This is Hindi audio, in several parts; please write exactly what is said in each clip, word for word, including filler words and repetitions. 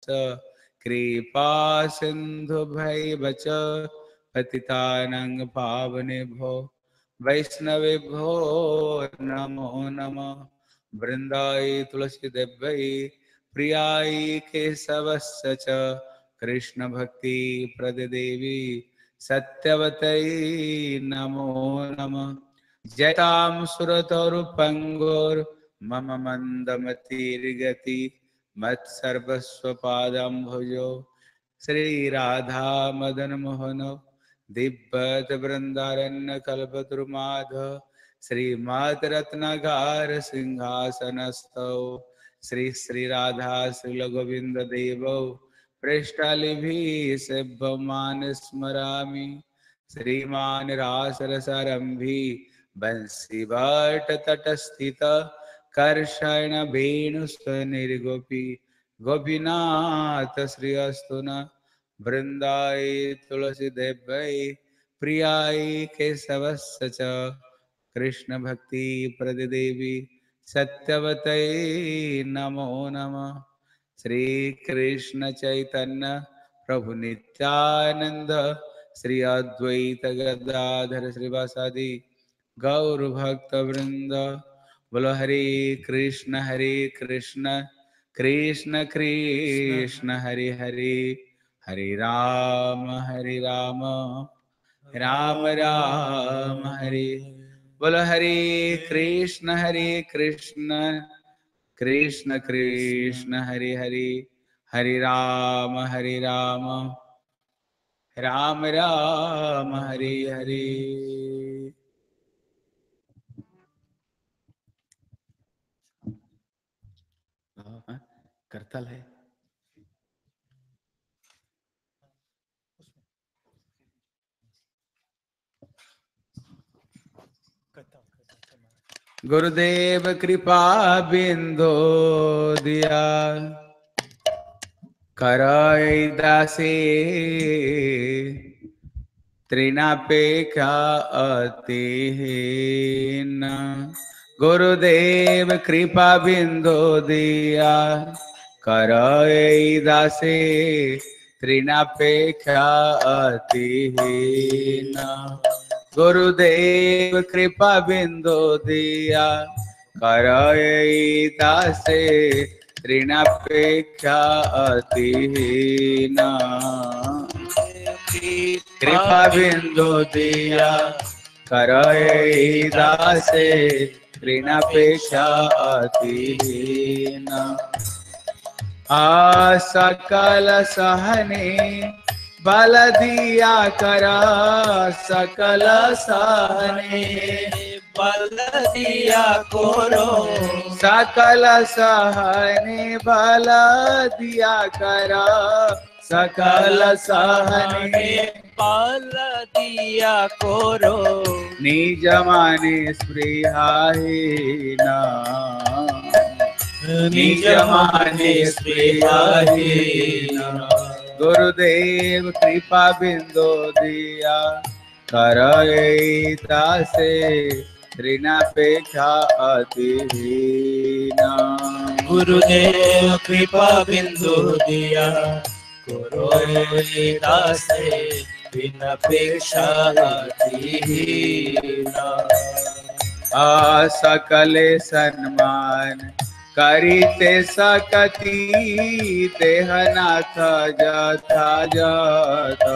कृपा सिन्धुभ्यैव च पतितानां पावनेभ्यो वैष्णवेभ्यो नमो नमः। वृन्दाय तुलसीदेव्यै प्रियाय केशवस्य च कृष्ण भक्ति प्रददेवी सत्यवतै नमो नमः। जयतां सुरतरुपङ्गोर् मम मन्दमतिर्गति मत्सर्वस्वपादाम्भुजो श्रीराधा मदन मोहन दिव्यत वृंदारण्यकल्पद्रुमाधव श्रीमात रत्नागार सिंहासनस्थौ श्री श्री राधा श्रील गोविंद देवौ पृष्ठालिभिः सेव्यमानं स्मरामि। श्रीमान रासरसारंभी बंसीवाटतटस्थित कर्षण वेणुस्वनिर्गोपी गोपीनाथ श्रीअस्तु न वृंदाय तुलसीदेव्यै प्रियाय केशवस्य च कृष्ण भक्ति प्रददेवी सत्यवतै नमो नमः। श्री कृष्ण चैतन्य प्रभु नित्यानंद श्री अद्वैत गदाधर श्रीवासादि गौर भक्त वृंद। बोलो हरे कृष्ण हरे कृष्ण कृष्ण कृष्ण हरे हरे हरे राम हरे राम राम राम हरे। बोलो हरे कृष्ण हरे कृष्ण कृष्ण कृष्ण हरे हरे हरे राम हरे राम राम राम हरे हरे। करतल है गुरुदेव कृपा बिंदु दिया कराय दासे त्रिनापेक्षा अतिहीन। गुरुदेव कृपा बिंदु दिया कराय दासे त्रिनापेक्षा अतिहीन। गुरुदेव कृपा बिंदु दिया कराय दासे त्रिनापेक्षा अतिहीन। कृपा बिंदु दिया कराय दासे त्रिनापेक्षा अतिहीन। आ सकल सहने बल दिया करा सकल सहने बल दिया करो सकल सहने बल दिया करा सकल सहने बल दिया करो निज माने स्पृहाहीन निज माने स्पृहाहीन। गुरुदेव कृपा बिंदु दिया कराय दासे त्रिनापेक्षा अतिहीन। गुरुदेव कृपा बिंदु दिया कराय दासे त्रिनापेक्षा अतिहीन। असकले सन्मान करिते सकती देहनाथ जथा जत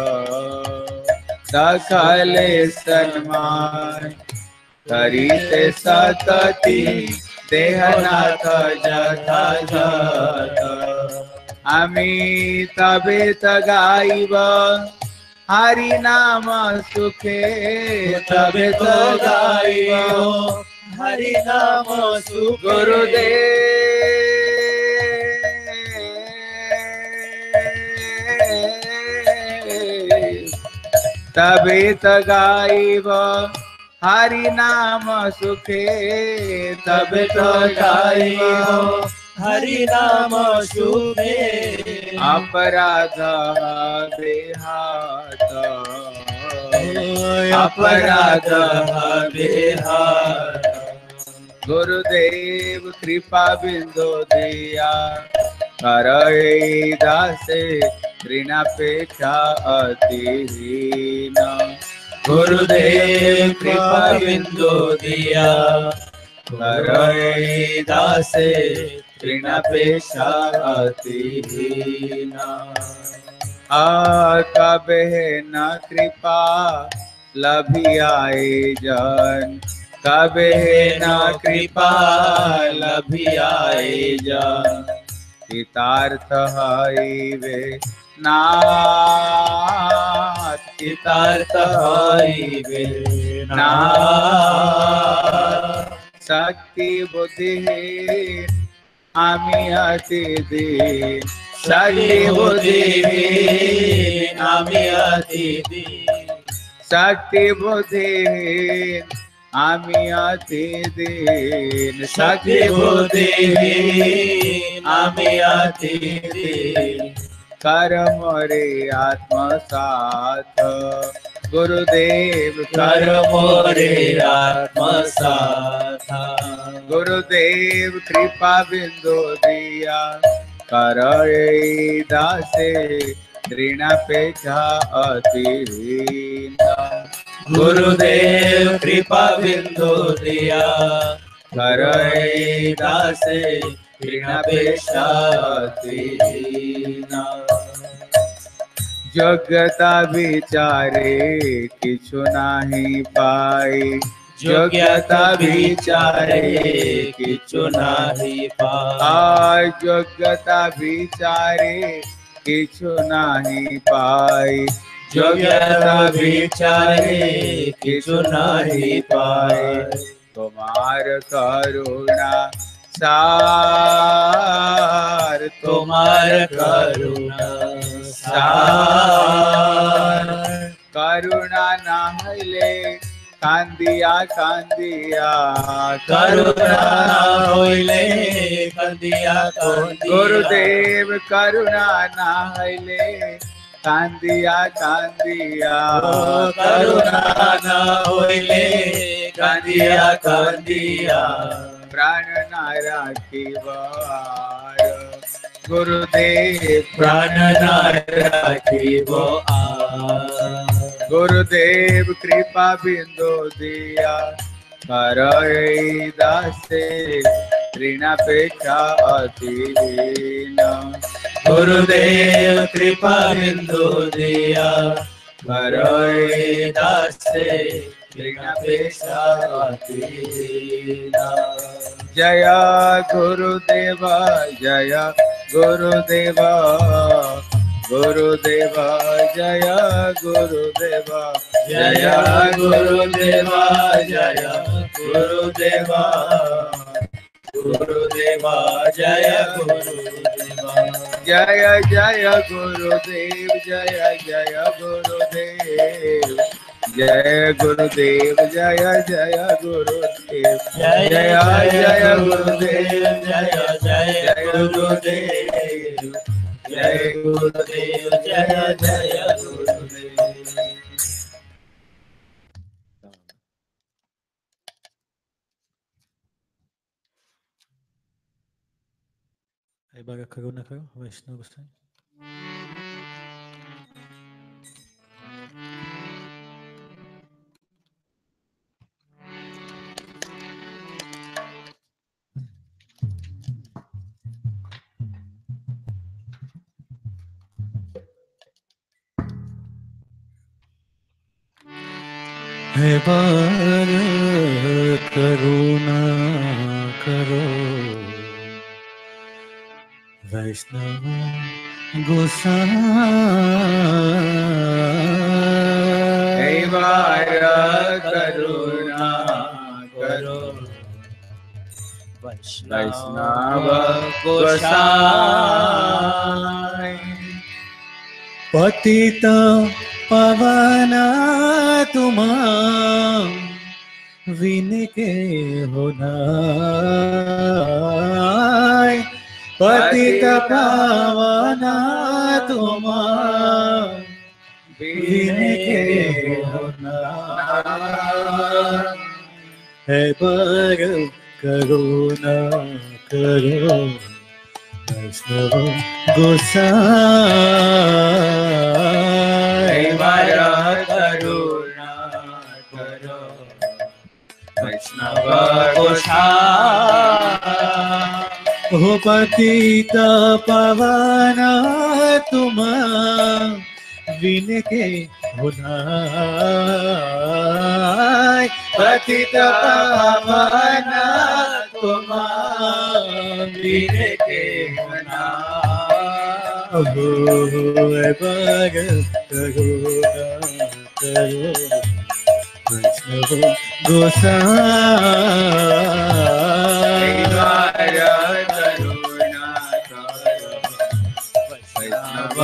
सकले सन्मान करिते सकती देहनाथ जथा जत। आमी तबे गाइब हरि नाम सुखे तबे तो गाइब हरि नाम सुखे। गुरुदेव तबे तो गाइब हरि नाम सुखे तबे तो गाइब हरि नाम सुखे। अपराध बेहात अपराध बेहात। गुरुदेव कृपा बिंदु दिया करई दासे ऋणापेक्षा अतिहीन। गुरुदेव कृपा बिंदु दिया करई दासे ऋणापेक्षा अतिहीन। कबे न कृपा लभियाए जन, कबे न कृपा लभियाए जन। हितार्थ हई वे नाथ, हितार्थ हई वे नाथ। शक्ति बुद्धिहीन आमी अति दीन, शक्ति बुद्धिहीन आमी अति दीन, शक्ति बुद्धिहीन आमी अति दीन, शक्ति बुद्धिहीन आमी अति दीन। कर मोरे आत्मसात गुरुदेव, कर मोरे आत्मसात। गुरुदेव कृपा बिंदु दिया करई दासे ऋणापेक्षा अतिहीन। गुरुदेव कृपा बिंदु दिया करई दासे ऋणापेक्षा अतिहीन। योग्यता विचारे किछु नाही पाई, योग्यता विचारे किछु नाही पाई। योग्यता विचारे किछु नाही पाई, योग्यता विचारे किछु नाही पाई। तुम्हार करुणा सार, तुम्हार करुणा सार। करुणा नाहले कांदिया कांदिया, करुणा होइले कांदिया कांदिया। गुरुदेव करुणा नाहले कांदिया कांदिया, करुणा न होइले कांदिया कांदिया। प्राण ना राखिवार गुरुदेव, प्राण न राखिबो आर। गुरुदेव कृपा बिंदु दिया करई दासे ऋणापेक्षा अतिहीन। गुरुदेव कृपा बिंदु दिया करई दासे ऋणापेक्षा अतिहीन। जय गुरुदेव जय गुरुदेव, गुरुदेव जय गुरुदेव, जय गुरुदेव जय गुरुदेव, गुरुदेव जय गुरुदेव। जय जय गुरुदेव जय जय गुरुदेव, जय गुरुदेव जय जय गुरुदेव, जय जय जय गुरुदेव जय जय गुरुदेव, जय गुरुदेव जय जय गुरुदेव। एक बार करो ना करो वैष्णव गोसाई। हे बार करुणा करो वैष्णव गोसाई। हे बार करुणा करो वैष्णव गोसाई। पतित पवन तुम विन के होनाय, पतित पावन तुम विन के होनाय। हे बर करुणा करो वैष्णव गोसाई मारा करुणा करो वैष्णव गोसाई। हो पतित पावन तुम विन के हुनाई। पतित पावन तुम विन के हुनाई। हो बग करुणा करो वैष्णव गोसाई। मारा करुणा करो वैष्णव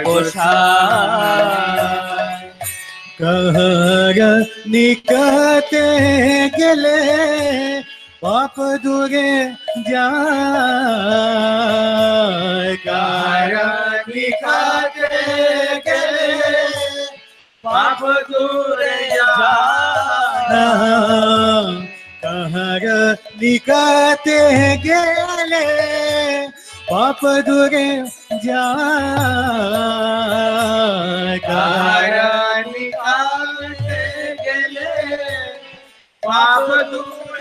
गोसाई। कहर निकटे गेले पाप दूरे जाय। कहर निकटे गेले पाप दूर जाय। कहर निकटे गेले पाप दूरे जाय। कहर निकटे गेले पाप दूर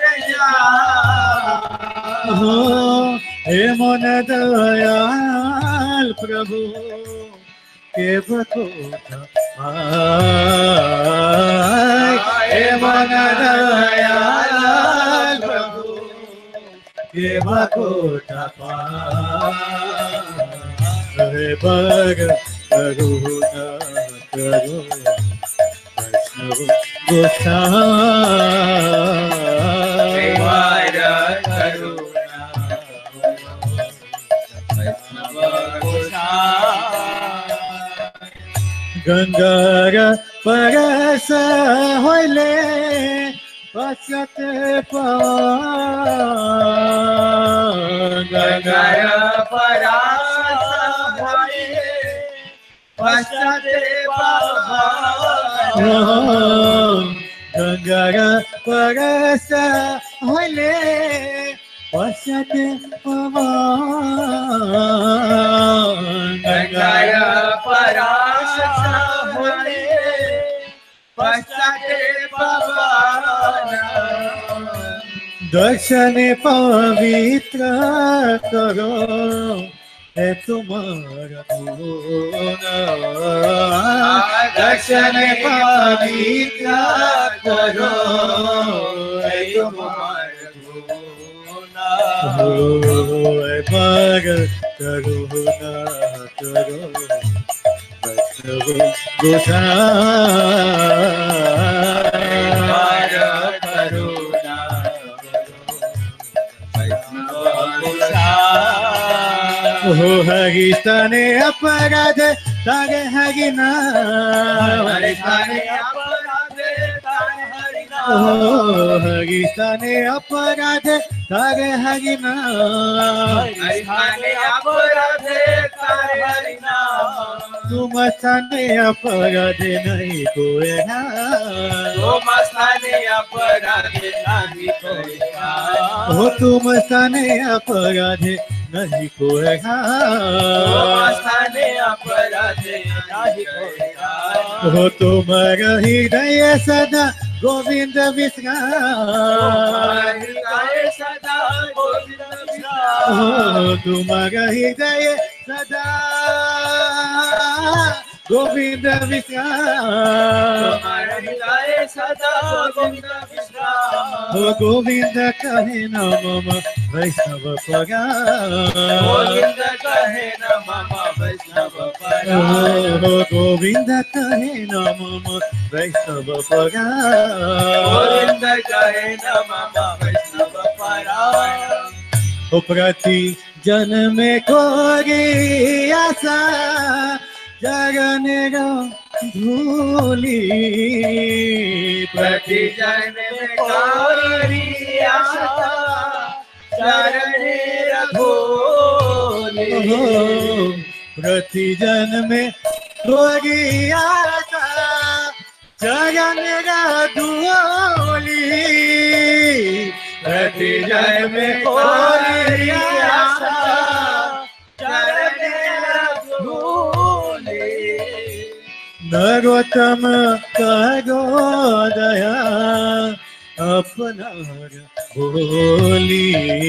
जाय। हो हे मन दयाल प्रभु के बकोट पाय। हे मन दयाल प्रभु के बकोट पाय। हे बग करुणा करो वैष्णव गोसाई। मारा करुणा वैष्णव गोसाई। गंगार परस होले पसत पवन। गंगार परास होले पश्चात पावन। गंगार परस होले पसत पवन। गंगार परास होले पश्चात पावन। दर्शन पवित्र करो है तुम्हारा गुण। दर्शन पवित्र करो है तुम्हारा गुण। हो बग करुणा करो वैष्णव गोसाई। मारा करुणा करो वैष्णव गोसाई। हो हरि तने अपराध तारे हरि नाम। हरि ताने अपराध तारे हरि नाम। हो हरि तने अपराध तारे हरि नाम। हरि ताने अपराध तारे हरि नाम। तुम तने अपराध नहीं कोई नाम। तुम स्थाने अपराध नहीं कोई नाम। हो तुम तने अपराध नहीं कोई तुम नाम। स्थाने अपराध नहीं कोई नाम। हो तुम्हारा हृदय सदा गोविंद विश्राम। हृदय सदा गोविंद विश्राम। हो तुम्हारा हृदय सदा गोविंद विश्राम। तुम्हारा हृदय सदा गोविंद विश्राम। हो गोविंद कहे न मम वैष्णव परायण। गोविंद कहे न मम वैष्णव परायण। हो गोविंद कहे न मम वैष्णव परायण। गोविंद कहे न मम वैष्णव परायण। हो प्रति जन्म कोरी आशा जगन धूली। प्रति जन्म कोरी आशा चरणे धूलि। हो प्रति जन्म कोरी आशा जगन धूली। प्रति जन्म कोरी आशा नरोत्तम करो दया अपना बोली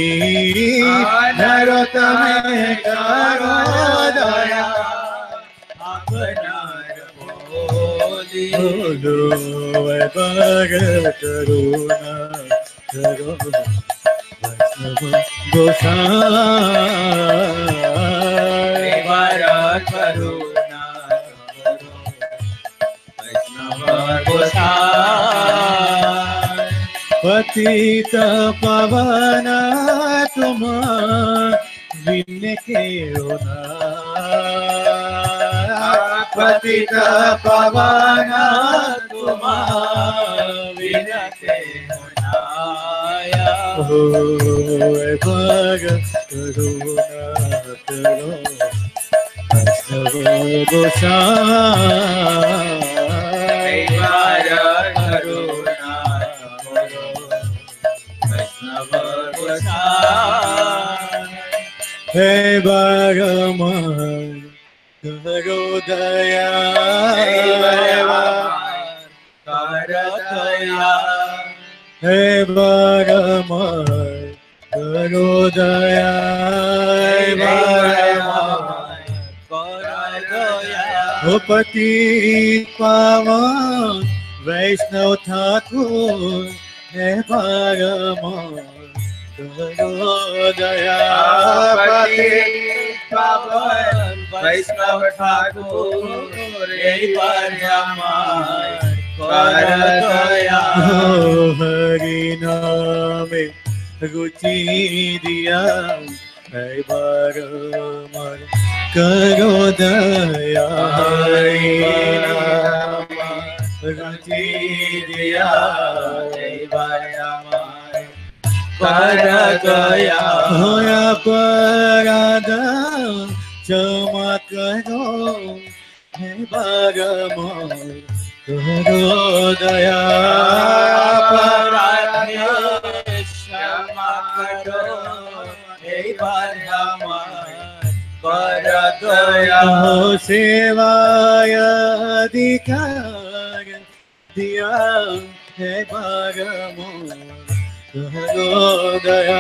नरोत्तम करो दया अपना बोली बोलो बर करुणा करो वैष्णव गोसाई बर करुणा करो वैष्णव गोसाई पतित पावन तुम बिन के ना पतित पावन तुम बिन के नाया हो भग करुणा करो वैष्णव गोसाई बर करुणा करो वैष्णव गोसाई हे बारमान करो दया कर दया हे बारमान करो दया हे बारमान कर दया ओ पति पावन वैष्णव ठाकुर हे बारमान करो दया पति पावन वैष्णव ठाकुर हे परमान कर दया ओ हरि नाम रुचि दिया है बारमान करो दया हरि नाम रुचि दिया है बारमान कर दया होया अपराध क्षमा करो हे बारमान करो दया अपराध क्षमा करो हे परमान कर दया हो सेवाय अधिकार दिया है बारमान करो दया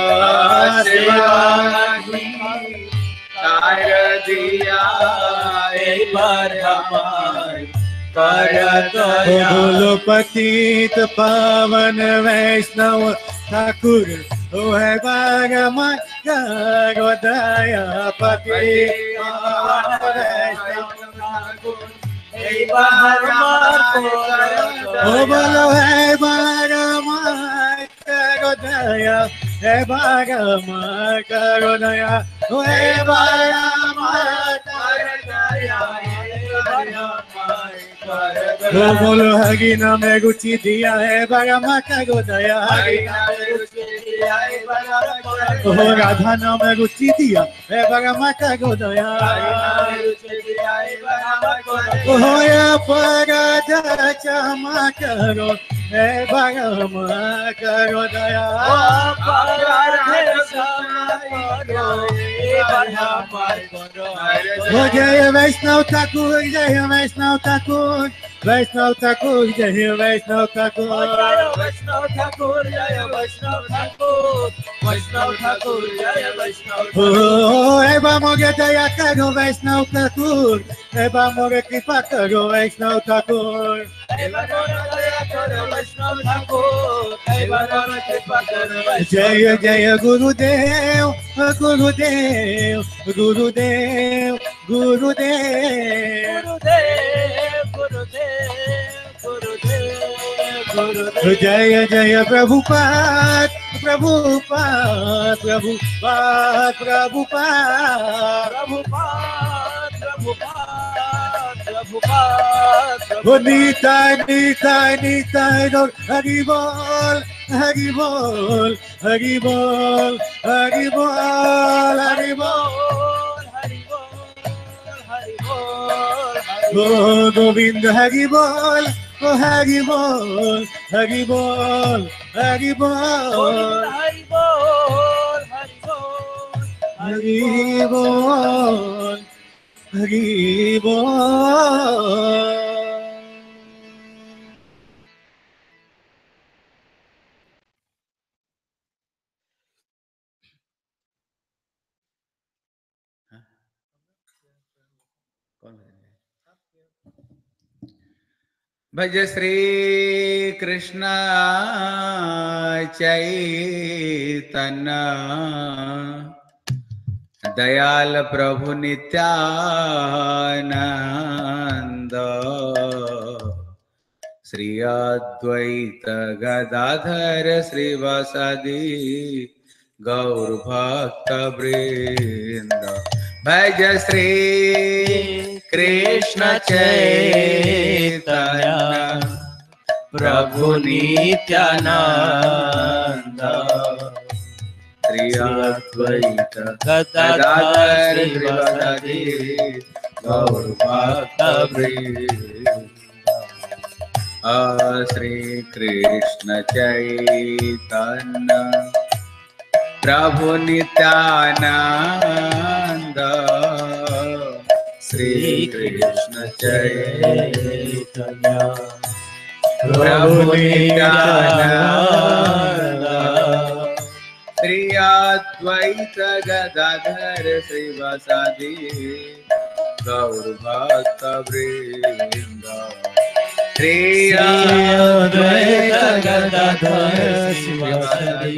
कर दिया हे परमान कर दया बोलो पतित पावन वैष्णव ठाकुर ओ है बारमान करो दया पतित पावन वैष्णव हे परमान ओ बोलो है बारमान करो दया हे बारमान करो दया ओ हे बारमान कर दया ओ बोलो हरि नाम रुचि दिया है बारमान करो दया हरि ओ राधा नाम रुचि दिया है बारमान करो दया ओ अपराध क्षमा करो हे बारमान करो दया ओ जय वैष्णव ठाकुर जय वैष्णव ठाकुर वैष्णव ठाकुर जय वैष्णव ठाकुर वैष्णव ठाकुर जय वैष्णव ठाकुर वैष्णव ठाकुर जय वैष्णव ओ एबा मोगे दया करो वैष्णव ठाकुर एबा मोगे कृपा करो वैष्णव ठाकुर वैष्णव ठाकुर कृपा करो जय जय गुरुदेव गुरुदेव गुरुदेव गुरुदेव गुरुदेव गुरुदेव गुरुदेव गुरुदेव जय जय प्रभुपाद प्रभुपाद प्रभुपाद प्रभुपाद प्रभुपाद प्रभुपाद प्रभुपाद ओ निताय निताय निताय गौर हरि बोल हरि बोल हरि बोल हरि बोल हरि बोल हरि बोल हरि बोल हरि ओ गोविंद हरि बोल ओ हरि बोल हरि बोल हरि बोल हरि बोल हरि बोल हरि बोल हरि बोल भज श्री कृष्ण चैतन्य दयाल प्रभु नित्यानंद श्री अद्वैत गदाधर श्रीवासादि गौर भक्त वृंद। भज श्री कृष्ण चैतन्य प्रभु नित्यानंद श्री अद्वैत गदाधर श्रीवासादि गौर भक्त वृंद। श्री कृष्ण चैतन्य प्रभु नित्यानंद श्री कृष्ण चैतन्य प्रभु नित्यानंद श्री अद्वैत गदाधर श्रीवासादि गौर भक्त वृंद। श्री अद्वैत गदाधर श्रीवासादि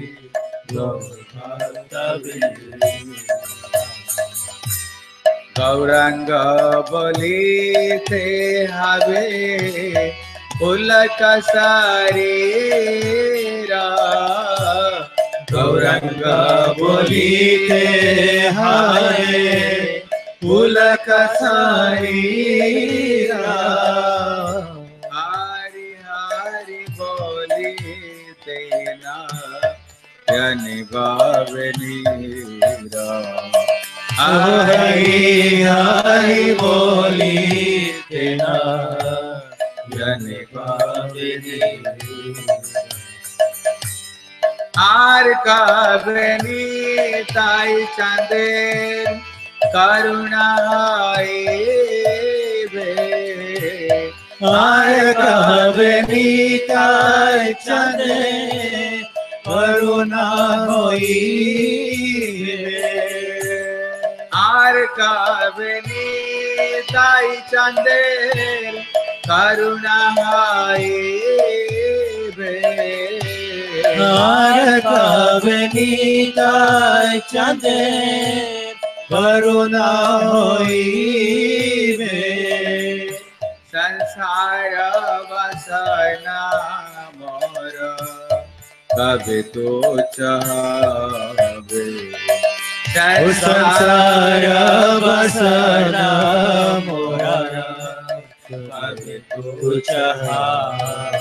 गौरांग बोलीते हावे उलट शरीरा गौरांग बोलीते हावे उलट शरीरा हरि हरि बोलीते ना जनि बावनीरा हरि हरि बोली तेना जनि बावनीरा आर कावनी ताई चांदे करुणा बे आर कावनी ताई चांदे करुणा होई आर कावनी ताई चंदेर करुणा होई आर कावनी ताई चंदेर करुणा होई संसार वासना मोर कभी तो चाहे संसार वासना मोरा कभी तो चाहे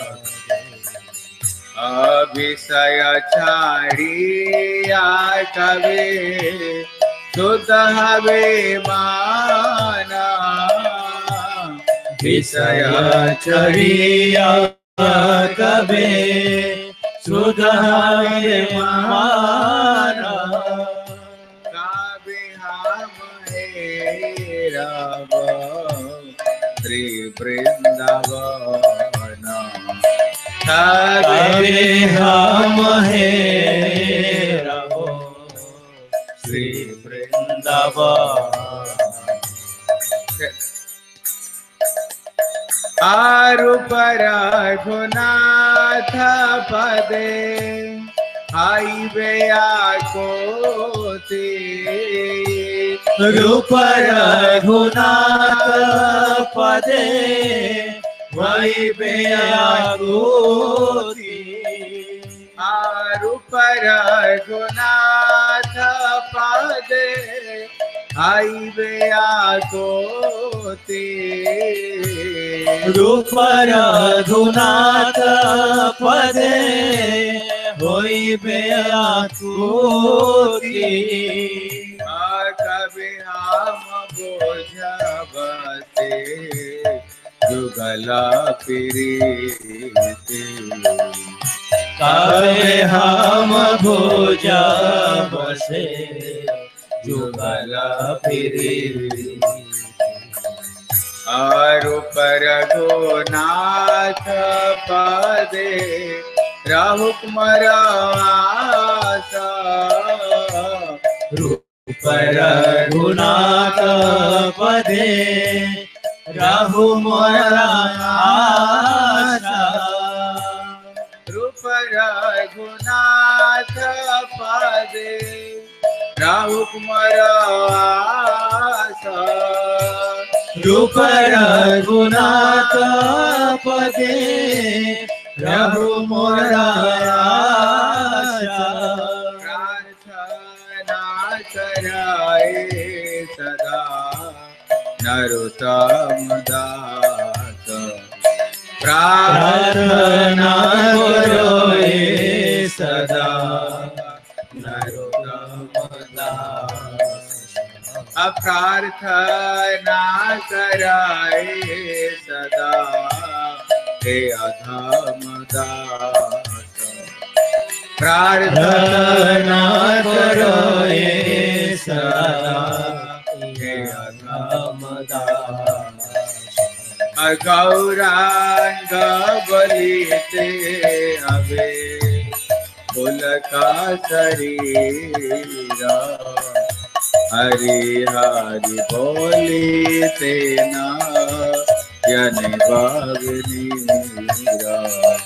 अभिषय छाड़िया कभी शुद्ध हवे माना विषय छाड़िया कभी सुधारे माना काबे हम हे राव श्री वृंदावन काबे हम हे राव श्री वृंदावन आरूप रघुनाथ पदे आईबे आकोति रूप रघुनाथ पदे आईबे आकोति आरूप रघुनाथ पदे आईबे आकोति रूप रघुनाथ पदे होइबे आकुति कभी हम बोझबते जुगला प्रीति कभी हम बोझबते जुगला प्रीति आरूप रघुनाथ पदे राहुक मरासा रूप रघुनाथ पदे राहु मोरा आशा। रूप रघुनाथ पादे राहु मोरा आशा। रूप रघुनाथ पदे राहु मोरा आशा। प्रार्थना कराए सदा नरोत्तम दास। प्रार्थना करो ये सदा नरोत्तम दास। प्रार्थना कराए सदा हे अधम दास। प्रार्थना करो ये सदा हे अधम दास। गौरांग बलिते अबे फूल का शरीर। हरि हरि बोलिते ना यन भगनीरा।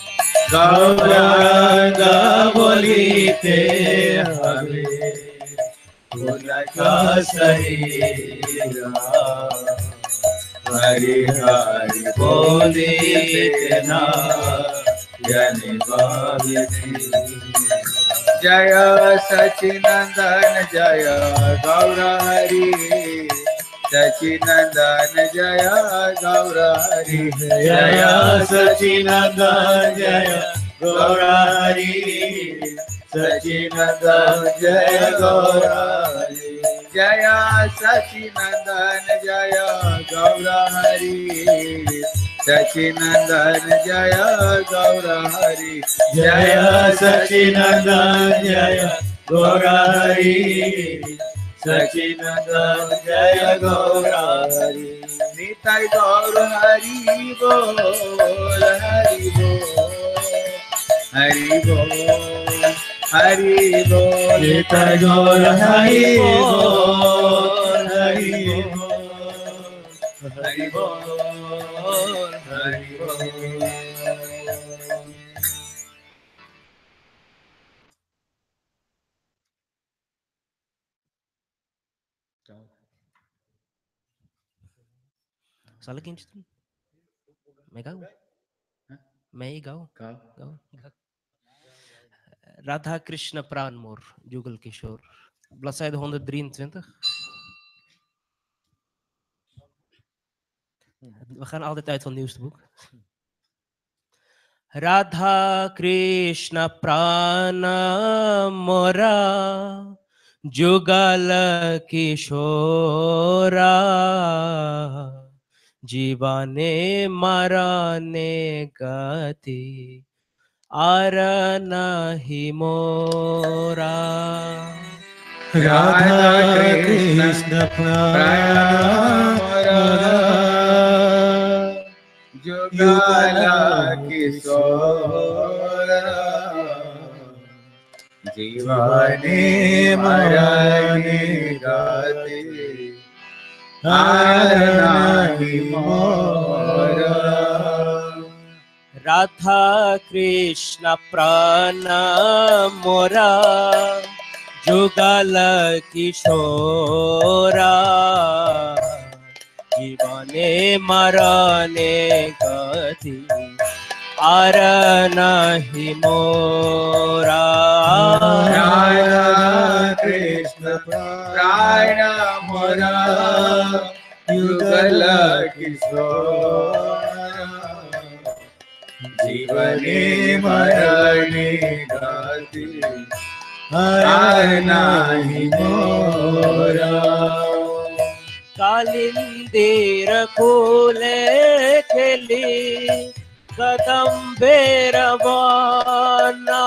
गौरांग बोलिते हवे फूल का शरीर। हरि हरि बोलिते ना जन भगनीरा। जय सचिनंदन जय गौर हरि। सचिनंदन जय गौर हरि। जय सचिनंदन जय गौर हरि। सचिनंदन जय गौर हरि। जय सचिनंदन जय गौर हरि। सचिनंदन जय गौर हरि। जय सचिनंदन जय गौर हरि। सचिनंदन जय गौर हरि। निताय गौर हरि बोल हरि बोल हरि बोल हरि बोल। निताय गौर हरि बोल हरि बोल हरि बोल हरि बोल। Salah quem disse? मैं गाऊं? मैं ही गाऊं? गाऊं? Radha Krishna Pranmoor, Jugal Kishore. Bladzijde honderddrieëntwintig. We gaan altijd uit van het nieuwste boek. Radha Krishna Pranmora, Jugal Kishora. जीवाने मरने गति आर नहीं मोरा। राधा कृष्ण प्रणमोरा जुगल किशोरा। जीवाने मरने गति आर नहीं मोरा। राधा कृष्ण प्रणमोरा, जुगल किशोरा। जीवने मरने गति आर नहीं मोरा। राधा कृष्ण प्रणमोरा, जुगल किशोरा। जीवने मरने गति आर नहीं मोरा। कालिंदीर फूले खिली कदम्बेर वाना।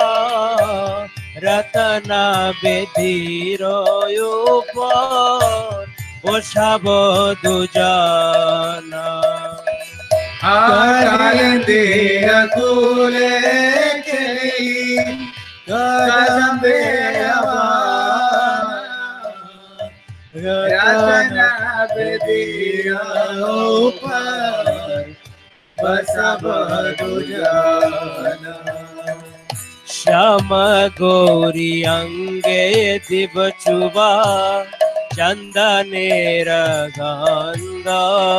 रतन बेदीरो ऊपर बसाब दुजाना। कालिंदीर फूले खिली कदम्बेर वाना। रतन दिया ऊपर सब दुजाना श्याम गौरी अंगे दिव चुबा चंदनेर गंध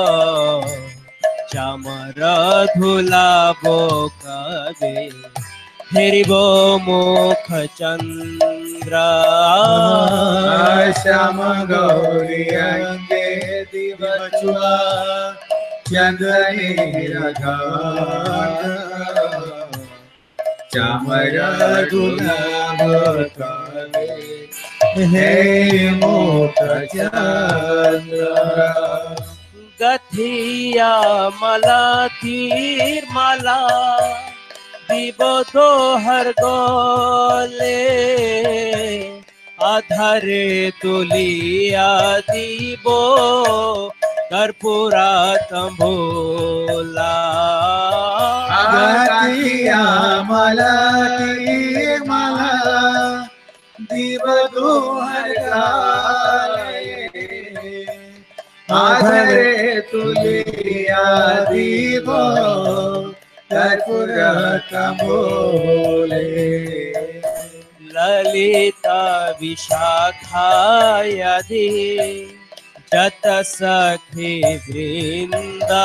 चामर धुलाबो कबे हेरिबो मुख चंद्र श्याम गौरी अंगे दिव चुबा चंदनेर गंध चामर धुलाबो कबे हे मुख चंद्र गथिया मला तीर माला दिबो दोहर गोले आधारे तुलिया दिबो कर्पूरा तंबोला गथिया मला तीर माला दिबो दोहर गोले आधरे तुलिया दीबो कर्पूर तंबोले ललिता विशाखा यदि जत सखी वृंदा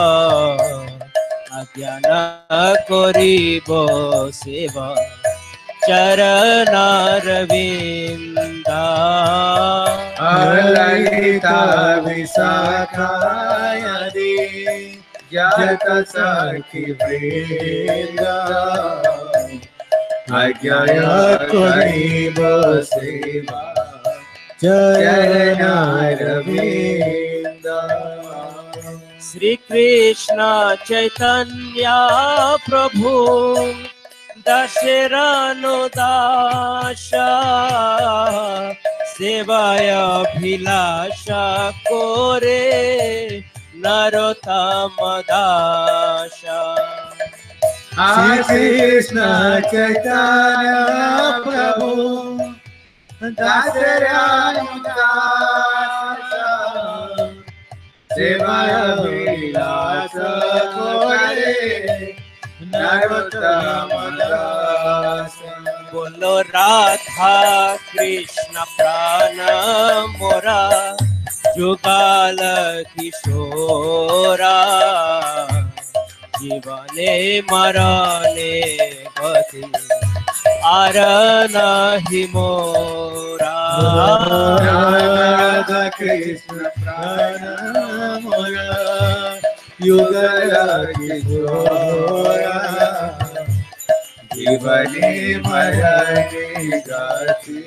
अज्ञान करिबो सेवा चरणारविंदा ललिता विशाखा यदि जत सखी वृंदा अज्ञान करिबो सेवा चरणारविंदा श्री कृष्ण चैतन्य प्रभु दशरनुदाशा सेवाय अभिलाषा कोरे नरोत्तम दासा श्री कृष्ण चैतन्य प्रभु दशरनुदाशा सेवाय अभिलाषा कोरे नरोत्तम दासा बोलो राधा कृष्ण प्राण मोरा जुगाल किशोरा जीवने मरणे गति आर नाही मोरा राधा कृष्ण प्राण मोरा युगल किशोरा जीवने मरणे गति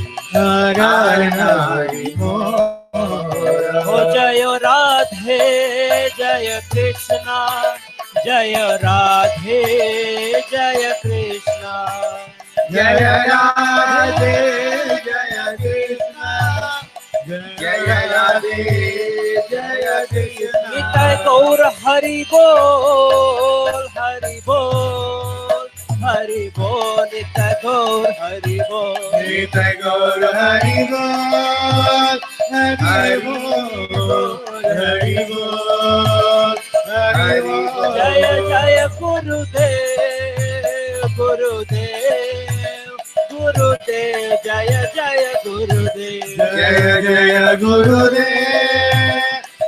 नारायण मोरा हो जय राधे जय कृष्णा जय राधे जय कृष्णा जय राधे जय कृष्ण जय राधे जय कृष्ण निताय गौर हरि बोल हरि बोल हरि बोल निताय गौर हरि बोल निताय गौर हरि बोल हरि बोल हरि बोल हरि बोल जय जय गुरुदेव गुरुदेव गुरुदेव जय जय गुरुदेव जय जय गुरुदेव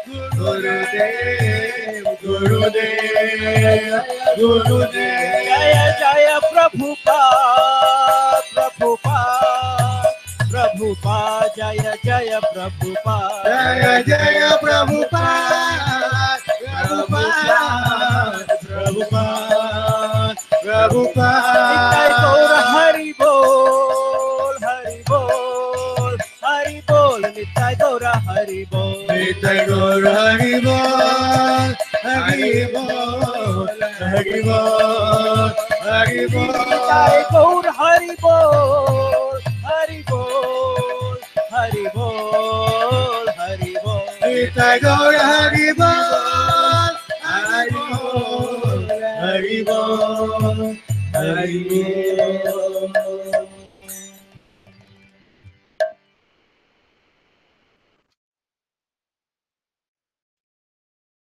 गुरुदेव गुरुदेव गुरुदेव जय जय प्रभुपाद प्रभुपाद प्रभुपाद जय जय प्रभुपाद जय जय प्रभुपाद प्रभुपाद प्रभुपाद प्रभुपाद निताय गौर हरि बोल हरि बोल हरि बोल निताय गौर हरि बोल निताय गौर हरि बोल हरि बोल हरि बोल हरि बोल निताय गौर हरि बोल हरि बोल हरि बोल हरि बोल निताय गौर हरि बोल हरि बोल हरि बोल हरि बोल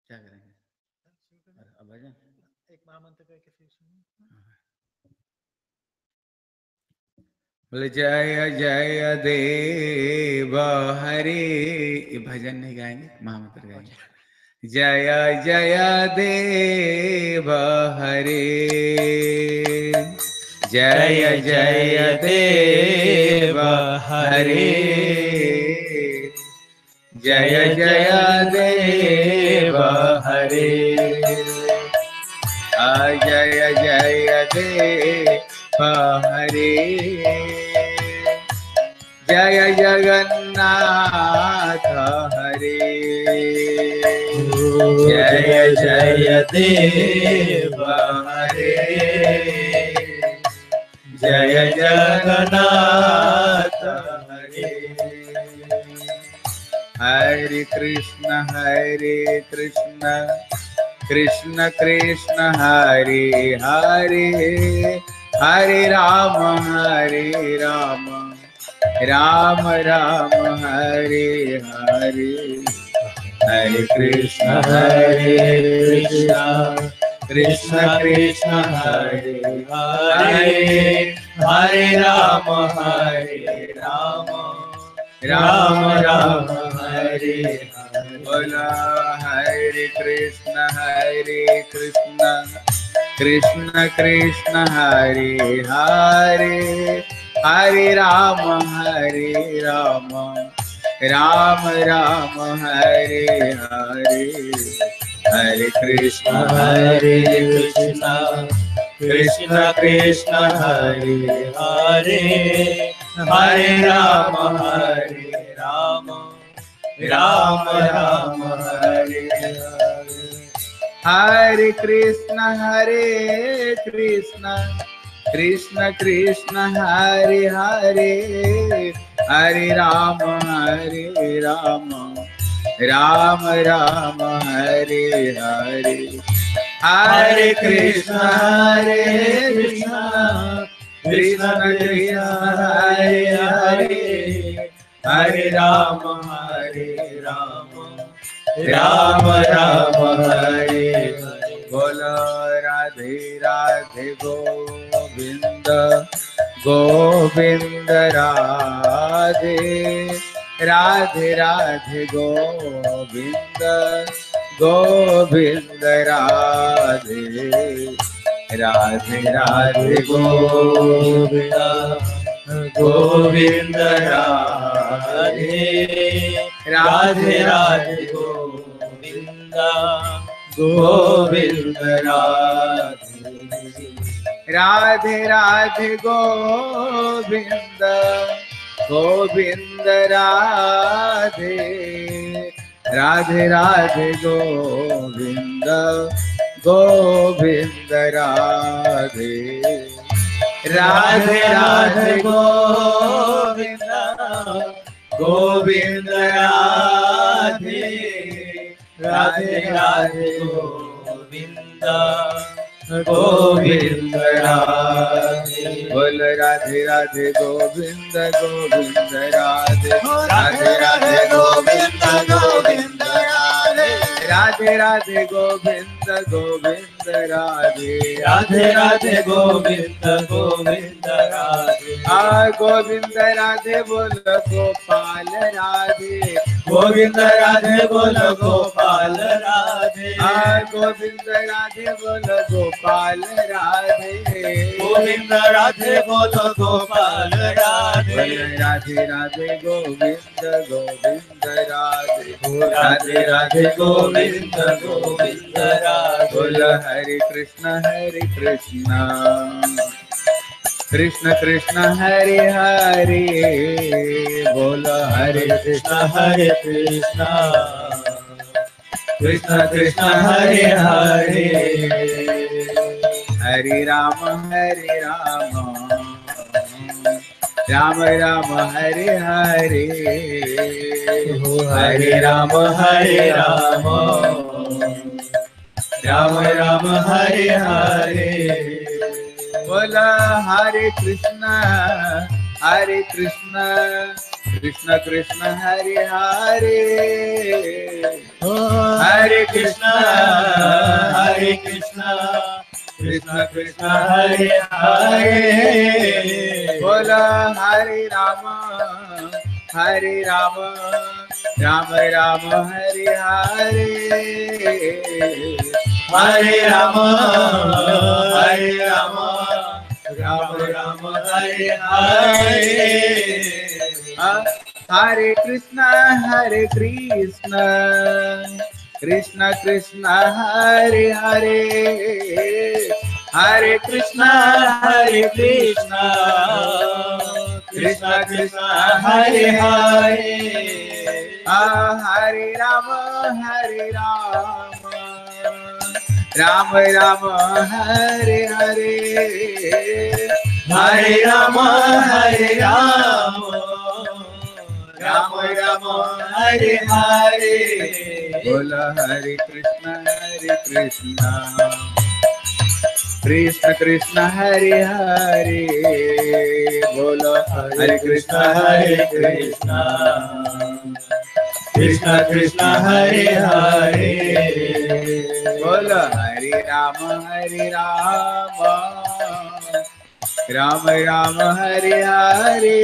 क्या करेंगे? भजन एक महामंत्र करके फिर बोले जय जय देव हरे। ये भजन नहीं गाएंगे, महामंत्र गाएंगे। जय जय देव हरे, जय जय देव हरे, जय जय देव हरे, जय जय देव हरे, जय जगन्नाथ हरे, जय जय देव हरे, जय जगन्नाथ हरे। हरे कृष्ण हरे कृष्ण कृष्ण कृष्ण हरे हरे, हरे राम हरे राम राम राम हरे हरे, हरे कृष्ण हरे कृष्ण कृष्ण कृष्ण हरे हरे, हरे राम हरे राम राम राम हरे हरे। बोला हरे कृष्ण हरे कृष्ण कृष्ण कृष्ण हरे हरे, हरे राम हरे राम राम राम हरे हरे, हरे कृष्ण हरे कृष्ण कृष्ण कृष्ण हरे हरे, हरे राम हरे राम राम राम हरे हरे। हरे कृष्ण हरे कृष्ण कृष्ण कृष्ण हरे हरे, हरे राम हरे राम राम राम हरे हरे, हरे कृष्ण हरे कृष्ण कृष्ण कृष्ण हरे हरे, हरे राम हरे राम राम राम हरे हरे। बोलो राधे राधे गोविंद गोविंद राधे, राधे राधे गोविंद गोविंद राधे, राधे राधे गोविंद गोविंद राधे, राधे राधे गोविंद गोविंद राधे, राधे राधे गोविंद गोविंद राधे, राधे राधे गोविंद गोविंद राधे, राधे राधे गोविंद गोविंद राधे, राधे राधे गोविंद गोविंद राधे। बोल राधे राधे गोविंद गोविंद राधे, राधे राधे गोविंद गोविंद राधे, राधे राधे गोविंद गोविंद राधे, राधे राधे गोविंद गोविंद राधे। आ गोविंद राधे बोल गोपाल राधे, गोविंद राधे बोल गोपाल राधे, आ गोविंद राधे बोल गोपाल राधे, गोविंद राधे बोल गोपाल राधे, राधे राधे गोविंद गोविंद राधे, राधे राधे गोविंद गोविंद राधे। बोल हरे कृष्ण हरे कृष्ण कृष्ण कृष्ण हरे हरे, बोल हरे कृष्ण हरे कृष्ण कृष्ण कृष्ण हरे हरे, हरे राम हरे राम राम राम हरे हरे, हरे राम हरे राम राम राम हरे हरे। बोला हरे कृष्ण हरे कृष्ण कृष्ण कृष्ण हरे हरे, हरे Hare Krishna, Hare Krishna, Krishna Krishna, Hare Hare. Bola Hare Rama, Hare Rama, Rama Rama, Hare Hare. Hare Rama, Hare Rama, Rama Rama, Hare Hare. Hare Krishna, Hare Krishna, Krishna Krishna, Hare Hare. Hare Krishna, Hare Krishna, Krishna Krishna, Hare Hare. Hare Rama, Hare Rama, Rama Rama, Hare Hare. Hare Rama, Hare Rama, Rama Rama, Hare Hare. Bola Hare Krishna, Hare Krishna, Krishna Krishna, Hare Hare. Bola Hare Krishna, Hare Krishna, Krishna Krishna, Hare Hare. Bola Hare Rama, Hare Rama, Rama Rama, Hare Hare.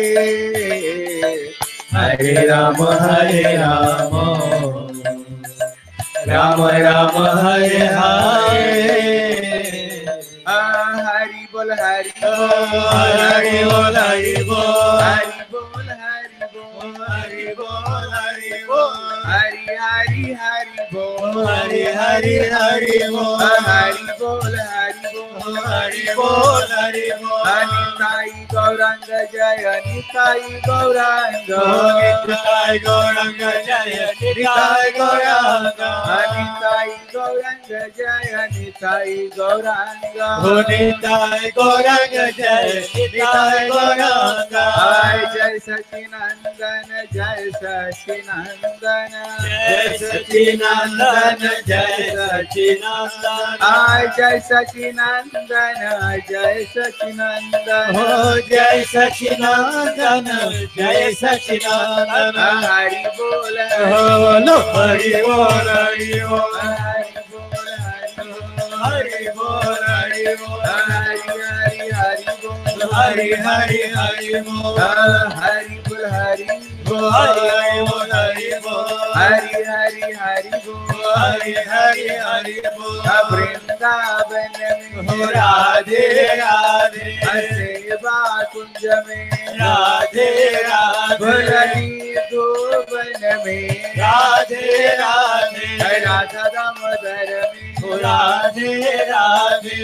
Hare Rama, Hare Rama, Rama Rama, Hare Hare. Hari bol, Hari bol, Hari bol, Hari bol, Hari bol, Hari bol, Hari bol, Hari bol, Hari Hari Hari bol, Hari Hari Hari bol, Hari bol, Hari bol, Hari bol, Hari bol. Nitai Gauranga Jaya, Nitai Gauranga, Nitai Gauranga Jaya, Nitai Gauranga, Nitai Gauranga Jaya, Nitai Gauranga, Nitai Gauranga Jaya, Nitai Gauranga. Jai Sachinandana, Jai Sachinandana, Jai Sachinandana, Jai Sachinandana, Jai Sachinandana, Jai Sachinandana, oh Jai Sachinandana, Jai Sachinandana. Hari bol, Hari bol, Hari bol, Hari bol, Hari bol, Hari Hari Hari bol, Hari Hari Hari bol, Hari bol, Hari bol, Hari bol, Hari bol, Hari Hari Hari bol, Hari Hari Hari bol. Vrindavan mein Radhe Radhe, सेवा कुंज में राधे राधे, भरनी धोबन में राधे राधे, राधा दामोदर में राधे राधे,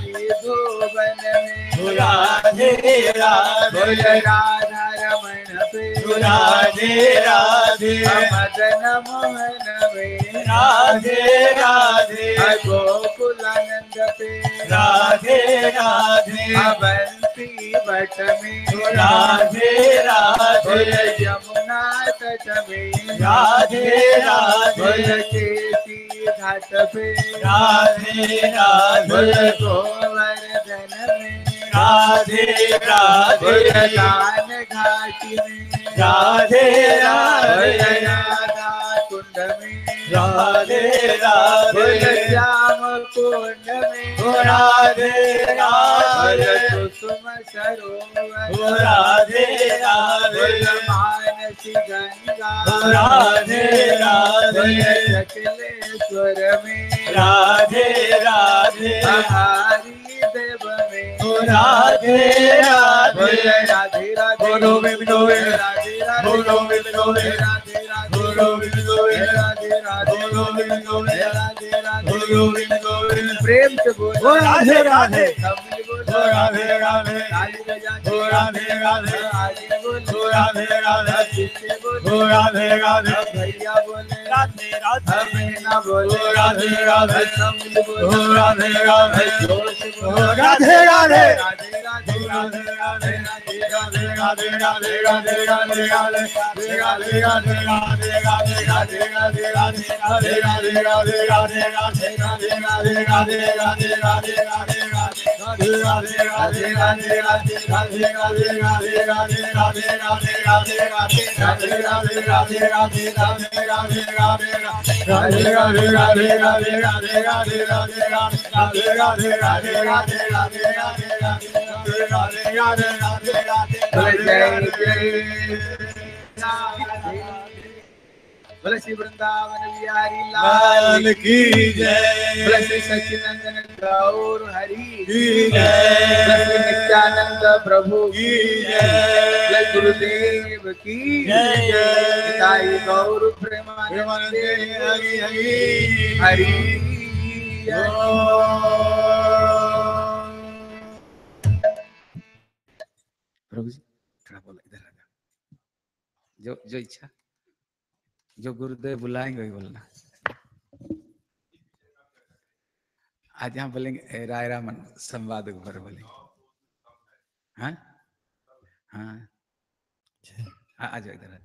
धोबन में राधे राधे, राधा रमण पे राधे राधे, मदन मोहन में राधे राधे, गोकुलानंद पे राधे राधे, बंसी बट में राधे राधे, यमुना तट में राधे राधे, केसी घाट पे राधे राधे, गोवर्धन में राधे राधे, कान घाटी में राधे राधे, राधा कुंड में राधे राधे, श्याम कुंड में राधे राधे, कुसुम सरोवर राधे राधे, मानसी गंगा राधे राधे, चकलेश्वर में राधे राधे, हरि देव में राधे राधे, राधे राधे, बोलो बिनो राधे राधे, बोलो बिनो राधे राधे, बोलो बिनो राधे राधे, बोलो बिनो राधे राधे, बोलो बिनो प्रेम से बोलो राधे राधे, बोलो राधे राधे, बोलो राधे राधे, आगे बोलो राधे राधे, पीछे बोलो राधे राधे, भैया बोले राधे राधे, बहना बोलो राधे राधे, समझ बोलो राधे राधे, जोश बोलो राधे राधे, राधे राधे, राधे राधे, राधे राधे, राधे राधे, राधे राधे, राधे राधे, राधे राधे, राधे राधे, राधे राधे, राधे राधे, राधे राधे, राधे राधे, राधे राधे, राधे राधे, राधे राधे, राधे राधे, बोले श्री वृंदावन बिहारी लाल लाल की जय। बोले श्री सच्चिदानंद गौर हरि की बोले श्री जय। नित्यानंद प्रभु की जय। बोले गुरुदेव की जय। निताई गौर प्रेमानंद हरि हरि हरि प्रभु जी थोड़ा बोला इधर आ जाओ। जो जो इच्छा जो गुरुदेव बुलाएंगे वही बोलना। आज यहाँ बोलेंगे राय रामन संवाद पर बोलेंगे। हाँ हाँ आ जाओ इधर।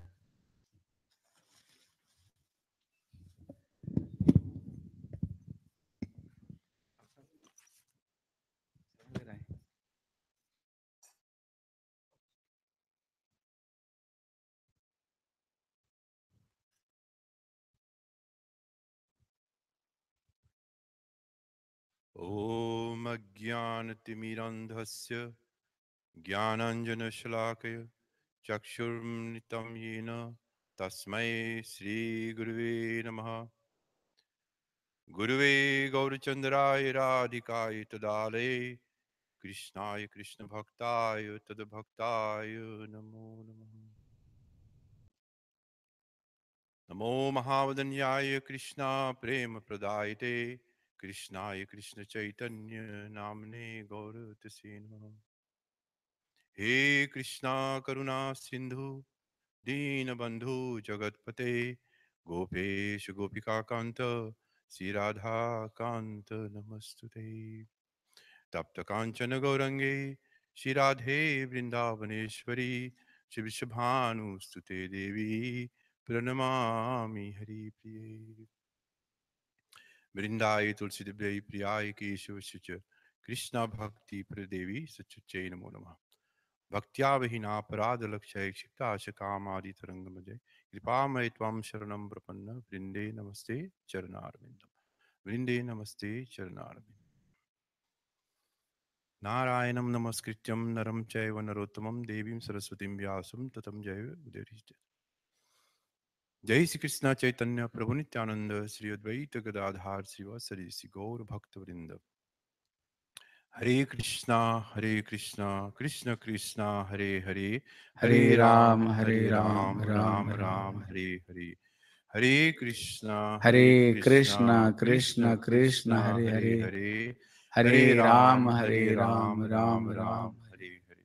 ॐ अज्ञानतिमिरन्धस्य ज्ञानाञ्जनशलाकया चक्षुर्मिलितं येन तस्मै श्रीगुरुवे नमः। गुरुवे गौरचन्द्राय राधिकाय तदालये कृष्णाय कृष्णभक्ताय तद्भक्ताय नमो नमः। नमो महावदन्याय कृष्णा प्रेम प्रदायते कृष्णाय कृष्ण चैतन्य नामने गौरतसे नमः। हे कृष्णा करुणा सिंधु दीनबंधु जगतपते गोपेश गोपिका कांत श्री राधा कांत नमस्तुते। तप्त कांचन गौरंगे श्री राधे वृंदावनेश्वरी श्री विश्वभानुस्तुते देवी प्रणमामि हरिप्रिये। वृंदाय तुलसी दिव्यै प्रियाय केशवश्च कृष्णा भक्ति प्रदेवी सच्चै नमो नमः। भक्त्या विहीनापराध लक्षय क्षिप्ताश कामादि तरंग मजय कृपामय त्वं शरणं प्रपन्न वृंदे नमस्ते चरणारविंदम। वृंदे नमस्ते चरणारविंदम। नारायणं नमस्कृत्यं नरं चैव नरोत्तमं देवीं सरस्वतीं व्यासं ततं जयव उदयिष्ठ। जय श्री कृष्ण चैतन्य प्रभु नित्यानंद श्री अद्वैत गदाधार श्रीवासरि श्री गौर भक्तवृंद। हरे कृष्णा हरे कृष्णा कृष्ण कृष्णा हरे हरे हरे राम हरे राम राम राम हरे हरे। हरे कृष्णा हरे कृष्णा कृष्ण कृष्ण हरे हरे हरे राम हरे राम राम राम हरे हरे।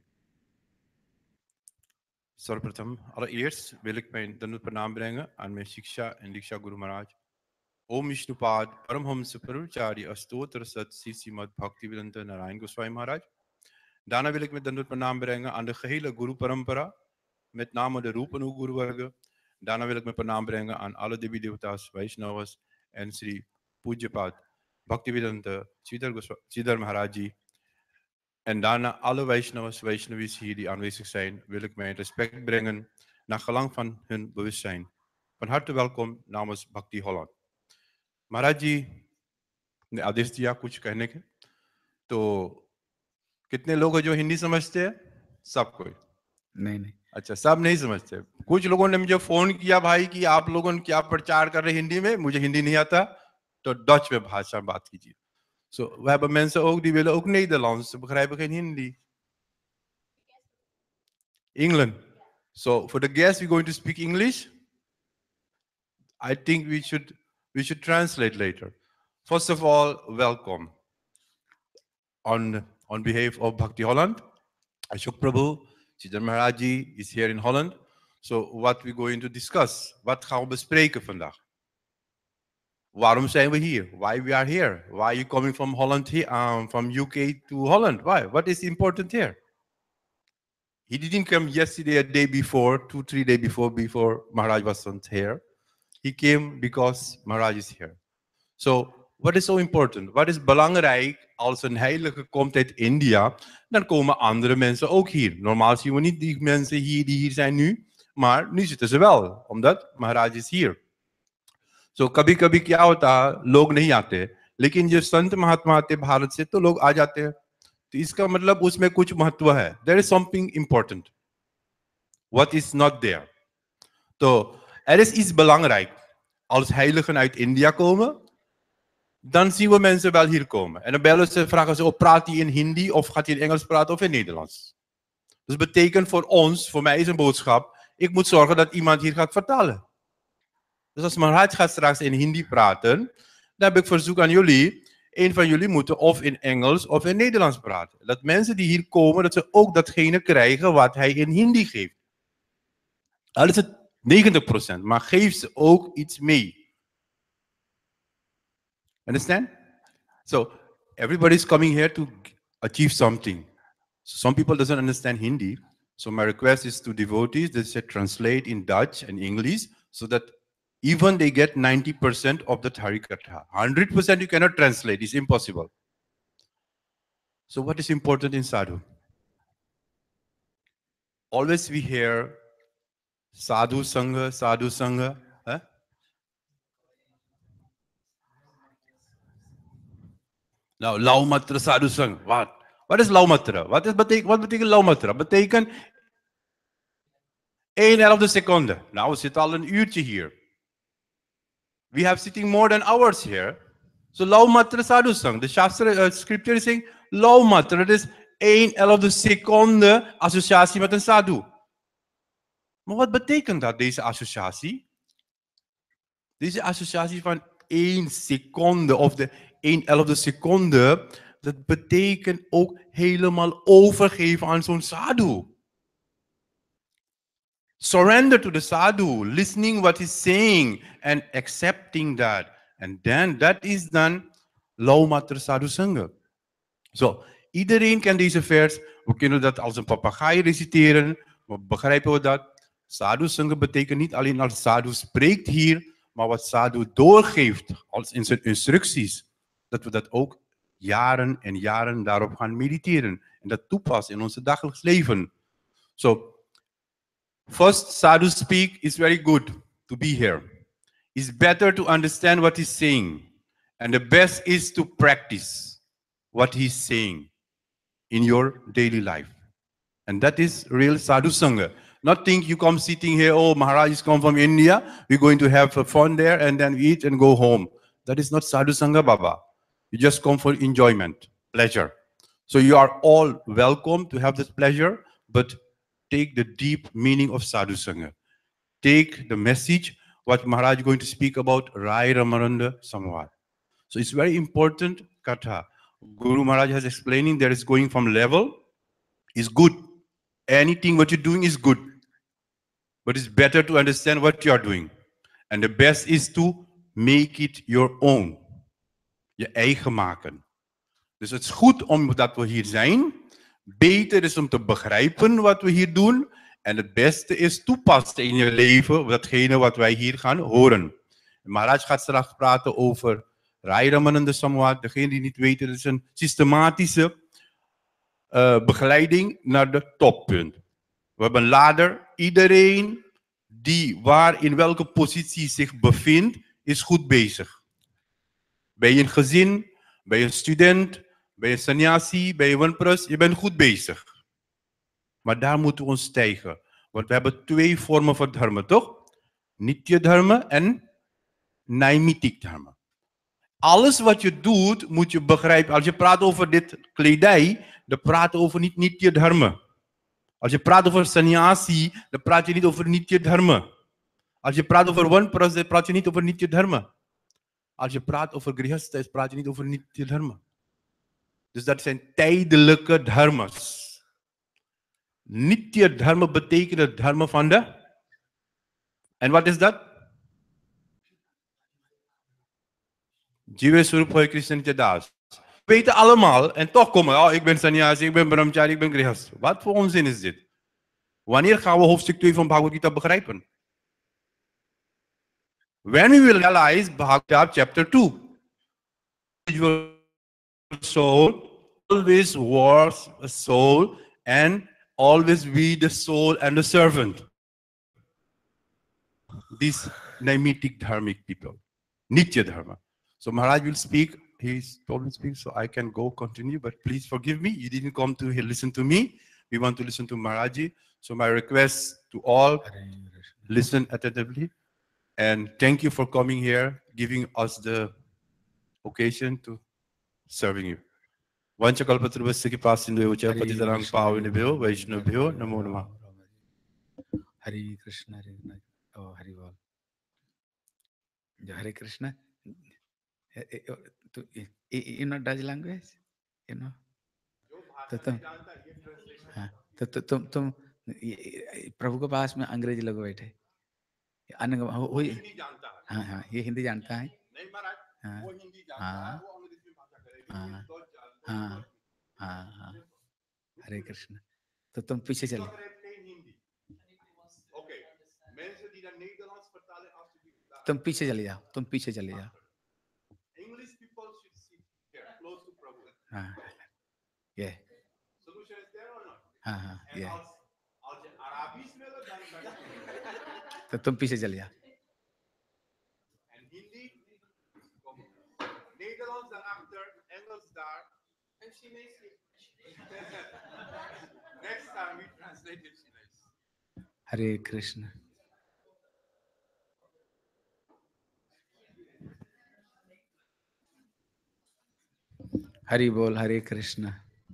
सर्वप्रथम allereerst wil ik mijn dank प्रणाम brengen aan mijn शिक्षा en दीक्षा गुरु महाराज ओम विष्णुपाद परमहंस परमचारी अस्तोत्र सत श्रीमद भक्तिवेदांत नारायण गोस्वामी महाराज. Daarna wil ik met dank प्रणाम brengen aan de gehele guru parampara, met name de roep en de guruvarga. Daarna wil ik mijn प्रणाम brengen aan alle devi devata's, Vaishnavas en Sri Pujapad Bhaktivedanta Sridhar Maharaj ji. En daarna alle Vaishnavas, Vaishnavis hier die aanwezig zijn, wil ik mijn respect brengen naar gelang van hun bewustzijn. Van harte welkom namens Bhakti Holland. महाराज जी ने आदेश दिया कुछ कहने के, तो कितने लोग हैं जो हिंदी समझते हैं? सब कोई नहीं नहीं अच्छा, सब नहीं समझते। कुछ लोगों ने मुझे फोन किया भाई कि आप लोगों ने क्या प्रचार कर रहे हिंदी में, मुझे हिंदी नहीं आता, तो डच में भाषा बात कीजिए. So we hebben mensen ook die willen ook Nederlands, ze begrijpen geen Hindi. England. So for the guests we're going to speak English. I think we should we should translate later. First of all, welcome. On, on behalf of Bhakti Holland, Ashok Prabhu, Sridhar Maharaj ji is here in Holland. So what we're going to discuss, wat gaan we bespreken vandaag? Waarom zijn we hier? Why we are here? Why are you coming from Holland here, um, from U K to Holland? Why? What is important here? He didn't come yesterday, a day before, two, three days before, before Maharaj wasn't here. He came because Maharaj is here. So Wat is zo important? Wat is belangrijk als een heilige komt uit India? Dan komen andere mensen ook hier. Normaal zien we niet die mensen hier die hier zijn nu. Maar nu zitten ze wel. Omdat Maharaj is hier. So kabhi kabhi kya hota log nahi aate. Lekin jo sant Mahatma aate Bharat se to log aa jate hain. To iska matlab usme kuch mahatva hai. There is something important. What is not there? So er is iets belangrijk. Als heiligen uit India komen, dan zien we mensen wel hier komen. En dan bellen ze, vragen ze, oh, praat hij in Hindi of gaat hij in Engels praten of in Nederlands? Dus dat betekent voor ons, voor mij is een boodschap, ik moet zorgen dat iemand hier gaat vertalen. Dus als Maharaj gaat straks in Hindi praten, dan heb ik verzoek aan jullie, een van jullie moeten of in Engels of in Nederlands praten. Dat mensen die hier komen, dat ze ook datgene krijgen wat hij in Hindi geeft. Al is het negentig procent, maar geef ze ook iets mee. Understand? So everybody is coming here to achieve something. So some people doesn't understand Hindi. So my request is to devotees that they translate in Dutch and English so that even they get ninety percent of the Harikatha. one hundred percent you cannot translate. It's impossible. So what is important in sadhu? Always we hear sadhu sangha, sadhu sangha. Huh? Nou, Laumatra sadhu sangha. Wat? Wat is Laumatra? Wat, is betek wat betekent Laumatra? Betekent één elfde seconde. Nou, we zitten al een uurtje hier. We have sitting more than hours here. So Laumatra sadhu sangha. The Shastra uh, scripture is saying Laumatra. Dat is één elfde seconde associatie met een sadhu. Maar wat betekent dat, deze associatie? Deze associatie van één seconde of de één elfde seconde, dat betekent ook helemaal overgeven aan zo'n sadhu. Surrender to the sadhu, listening what he's saying and accepting that. And then that is dan Laumatra sadhu sangha. Zo, iedereen kent deze vers. We kunnen dat als een papegaai reciteren. Maar begrijpen we dat? Sadhu sangha betekent niet alleen als sadhu spreekt hier, maar wat sadhu doorgeeft als in zijn instructies. Dat we dat ook jaren en jaren daarop gaan mediteren. En dat toepassen in ons dagelijks leven. So, first sadhu speak is very good to be here. It's better to understand what he's saying. And the best is to practice what he's saying in your daily life. And that is real sadhu sangha. Not think you come sitting here, oh, Maharaj is come from India, we're going to have fun there and then we eat and go home. That is not sadhu sangha, Baba. You just come for enjoyment, pleasure. So you are all welcome to have this pleasure, but take the deep meaning of sadhu sangha. Take the message, what Maharaj is going to speak about, Rai Ramananda Samvad. So it's very important, Katha. Guru Maharaj has explaining that it's going from level, is good. Anything what you're doing is good. But it's better to understand what you are doing. And the best is to make it your own. Je eigen maken. Dus het is goed omdat we hier zijn. Beter is om te begrijpen wat we hier doen. En het beste is toepassen in je leven datgene wat wij hier gaan horen. Maharaj gaat straks praten over Rai Ramananda Samvad. Degene die niet weten, dat is een systematische uh, begeleiding naar de toppunt. We hebben een ladder. Iedereen die waar in welke positie zich bevindt, is goed bezig. Ben je een gezin, ben je een student, ben je een sannyasi, ben je wanpras, je bent goed bezig. Maar daar moeten we ons stijgen. Want we hebben twee vormen van dharma, toch? Nitya dharma en naimitik dharma. Alles wat je doet, moet je begrijpen. Als je praat over dit kledij, dan praat je over niet nitya dharma. Als je praat over sannyasi, dan praat je niet over nitya dharma. Als je praat over wanpras, dan praat je niet over nitya dharma. Als je praat over grihastha, praat je niet over nitya dharma. Dus dat zijn tijdelijke dharma's. Nitya dharma betekent het dharma van de... En wat is dat? Jiva Swarup Hari Krishna Nitya Das. We weten allemaal, en toch komen, oh, ik ben sannyasi, ik ben brahmachari, ik ben grihastha. Wat voor onzin is dit? Wanneer gaan we hoofdstuk twee van Bhagavad Gita begrijpen? When we will realize Bhagavad Gita chapter two. individual soul, always was a soul and always be the soul and the servant. These Naimitic dharmic people, Nitya Dharma. So Maharaj will speak. He's told me to speak, so I can go continue. But please forgive me. You didn't come to here listen to me. We want to listen to Maharaji. So my request to all, listen attentively. And thank you for coming here, giving us the occasion to serving you. Vanchakalpatruvasya ki pasindu evacha patitarang pavinibhyo vaishnavbhyo namo namah. Hare Krishna, Hare Krishna. Oh, Hare Bol. Hare Krishna. You know Dutch language? You know? तो तुम हाँ तो तु, तुम तुम प्रभु के पास में अंग्रेजी लोग बैठे अन्य हो, हो हाँ हाँ ये हिंदी जानता है हाँ हाँ हाँ हाँ हाँ हाँ हरे कृष्ण तो तुम पीछे चले तुम पीछे चले जाओ तुम पीछे चले जाओ हाँ ये हाँ हाँ ये तो तुम पीछे चले जाओ Nederlands daarachter, Engels daar. En Chinees hier. Next time we translate in Chinese. Hare Krishna. Hari बोल हरे कृष्ण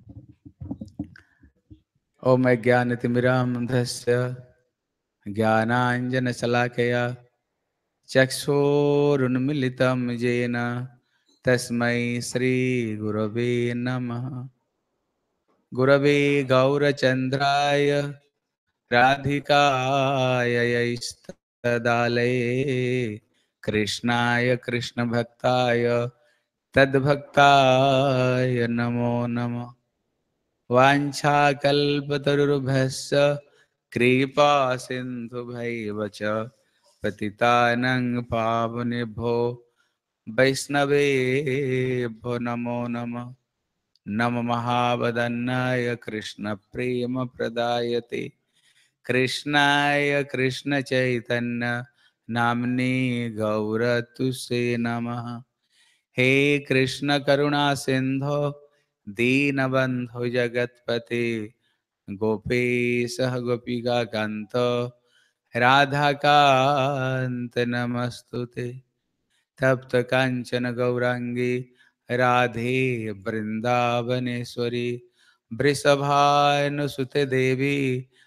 ओम ज्ञानतिमिरान्धस्य ज्ञानाञ्जनशलाकया चक्षुरुन्मीलितं येन तस्मै श्रीगुरवे नमः गुरवे गौरचन्द्राय राधिकायै कृष्णाय कृष्णभक्ताय तद्भक्ताय नमो नमः वाञ्छाकल्पतरुर्भस्य कृपा सिन्धुभैव च पतितानं पावनेभ्यो वैष्णवेभ्यो नमो नमः नमः महावदन्नाय कृष्णप्रेमप्रदायते कृष्णाय कृष्णचैतन्य नाम्ने गौरतुसे नमः हे कृष्ण करुणा सिंधो दीनबंधु जगतपते गोपेश गोपिका कांत राधा कांत नमस्तुते तप्त कांचन गौरांगी राधे वृंदावनेश्वरी वृषभानुसुते देवी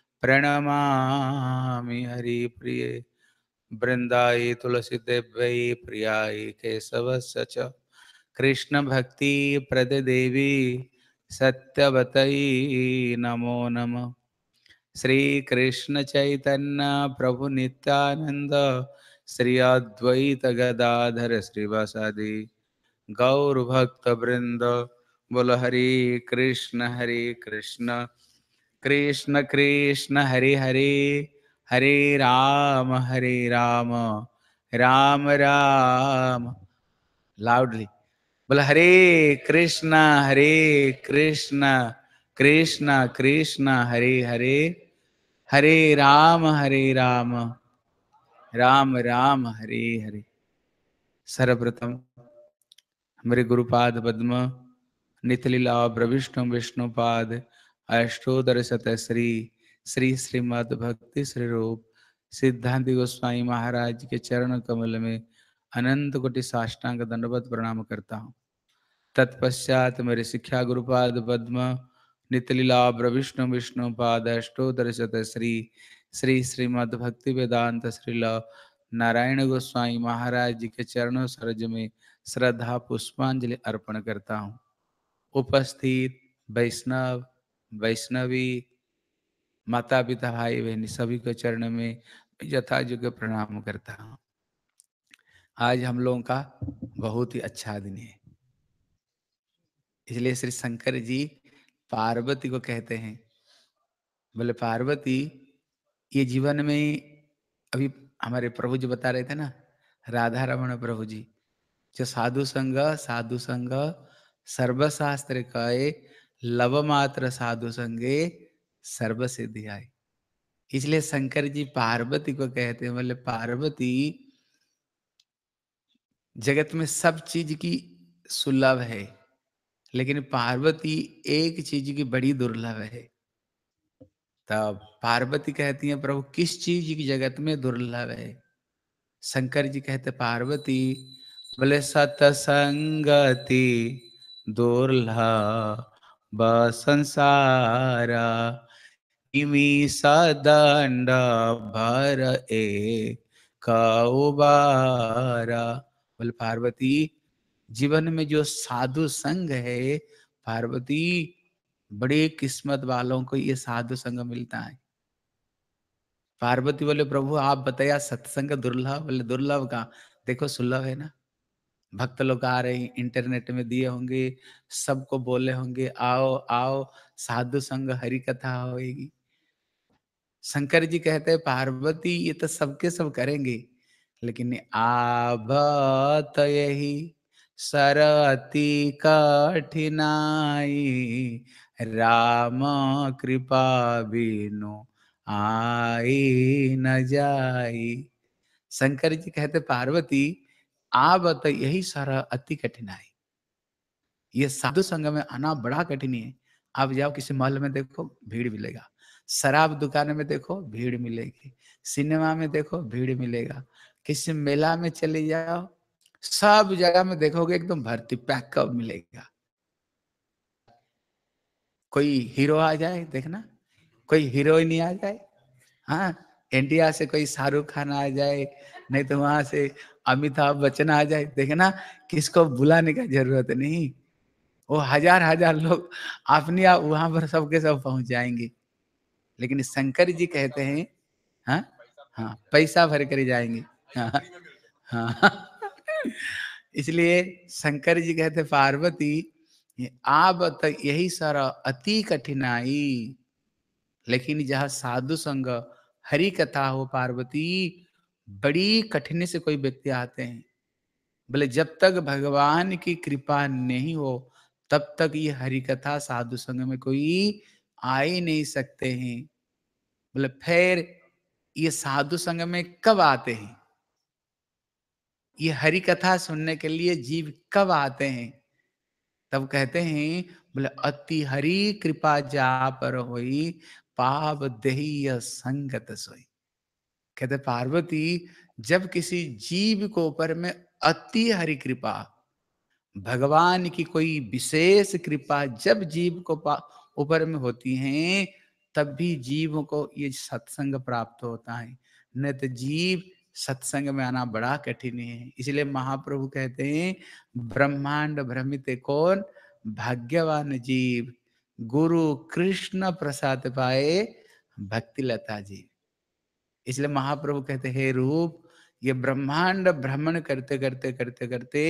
प्रणमामि हरिप्रिये वृंदाई तुलसी देव्यै प्रियाय केशवस्य च कृष्ण भक्ति प्रद देवी सत्यवतई नमो नमः श्री कृष्ण चैतन्य प्रभु नित्यानंद श्री अद्वैत गदाधर श्रीवासादि गौर भक्त वृंद बोल हरे कृष्ण हरे कृष्ण कृष्ण कृष्ण हरे हरे हरे राम हरे राम राम राम लाउडली बोला हरे कृष्णा हरे कृष्णा कृष्णा कृष्णा हरे हरे हरे राम हरे राम राम राम हरे हरे सर्वप्रथम हमारे गुरुपाद पद्म नितलीला प्रविष्णु विष्णुपाद अष्टोदर शत श्री श्री श्रीमद् भक्ति श्री रूप सिद्धांत गोस्वामी महाराज के चरण कमल में अनंत कोटि साष्टांग दंडवत प्रणाम करता हूँ। तत्पश्चात मेरे शिक्षा गुरुपाद पद्म नितलीला प्रविष्णु विष्णुपाद अष्टोदर शत श्री श्री श्रीमद् भक्ति वेदांत श्रील नारायण गोस्वामी महाराज जी के चरणों सरज में श्रद्धा पुष्पांजलि अर्पण करता हूँ। उपस्थित वैष्णव वैष्णवी माता पिता भाई बहन सभी को चरण में यथायोग्य प्रणाम करता हूँ। आज हम लोगों का बहुत ही अच्छा दिन है, इसलिए श्री शंकर जी पार्वती को कहते हैं, बोले पार्वती ये जीवन में अभी हमारे प्रभु जी बता रहे थे ना, राधा रमण प्रभु जी जो साधु संग साधु संग सर्वशास्त्र कहे लव मात्र साधु संगे सर्व सिद्धि आए। इसलिए शंकर जी पार्वती को कहते हैं, बोले पार्वती जगत में सब चीज की सुलभ है, लेकिन पार्वती एक चीज की बड़ी दुर्लभ है। तब पार्वती कहती है प्रभु किस चीज की जगत में दुर्लभ है? शंकर जी कहते पार्वती बोले सतसंगति दुर्लभ संसारा निमिष दंड भर ए कौबारा। बोले पार्वती जीवन में जो साधु संग है पार्वती, बड़ी किस्मत वालों को ये साधु संग मिलता है। पार्वती बोले प्रभु आप बताया सत्संग दुर्लभ, बोले दुर्लभ का देखो सुलभ है ना। भक्त लोग आ रहे हैं, इंटरनेट में दिए होंगे, सबको बोले होंगे आओ आओ साधु संग हरि कथा होगी। शंकर जी कहते हैं पार्वती ये तो सबके सब करेंगे, लेकिन आभत यही सरअति कठिनाई राम कृपा बिनु आई न जाई। शंकर जी कहते पार्वती आबत यही सारा अति कठिनाई, ये साधु संग में आना बड़ा कठिन है। आप जाओ किसी महल में देखो भीड़ मिलेगा, शराब दुकान में देखो भीड़ मिलेगी, सिनेमा में देखो भीड़ मिलेगा, किसी मेला में चले जाओ सब जगह में देखोगे एकदम भर्ती पैकअप मिलेगा। कोई हीरो आ जाए देखना, कोई हीरोइन आ जाए, हाँ इंडिया से कोई शाहरुख खान आ जाए, नहीं तो वहां से अमिताभ बच्चन आ जाए, देखना किसको बुलाने का जरूरत नहीं, वो हजार हजार लोग अपने आप वहां पर सबके सब पहुंच जाएंगे। लेकिन शंकर जी कहते हैं हाँ हाँ पैसा भर कर जाएंगे। हाँ हाँ इसलिए शंकर जी कहते पार्वती आप तो यही सारा अति कठिनाई, लेकिन जहाँ साधु संग हरि कथा हो पार्वती बड़ी कठिन से कोई व्यक्ति आते हैं। बोले जब तक भगवान की कृपा नहीं हो तब तक ये हरि कथा साधु संग में कोई आ ही नहीं सकते हैं। बोले फिर ये साधु संग में कब आते हैं? ये हरि कथा सुनने के लिए जीव कब आते हैं? तब कहते हैं बोले अति हरि कृपा जा पर होई पाप देहिय संगत सोई। कहते पार्वती जब किसी जीव को ऊपर में अति हरि कृपा, भगवान की कोई विशेष कृपा जब जीव को ऊपर में होती है तब भी जीव को ये सत्संग प्राप्त होता है, नहीं तो जीव सत्संग में आना बड़ा कठिन है। इसलिए महाप्रभु कहते हैं ब्रह्मांड भ्रमित कौन भाग्यवान जीव, गुरु कृष्ण प्रसाद पाए भक्ति लता जी। इसलिए महाप्रभु कहते हे रूप ये ब्रह्मांड भ्रमण करते करते करते करते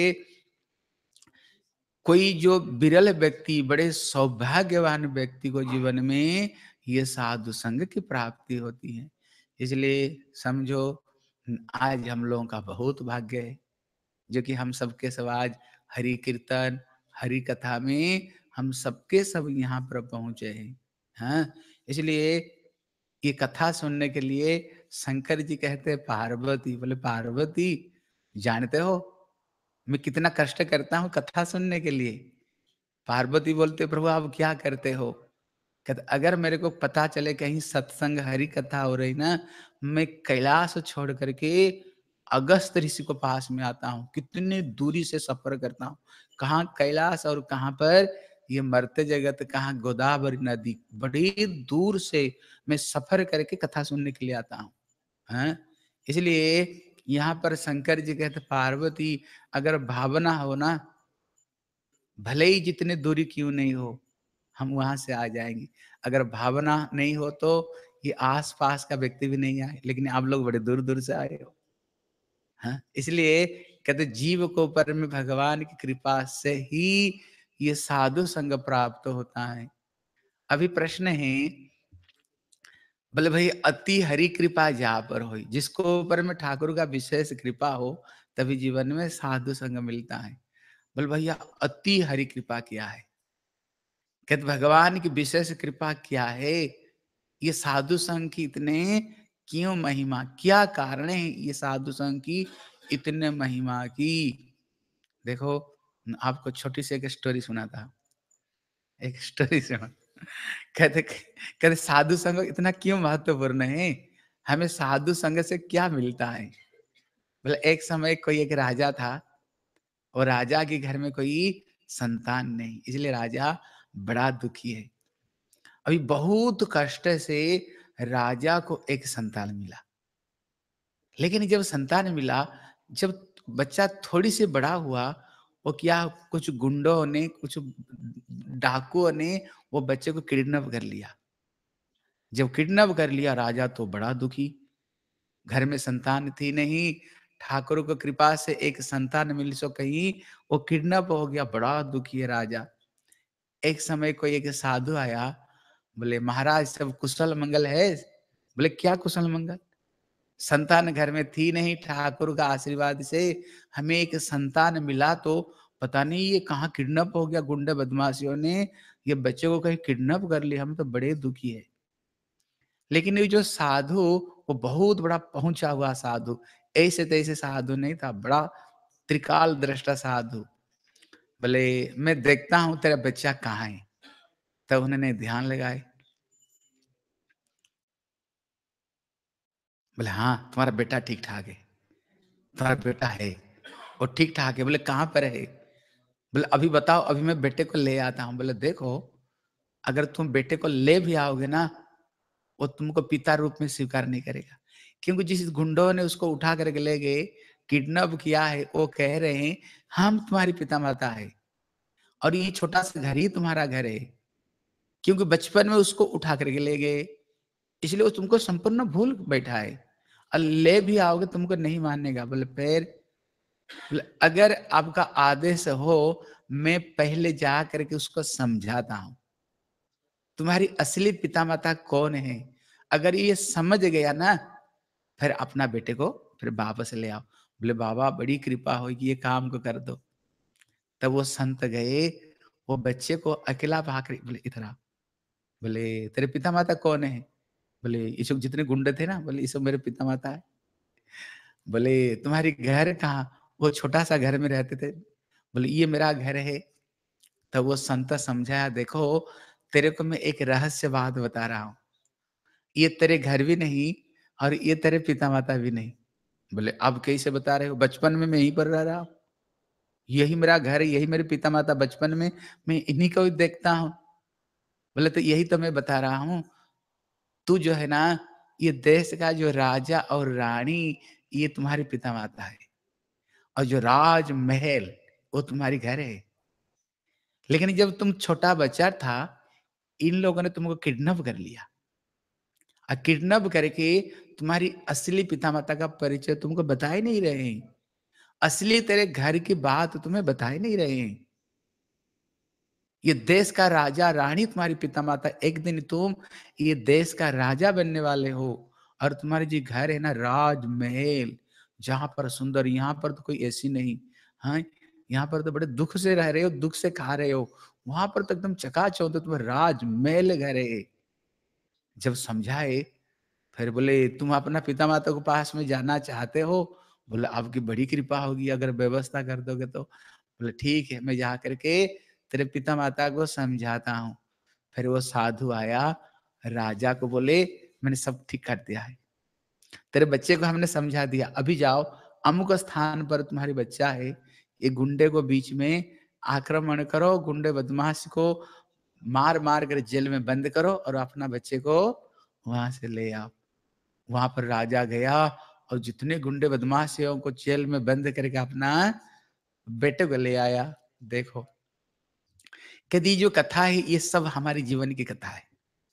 कोई जो विरल व्यक्ति, बड़े सौभाग्यवान व्यक्ति को जीवन में ये साधु संग की प्राप्ति होती है। इसलिए समझो आज हम लोगों का बहुत भाग्य है जो कि हम सबके सब आज हरि कीर्तन हरि कथा में हम सबके सब यहाँ पर पहुंचे हैं। हाँ इसलिए ये कथा सुनने के लिए शंकर जी कहते हैं पार्वती, बोले पार्वती जानते हो मैं कितना कष्ट करता हूँ कथा सुनने के लिए। पार्वती बोलते प्रभु आप क्या करते हो? कहते अगर मेरे को पता चले कहीं सत्संग हरि कथा हो रही ना, मैं कैलाश छोड़ करके अगस्त ऋषि को पास में आता हूँ। कितनी दूरी से सफर करता हूँ, कहाँ कैलाश और कहाँ पर ये मरते जगत, कहाँ गोदावरी नदी, बड़ी दूर से मैं सफर करके कथा सुनने के लिए आता हूँ। हाँ इसलिए यहाँ पर शंकर जी कहते पार्वती अगर भावना हो ना, भले ही जितने दूरी क्यों नहीं हो हम वहां से आ जाएंगे। अगर भावना नहीं हो तो ये आस पास का व्यक्ति भी नहीं आए, लेकिन आप लोग बड़े दूर दूर से आए हो। हाँ इसलिए कहते जीव को ऊपर में भगवान की कृपा से ही ये साधु संग प्राप्त होता है। अभी प्रश्न है बोले भाई अति हरि कृपा जा पर हो, जिसको ऊपर में ठाकुर का विशेष कृपा हो तभी जीवन में साधु संग मिलता है। बोल भैया अति हरि कृपा किया है, कहते भगवान की विशेष कृपा क्या है, ये साधु संघ की इतने क्यों महिमा, क्या कारण है ये साधु संघ की इतने महिमा की। देखो आपको छोटी सी एक स्टोरी सुनाता, एक स्टोरी सुना। कहते कहते साधु संघ इतना क्यों महत्वपूर्ण है, हमें साधु संघ से क्या मिलता है। बोले एक समय कोई एक राजा था और राजा के घर में कोई संतान नहीं, इसलिए राजा बड़ा दुखी है। अभी बहुत कष्ट से राजा को एक संतान मिला, लेकिन जब संतान मिला, जब बच्चा थोड़ी सी बड़ा हुआ, वो क्या कुछ गुंडों ने, कुछ डाकुओं ने वो बच्चे को किडनैप कर लिया। जब किडनैप कर लिया, राजा तो बड़ा दुखी, घर में संतान थी नहीं, ठाकुर को कृपा से एक संतान मिल सो कहीं, वो किडनैप हो गया, बड़ा दुखी है राजा। एक समय कोई एक साधु आया, बोले महाराज सब कुशल मंगल है। बोले क्या कुशल मंगल, संतान घर में थी नहीं, ठाकुर का आशीर्वाद से हमें एक संतान मिला, तो पता नहीं ये कहाँ किडनैप हो गया, गुंडे बदमाशियों ने ये बच्चे को कहीं किडनैप कर लिया, हम तो बड़े दुखी है। लेकिन ये जो साधु, वो बहुत बड़ा पहुंचा हुआ साधु, ऐसे तैसे साधु नहीं था, बड़ा त्रिकाल दृष्टा साधु। बोले मैं देखता हूं तेरा बच्चा कहाँ है। तब उन्होंने ध्यान लगाए, बोले हाँ तुम्हारा बेटा ठीक ठाक है, तुम्हारा बेटा है वो ठीक ठाक है। बोले कहाँ पर है। बोले अभी बताओ, अभी मैं बेटे को ले आता हूँ। बोले देखो अगर तुम बेटे को ले भी आओगे ना, वो तुमको पिता रूप में स्वीकार नहीं करेगा, क्योंकि जिस गुंडों ने उसको उठा करके ले गए, किडनैप किया है, वो कह रहे हैं हम तुम्हारी पिता माता है और ये छोटा सा घर ही तुम्हारा घर है, क्योंकि बचपन में उसको उठा करके ले गए, इसलिए वो तुमको संपूर्ण भूल बैठा है और ले भी आओगे तुमको नहीं मानेगा। बोले फिर, बोले अगर आपका आदेश हो, मैं पहले जा करके उसको समझाता हूं तुम्हारी असली पिता माता कौन है। अगर ये समझ गया ना, फिर अपना बेटे को फिर वापस ले आओ। बोले बाबा बड़ी कृपा होगी, ये काम को कर दो। तब वो संत गए, वो बच्चे को अकेला भाग, बोले इधर आ। बोले तेरे पिता माता कौन है। बोले ये सब जितने गुंडे थे ना, बोले ये सब मेरे पिता माता है। बोले तुम्हारी घर कहाँ, वो छोटा सा घर में रहते थे। बोले ये मेरा घर है। तब वो संत समझाया, देखो तेरे को मैं एक रहस्य बात बता रहा हूं, ये तेरे घर भी नहीं और ये तेरे पिता माता भी नहीं। बोले अब कैसे बता रहे हो, बचपन में मैं यहीं पर रह रहा हूं, यही मेरा घर है, यही मेरे पिता माता, बचपन में मैं इन्हीं को देखता हूं। बोले तो यही तो मैं बता रहा हूं, तू जो है ना, ये देश का जो राजा और रानी, ये तुम्हारे पिता माता है, और जो राजमहल वो तुम्हारी घर है। लेकिन जब तुम छोटा बच्चा था, इन लोगों ने तुमको किडनैप कर लिया, और किडनैप करके तुम्हारी असली पिता माता का परिचय तुमको बता ही नहीं रहे हैं, असली तेरे घर की बात तुम्हें बता ही नहीं रहे हैं। ये देश का राजा रानी तुम्हारी पिता माता, एक दिन तुम ये देश का राजा बनने वाले हो, और तुम्हारे जी घर है ना राजमहल, जहां पर सुंदर, यहाँ पर तो कोई ऐसी नहीं, हाँ यहाँ पर तो बड़े दुख से रह रहे हो, दुख से खा रहे हो, वहां पर तो एकदम चकाचौंध, तो तुम्हें राजमहल घर है। जब समझाए, फिर बोले तुम अपना पिता माता को पास में जाना चाहते हो। बोले आपकी बड़ी कृपा होगी अगर व्यवस्था कर दोगे तो। बोले ठीक है, मैं जा करके तेरे पिता माता को समझाता हूँ। फिर वो साधु आया, राजा को बोले मैंने सब ठीक कर दिया है, तेरे बच्चे को हमने समझा दिया, अभी जाओ अमुक स्थान पर तुम्हारी बच्चा है, ये गुंडे को बीच में आक्रमण करो, गुंडे बदमाश को मार मार कर जेल में बंद करो और अपना बच्चे को वहां से ले आओ। वहां पर राजा गया और जितने गुंडे बदमाश है उनको जेल में बंद करके अपना बेटे को ले आया। देखो कदी जो कथा है, ये सब हमारे जीवन की कथा है।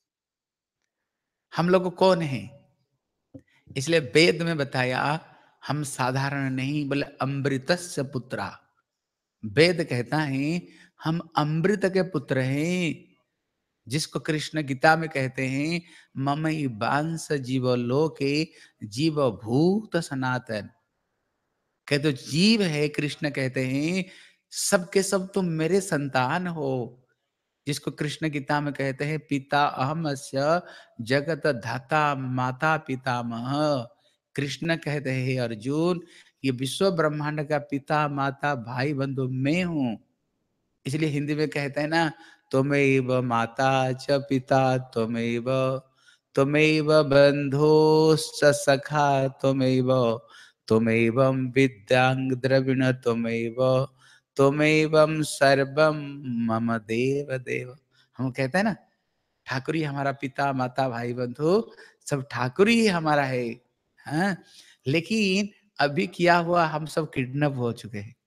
हम लोग कौन है, इसलिए वेद में बताया हम साधारण नहीं, बोले अमृतस्य पुत्रा। वेद कहता है हम अमृत के पुत्र हैं, जिसको कृष्ण गीता में कहते हैं ममई बांस जीव लोके जीव भूत सनातन। कहते जीव है, कृष्ण कहते हैं सबके सब तुम मेरे संतान हो, जिसको कृष्ण गीता में कहते हैं पिता अहमस्य जगत धाता माता पितामह। कृष्ण कहते हैं अर्जुन ये विश्व ब्रह्मांड का पिता माता भाई बंधु मैं हूं। इसलिए हिंदी में कहते हैं ना, त्वमेव माता च पिता त्वमेव, त्वमेव बंधुश्च सखा त्वमेव, त्वमेवं विद्यां द्रविण त्वमेव, त्वमेवं सर्वं मम देव देव। हम कहते हैं ना ठाकुर ही हमारा पिता माता भाई बंधु सब ठाकुर ही हमारा है। हाँ? लेकिन अभी क्या हुआ, हम सब किडनैप हो चुके हैं।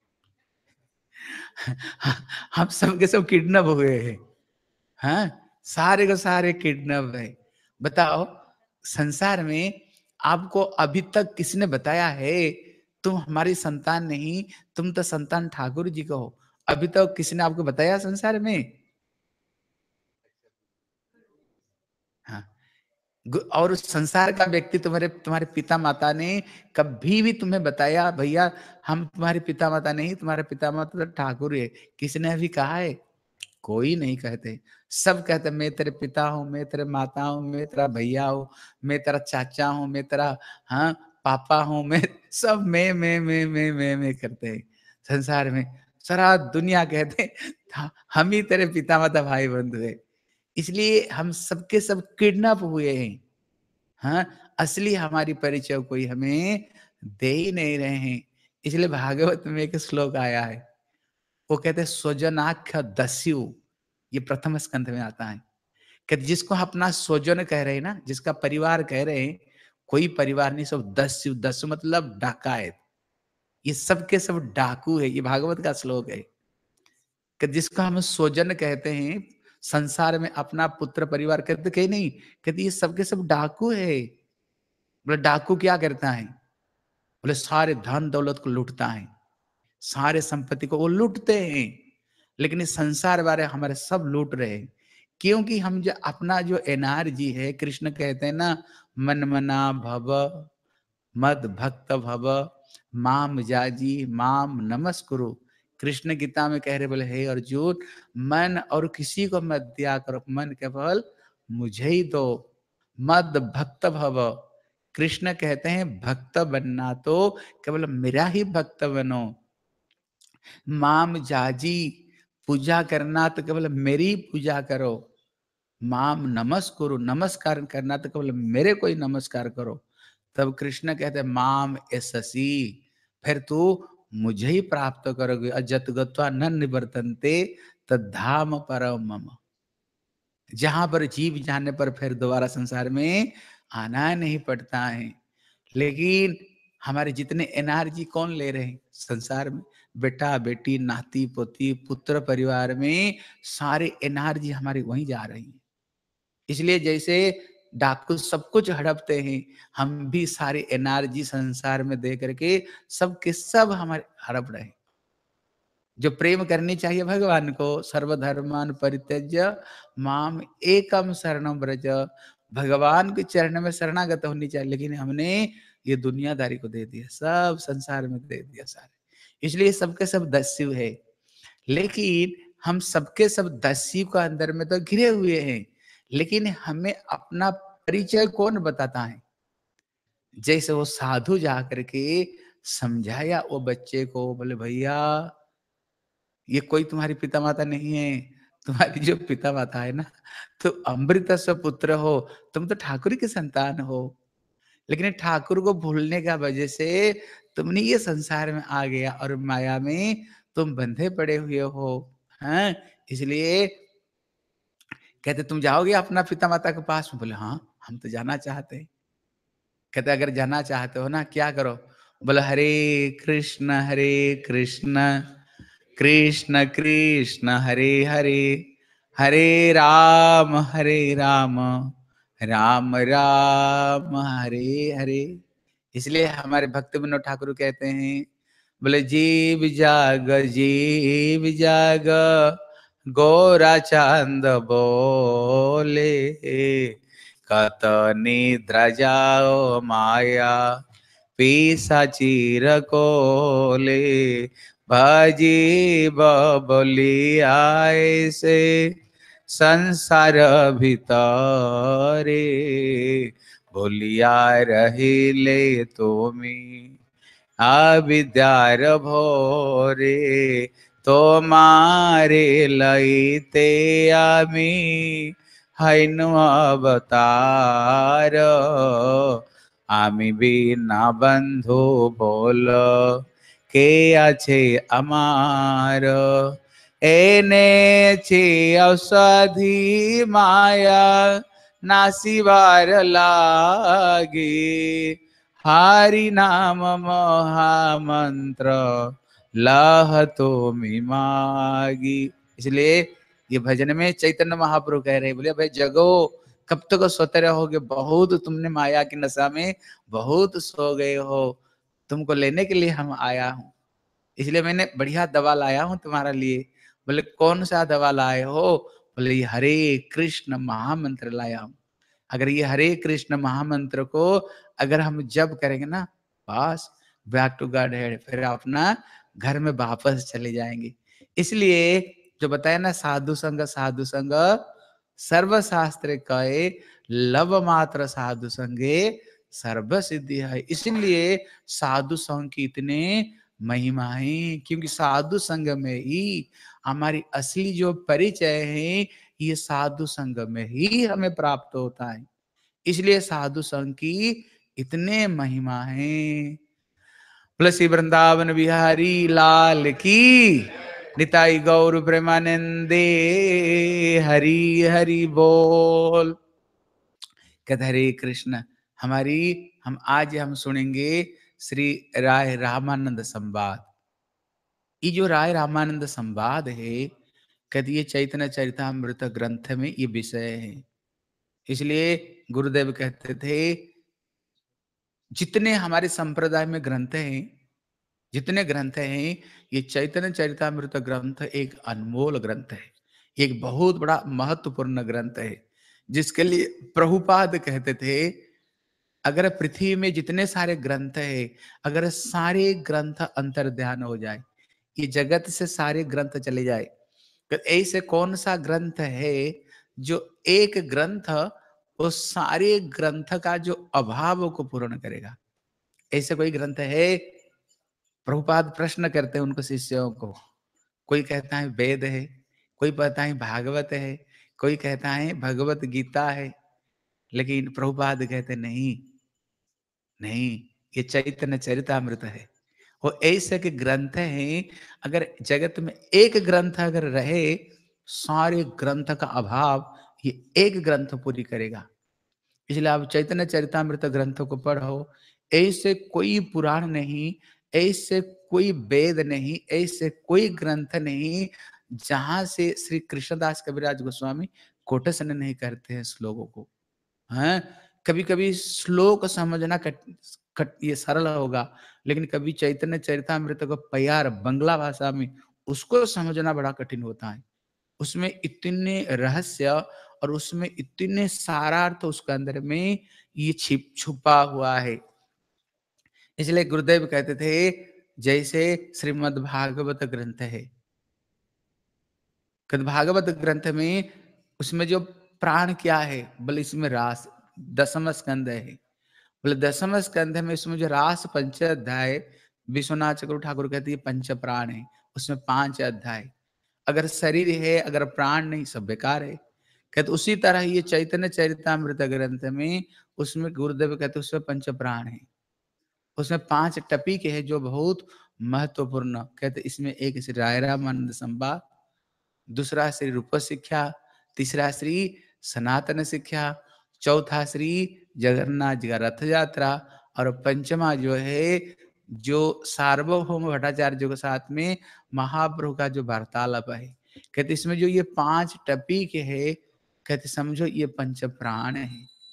हम सब के सब किडनैप हुए हैं। हाँ, सारे के सारे किडनैप है। बताओ संसार में आपको अभी तक किसने बताया है तुम हमारी संतान नहीं, तुम तो संतान ठाकुर जी को हो? अभी तक तो किसी ने आपको बताया संसार में? हाँ, और उस संसार का व्यक्ति तुम्हारे तुम्हारे पिता माता ने कभी भी तुम्हें बताया भैया हम तुम्हारे पिता माता नहीं, तुम्हारे पिता माता तो ठाकुर है? किसने अभी कहा है? कोई नहीं कहते। सब कहते मैं तेरे पिता हूँ, मैं तेरे माता हूँ, मैं तेरा भैया हूँ, मैं तेरा चाचा हूँ, मैं तेरा हाँ पापा हूँ, मैं सब मैं मैं मैं मैं मैं मैं करते हैं संसार में। सारा दुनिया कहते हम ही तेरे पिता माता भाई बंधु है। इसलिए हम सबके सब किडनैप हुए हैं। हाँ, असली हमारी परिचय कोई हमें दे ही नहीं रहे हैं। इसलिए भागवत में एक श्लोक आया है, वो कहते हैं स्वजनाख्य दस्यु, ये प्रथम स्कंध में आता है कि जिसको अपना स्वजन कह रहे हैं ना, जिसका परिवार कह रहे हैं, कोई परिवार नहीं, सब दस्यु। दस्यु मतलब डाकायत, ये सब के सब डाकू है। ये भागवत का श्लोक है कि जिसको हम स्वजन कहते हैं, संसार में अपना पुत्र परिवार कहते कहीं नहीं, कहते ये सब के सब डाकू है। बोले डाकू क्या करता है? बोले सारे धन दौलत को लूटता है, सारे संपत्ति को वो लूटते हैं। लेकिन इस संसार वाले हमारे सब लूट रहे हैं, क्योंकि हम जो अपना जो एनर्जी है, कृष्ण कहते हैं ना मन मना भव मद भक्त भव माम जाजी माम नमस्कुरु। कृष्ण गीता में कह रहे बोले हे अर्जुन मन और किसी को मत दिया करो, मन केवल मुझे ही दो। मद भक्त भव, कृष्ण कहते हैं भक्त बनना तो केवल मेरा ही भक्त बनो। माम जाजी, पूजा करना तो केवल मेरी पूजा करो। माम नमस्कुरु, नमस्कार करना तो केवल मेरे को ही नमस्कार करो। तब कृष्ण कहते माम एससी, फिर तू मुझे ही प्राप्त करोगे। अजत गत्वा न निवर्तन्ते तद्धाम परम मम, जहां पर जीव जाने पर फिर दोबारा संसार में आना नहीं पड़ता है। लेकिन हमारे जितने एनर्जी कौन ले रहे हैं संसार में? बेटा बेटी नाती पोती पुत्र परिवार में सारे एनर्जी हमारी वहीं जा रही है। इसलिए जैसे डाकू सब कुछ हड़पते हैं, हम भी सारी एनर्जी संसार में दे करके सब के सब हमारे हड़प रहे हैं। जो प्रेम करनी चाहिए भगवान को, सर्वधर्मान परित्यज्य माम एकम शरणम व्रज, भगवान के चरण में शरणागत होनी चाहिए। लेकिन हमने ये दुनियादारी को दे दिया, सब संसार में दे दिया सारे। इसलिए सबके सब दस्यु है। लेकिन हम सबके सब दस्यु का अंदर में तो घिरे हुए हैं, लेकिन हमें अपना परिचय कौन बताता है? जैसे वो साधु जा करके समझाया वो बच्चे को, बोले भैया ये कोई तुम्हारी पिता माता नहीं है, तुम्हारी जो पिता माता है ना तो अमृत स्व पुत्र हो, तुम तो ठाकुर की संतान हो। लेकिन ठाकुर को भूलने का वजह से तुमने ये संसार में आ गया और माया में तुम बंधे पड़े हुए हो। हाँ, इसलिए कहते तुम जाओगे अपना पिता माता के पास में? बोले हाँ हम तो जाना चाहते हैं। कहते अगर जाना चाहते हो ना क्या करो? बोले हरे कृष्ण हरे कृष्ण कृष्ण कृष्ण हरे हरे, हरे राम हरे राम राम राम हरे हरे। इसलिए हमारे भक्त विनोद ठाकुर कहते हैं बोले जीव जाग जीव जाग गोरा चांद बोले, कत निद्रा जाओ माया पीसा चीर कोले भजी बोली आए से संसार भितरे बोलिया रहिले तुमी अविद्यार भोरे तो मारे लईते आमी हैनु अवतार आमी बिना बंधु बोल के आछे अमार एने छे औषधि माया नासिवार लागे हरि नाम महामंत्र लह तो मागी। इसलिए ये भजन में चैतन्य महाप्रभु कह रहे, बोले भाई जगो, कब तक सोते रहोगे, बहुत तुमने माया की नशा में बहुत सो गए हो, तुमको लेने के लिए हम आया हूँ, इसलिए मैंने बढ़िया दवा लाया हूँ तुम्हारे लिए। बोले कौन सा दवा लाए हो? बोले ये हरे कृष्ण महामंत्र लाया हूँ। अगर ये हरे कृष्ण महामंत्र को अगर हम जप करेंगे ना, बस बैक टू गॉड हेड, फिर अपना घर में वापस चले जाएंगे। इसलिए जो बताया ना, साधु संग साधु संग सर्व शास्त्र कहे लव मात्र साधु संगे सर्व सिद्धि है। इसलिए साधु संग की इतने महिमा है, क्योंकि साधु संग में ही हमारी असली जो परिचय है ये साधु संग में ही हमें प्राप्त होता है। इसलिए साधु संग की इतने महिमा है। प्लस वृंदावन बिहारी लाल की, निताई गौर प्रेमानंदे, हरि हरि बोल। कहते हरे कृष्ण। हमारी हम आज हम सुनेंगे श्री राय रामानंद संवाद। ये जो राय रामानंद संवाद है, कहते ये चैतन्य चरितामृत ग्रंथ में ये विषय है। इसलिए गुरुदेव कहते थे जितने हमारे संप्रदाय में ग्रंथ हैं, जितने ग्रंथ हैं, ये चैतन्य चरितामृत ग्रंथ एक अनमोल ग्रंथ है, एक बहुत बड़ा महत्वपूर्ण ग्रंथ है, जिसके लिए प्रभुपाद कहते थे अगर पृथ्वी में जितने सारे ग्रंथ है, अगर सारे ग्रंथ अंतर्ध्यान हो जाए, ये जगत से सारे ग्रंथ चले जाए, तो ऐसे कौन सा ग्रंथ है जो एक ग्रंथ उस सारे ग्रंथ का जो अभाव को पूर्ण करेगा? ऐसे कोई ग्रंथ है? प्रभुपाद प्रश्न करते हैं उनको शिष्यों को। कोई कहता है वेद है, कोई कहता है भागवत है, कोई कहता है भगवत गीता है, लेकिन प्रभुपाद कहते नहीं नहीं, ये चैतन्य चरितामृत है। वो ऐसे के ग्रंथ हैं, अगर जगत में एक ग्रंथ अगर रहे, सारे ग्रंथ का अभाव ये एक ग्रंथ पूरी करेगा। इसलिए आप चैतन्य चरितामृत ग्रंथों को पढ़ो। ऐसे कोई पुराण नहीं, ऐसे कोई वेद नहीं, ऐसे कोई ग्रंथ नहीं जहां से श्री कृष्णदास कविराज गोस्वामी कोटेशन नहीं करते हैं श्लोकों को। हैं, कभी कभी श्लोक समझना कट, कट ये सरल होगा, लेकिन कभी चैतन्य चरितामृत को प्यार बंगला भाषा में उसको समझना बड़ा कठिन होता है। उसमें इतने रहस्य और उसमें इतने सारा अर्थ उसके अंदर में ये छिप छुपा हुआ है। इसलिए गुरुदेव कहते थे जैसे श्रीमद् भागवत ग्रंथ है, भागवत ग्रंथ में उसमें जो प्राण क्या है, बोले इसमें रास दसम स्कंद है। बोले दसम स्कंध में इसमें जो रास पंच अध्याय, विश्वनाथ चक्रवर्ती ठाकुर कहते हैं पंच प्राण है, उसमें पांच अध्याय। अगर शरीर है, अगर प्राण नहीं, सब बेकार है। कहते उसी तरह ये चैतन्य चरितामृत ग्रंथ में उसमें गुरुदेव कहते उसमें पंच प्राण है, उसमें पांच टपीक है जो बहुत महत्वपूर्ण। कहते इसमें एक श्री राय रामानंद संवाद, दूसरा श्री रूप शिक्षा, तीसरा श्री सनातन शिक्षा, चौथा श्री जगन्नाथ जी का रथ यात्रा, और पंचमा जो है जो सार्वभौम भट्टाचार्य के साथ में महाप्रभु का जो वार्तालाप है। कहते इसमें जो ये पांच टपीक है, कहते समझो ये पंच प्राण है।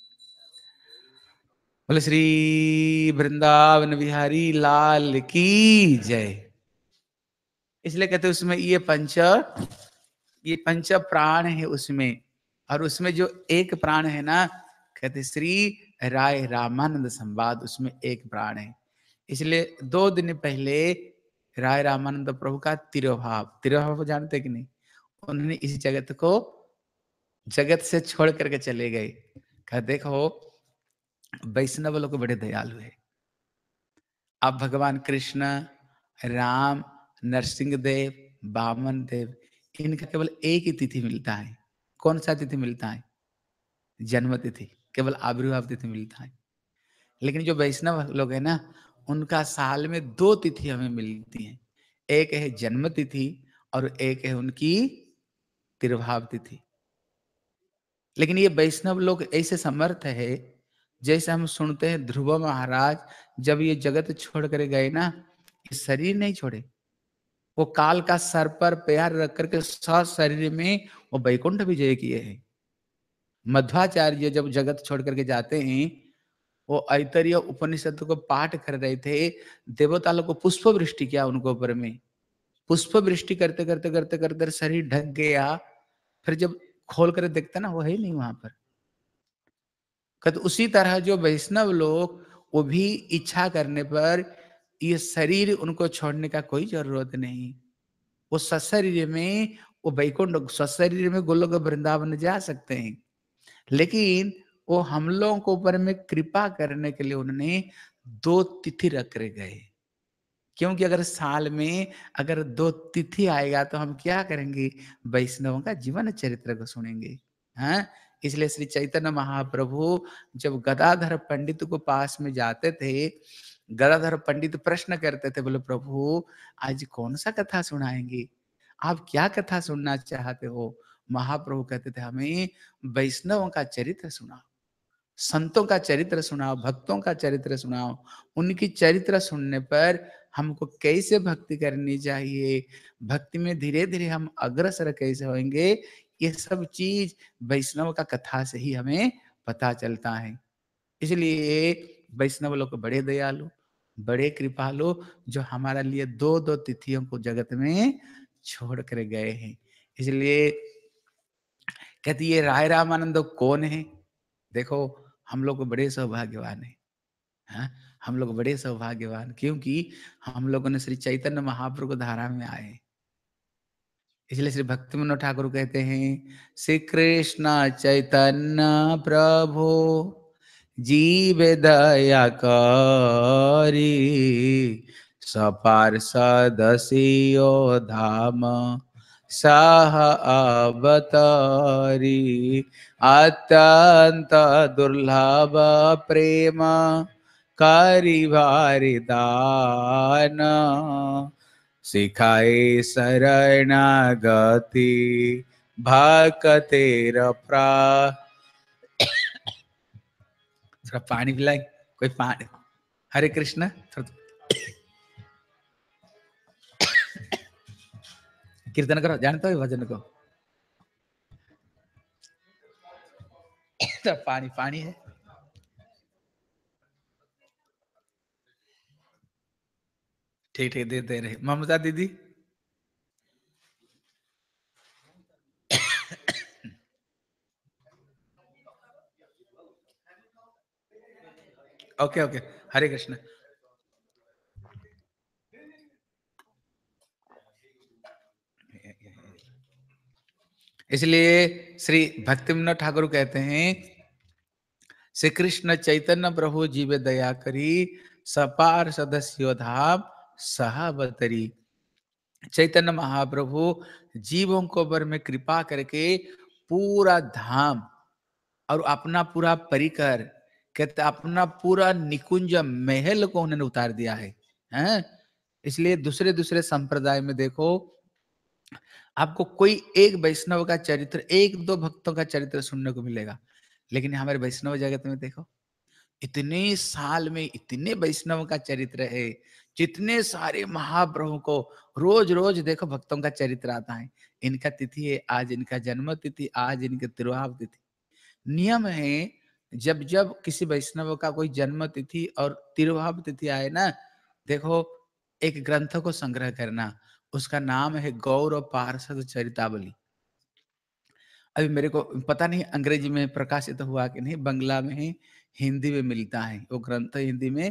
बोले श्री वृंदावन बिहारी लाल की जय। इसलिए कहते उसमें ये पंच ये पंच प्राण है उसमें, और उसमें जो एक प्राण है ना, कहते श्री राय रामानंद संवाद, उसमें एक प्राण है। इसलिए दो दिन पहले राय रामानंद प्रभु का तिरोभाव, तिरोभाव जानते कि नहीं? उन्होंने इस जगत को जगत से छोड़ करके चले गए। कहा देखो वैष्णव लोग बड़े दयालु है। अब भगवान कृष्ण, राम, नरसिंह देव, वामन देव, इनका केवल एक ही तिथि मिलता है। कौन सा तिथि मिलता है? जन्म तिथि, केवल आविर्भाव तिथि मिलता है। लेकिन जो वैष्णव लोग हैं ना, उनका साल में दो तिथि हमें मिलती हैं। एक है जन्म तिथि और एक है उनकी तिरुभाव तिथि। लेकिन ये वैष्णव लोग ऐसे समर्थ है, जैसे हम सुनते हैं ध्रुव महाराज जब ये जगत छोड़ कर गए ना, ये शरीर नहीं छोड़े, वो काल का सर पर पैर रख करके सात शरीर में वो वैकुंठ विजय किए हैं। मध्वाचार्य जब जगत छोड़ करके जाते हैं, वो ऐतरेय उपनिषद को पाठ कर रहे थे, देवता लोग को पुष्प वृष्टि किया उनको ऊपर में। पुष्प वृष्टि करते करते करते करते शरीर ढक गया, फिर जब खोल कर देखता ना, वो है ही नहीं वहां पर। कहते उसी तरह जो वैष्णव लोग, वो भी इच्छा करने पर ये शरीर उनको छोड़ने का कोई जरूरत नहीं। वो सशरीर में, वो वैकुंठ सशरीर में गोलोक वृंदावन जा सकते हैं। लेकिन वो हम लोगों को ऊपर में कृपा करने के लिए उन्होंने दो तिथि रख कर गए। क्योंकि अगर साल में अगर दो तिथि आएगा तो हम क्या करेंगे? वैष्णवों का जीवन चरित्र को सुनेंगे। हाँ, इसलिए श्री चैतन्य महाप्रभु जब गदाधर पंडित को पास में जाते थे, गदाधर पंडित प्रश्न करते थे, बोले प्रभु आज कौन सा कथा सुनाएंगे? आप क्या कथा सुनना चाहते हो? महाप्रभु कहते थे हमें वैष्णवों का चरित्र सुनाओ, संतों का चरित्र सुनाओ, भक्तों का चरित्र सुनाओ। उनकी चरित्र सुनने पर हमको कैसे भक्ति करनी चाहिए, भक्ति में धीरे धीरे हम अग्रसर कैसे होंगे, ये सब चीज वैष्णव का कथा से ही हमें पता चलता है। इसलिए वैष्णव लोग बड़े दयालु, बड़े कृपालु, जो हमारे लिए दो दो तिथियों को जगत में छोड़ कर गए हैं। इसलिए कहती ये राय रामानंद कौन है? देखो हम लोग बड़े सौभाग्यवान हैं। हाँ, हम लोग बड़े सौभाग्यवान, क्योंकि हम लोगों ने श्री चैतन्य महाप्रभु को धारा में आए। इसलिए श्री भक्ति मनोहर ठाकुर कहते हैं, श्री कृष्ण चैतन्य प्रभु जीव दया करी, सपार्षद सियो धाम सह अवतारी, अत्यंत दुर्लभ प्रेम करी भारी दान, सिखाए शरणागति भक्तेर प्रा। थोड़ा पानी पिलाए, कोई पानी। हरे कृष्ण। कीर्तन करो, जानते हो भजन को? तो पानी पानी है। ठीक ठीक दे दे रहे। ममता दीदी ओके ओके। हरे कृष्ण। इसलिए श्री भक्ति मनोहर ठाकुर कहते हैं, श्री कृष्ण चैतन्य प्रभु जीव दया करी, सपार सदस्यो धाम सहावतरी। चैतन्य महाप्रभु जीवों को ऊपर में कृपा करके पूरा धाम और अपना पूरा परिकर, कहते अपना पूरा निकुंज महल को उन्होंने उतार दिया है, हैं? इसलिए दूसरे दूसरे संप्रदाय में देखो, आपको कोई एक वैष्णव का चरित्र, एक दो भक्तों का चरित्र सुनने को मिलेगा। लेकिन हमारे वैष्णव जगत में देखो, इतने साल में इतने वैष्णव का चरित्र है, जितने सारे महाप्रभु को रोज रोज देखो भक्तों का चरित्र आता है। इनका तिथि है आज, इनका जन्म तिथि आज, इनके तिरुभाव तिथि। नियम है, जब जब किसी वैष्णव का कोई जन्म तिथि और तिरुभाव तिथि आए ना, देखो एक ग्रंथ को संग्रह करना, उसका नाम है गौर पार्षद चरितावली। अभी मेरे को पता नहीं अंग्रेजी में प्रकाशित हुआ कि नहीं, बंगला में ही, हिंदी में मिलता है वो ग्रंथ हिंदी में।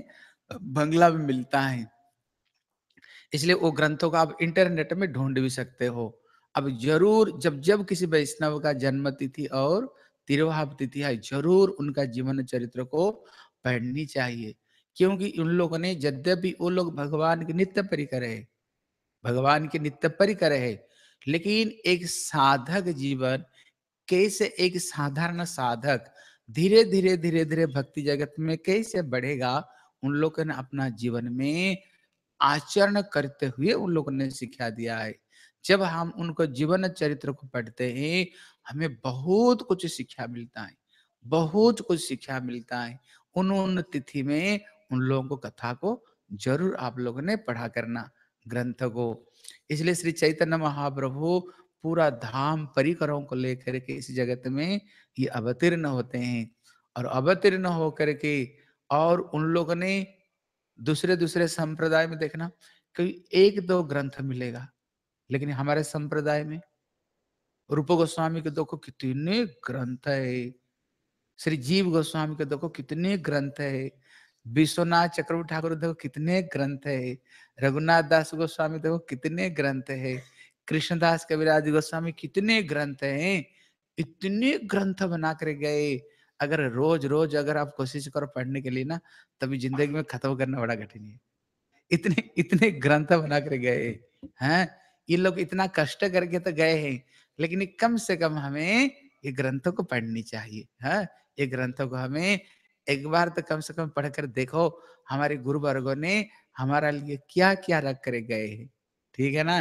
बंगला भी मिलता है। इसलिए वो ग्रंथों को आप इंटरनेट में ढूंढ भी सकते हो। अब जरूर जब जब किसी वैष्णव का जन्म तिथि और तिरुभाव तिथि है, जरूर उनका जीवन चरित्र को पढ़नी चाहिए, क्योंकि उन लोगों ने, यद्यपि वो लोग भगवान के नित्य परिकर है, भगवान के नित्य परिकर है, लेकिन एक साधक जीवन कैसे, एक साधारण साधक धीरे धीरे धीरे धीरे भक्ति जगत में कैसे बढ़ेगा, उन लोगों ने अपना जीवन में आचरण करते हुए उन लोगों ने सिखा दिया है। जब हम उनको जीवन चरित्र को पढ़ते हैं, हमें बहुत कुछ शिक्षा मिलता है, बहुत कुछ शिक्षा मिलता है। उन उन तिथि में उन लोगों को कथा को जरूर आप लोगों ने पढ़ा करना, ग्रंथ को। इसलिए श्री चैतन्य महाप्रभु पूरा धाम परिकरों को लेकर के इस जगत में ये अवतीर्ण होते हैं, और अवतीर्ण होकर के और उन लोगों ने दूसरे दूसरे संप्रदाय में देखना कोई एक दो ग्रंथ मिलेगा, लेकिन हमारे संप्रदाय में रूप गोस्वामी के देखो कितने ग्रंथ है, श्री जीव गोस्वामी के देखो कितने ग्रंथ है, विश्वनाथ चक्रवर्ती ठाकुर देखो कितने ग्रंथ है, रघुनाथ दास गोस्वामी देखो कितने ग्रंथ है, कृष्णदास कविराज गोस्वामी कितने ग्रंथ हैं। इतने ग्रंथ बना कर गए, अगर रोज रोज अगर आप कोशिश करो पढ़ने के लिए ना, तभी जिंदगी में खत्म करना बड़ा कठिन है। इतने इतने ग्रंथ बना कर गए हैं, ये लोग इतना कष्ट करके तो गए हैं, लेकिन कम से कम हमें ये ग्रंथों को पढ़नी चाहिए। हाँ, ये ग्रंथों को हमें एक बार तो कम से कम पढ़कर देखो, हमारे गुरु वर्गों ने हमारा लिए क्या क्या रख कर गए हैं। ठीक है ना।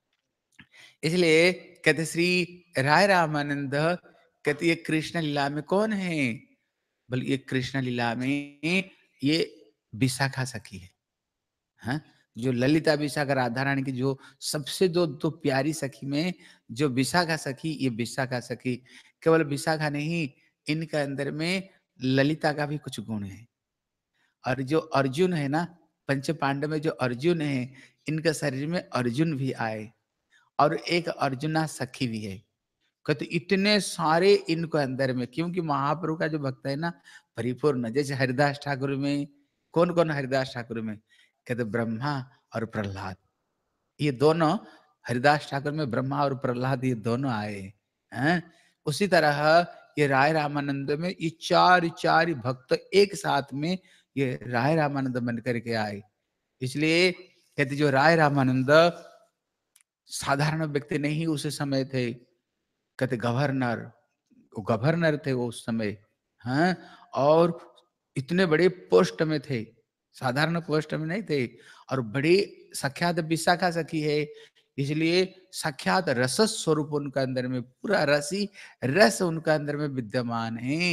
इसलिए कहते श्री राय रामानंद कहते ये कृष्ण लीला में कौन है, बोले ये कृष्ण लीला में ये विशाखा सखी है। हाँ, जो ललिता विशाखा राधा रानी की जो सबसे दो दो प्यारी सखी में जो विशाखा सखी, ये विशाखा सखी केवल विशाखा नहीं, इनके अंदर में ललिता का भी कुछ गुण है। और जो अर्जुन है ना, पंच पांडव में जो अर्जुन है, इनके शरीर में अर्जुन भी आए, और एक अर्जुना सखी भी है। कहते इतने सारे इनको अंदर में, क्योंकि महाप्रभु का जो भक्त है ना परिपूर्ण, जैसे हरिदास ठाकुर में कौन कौन हरिदास ठाकुर में, कहते ब्रह्मा और प्रहलाद, ये दोनों हरिदास ठाकुर में ब्रह्मा और प्रहलाद ये दोनों आए हैं। उसी तरह ये राय रामानंद में ये चार चार भक्त एक साथ में ये राय रामानंद बन करके आए। इसलिए कहते जो राय रामानंद साधारण व्यक्ति नहीं उस समय थे, कहते गवर्नर, वो गवर्नर थे वो उस समय। हाँ, और इतने बड़े पोस्ट में थे, साधारण पोस्ट में नहीं थे, और बड़ी साक्षात विशाखा सखी है, इसलिए साक्षात रस स्वरूप उनका अंदर में, पूरा रसी रस उनका अंदर में विद्यमान है।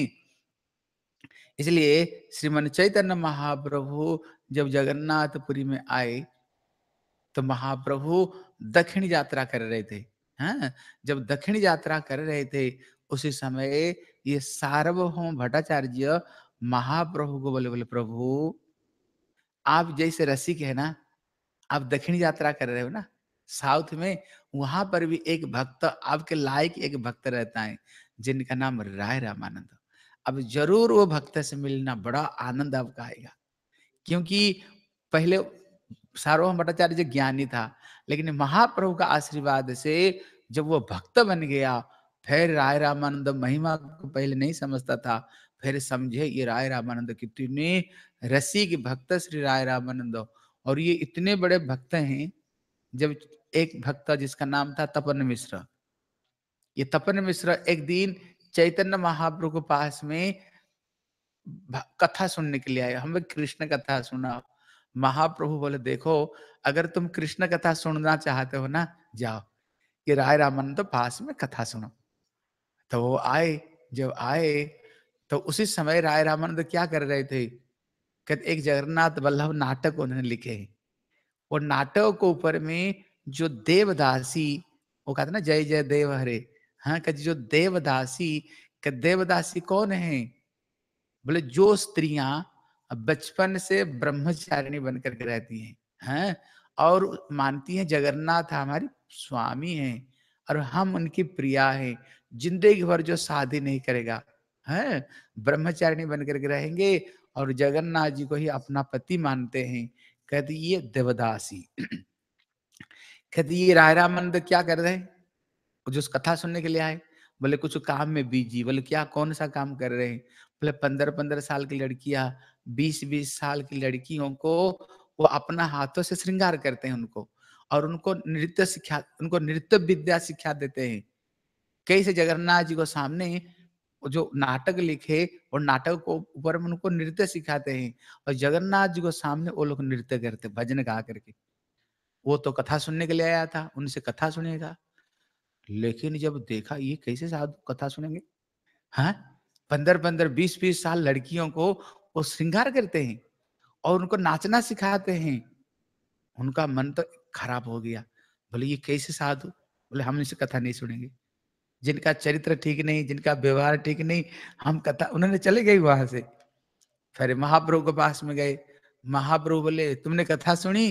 इसलिए श्रीमन चैतन्य महाप्रभु जब जगन्नाथपुरी में आए तो महाप्रभु दक्षिण यात्रा कर रहे थे। हाँ, जब दक्षिण यात्रा कर रहे थे उसी समय ये सार्वभौम भट्टाचार्य महाप्रभु को बोले, बोले प्रभु आप जैसे रसिक है ना, आप दक्षिण यात्रा कर रहे हो ना साउथ में, वहां पर भी एक भक्त आपके लायक एक भक्त रहता है जिनका नाम राय रामानंद। अब जरूर वो भक्त से मिलना, बड़ा आनंद आपका आएगा, क्योंकि पहले सार्वभौम भट्टाचार्य ज्ञानी था, लेकिन महाप्रभु का आशीर्वाद से जब वो भक्त बन गया, फिर राय रामानंद महिमा को पहले नहीं समझता था, फिर समझे ये राय रामानंद कितने रसिक भक्त श्री राय रामानंद, और ये इतने बड़े भक्त हैं। जब एक भक्त जिसका नाम था तपन मिश्र, ये तपन मिश्र एक दिन चैतन्य महाप्रभु के पास में कथा सुनने के लिए आए, हमें कृष्ण कथा सुना। महाप्रभु बोले देखो अगर तुम कृष्ण कथा सुनना चाहते हो ना, जाओ ये राय रामानंद पास में कथा सुनो। तो वो आए, जब आए तो उसी समय राय रामानंद क्या कर रहे थे, कहते एक जगन्नाथ वल्लभ नाटक उन्होंने लिखे हैं, और नाटक के ऊपर में जो देवदासी, वो कहते ना जय जय देव हरे, हाँ कहते जो देवदासी, कि देवदासी कौन है, बोले जो स्त्रियां बचपन से ब्रह्मचारिणी बनकर के रहती हैं, हैं और मानती हैं जगन्नाथ हमारी स्वामी हैं और हम उनकी प्रिया हैं, जिंदगी भर जो शादी नहीं करेगा, हैं ब्रह्मचारिणी बनकर के रहेंगे और जगन्नाथ जी को ही अपना पति मानते हैं। कहते ये देवदासी कहते ये राय रामानंद क्या कर रहे हैं, जो उस कथा सुनने के लिए आए। बोले कुछ काम में बिजी। बोले क्या, कौन सा काम कर रहे हैं। बोले पंद्रह पंद्रह साल की लड़कियां, बीस बीस साल की लड़कियों को वो अपना हाथों से श्रृंगार करते हैं उनको, और उनको नृत्य सिखा उनको नृत्य विद्या सिखा देते हैं। कैसे जगन्नाथ जी को सामने वो जो नाटक लिखे और नाटक को ऊपर में उनको नृत्य सिखाते हैं, और जगन्नाथ जी को सामने वो लोग नृत्य करते भजन गा करके। वो तो कथा सुनने के लिए आया था, उनसे कथा सुनेगा। लेकिन जब देखा ये कैसे साधु कथा सुनेंगे, हाँ, पंद्रह पंद्रह बीस बीस साल लड़कियों को वो श्रृंगार करते हैं और उनको नाचना सिखाते हैं। उनका मन तो खराब हो गया। बोले ये कैसे साधु, बोले हम इनसे कथा नहीं सुनेंगे, जिनका चरित्र ठीक नहीं, जिनका व्यवहार ठीक नहीं, हम कथा, उन्होंने चले गए वहां से। फिर महाप्रभु के पास में गए। महाप्रभु बोले तुमने कथा सुनी।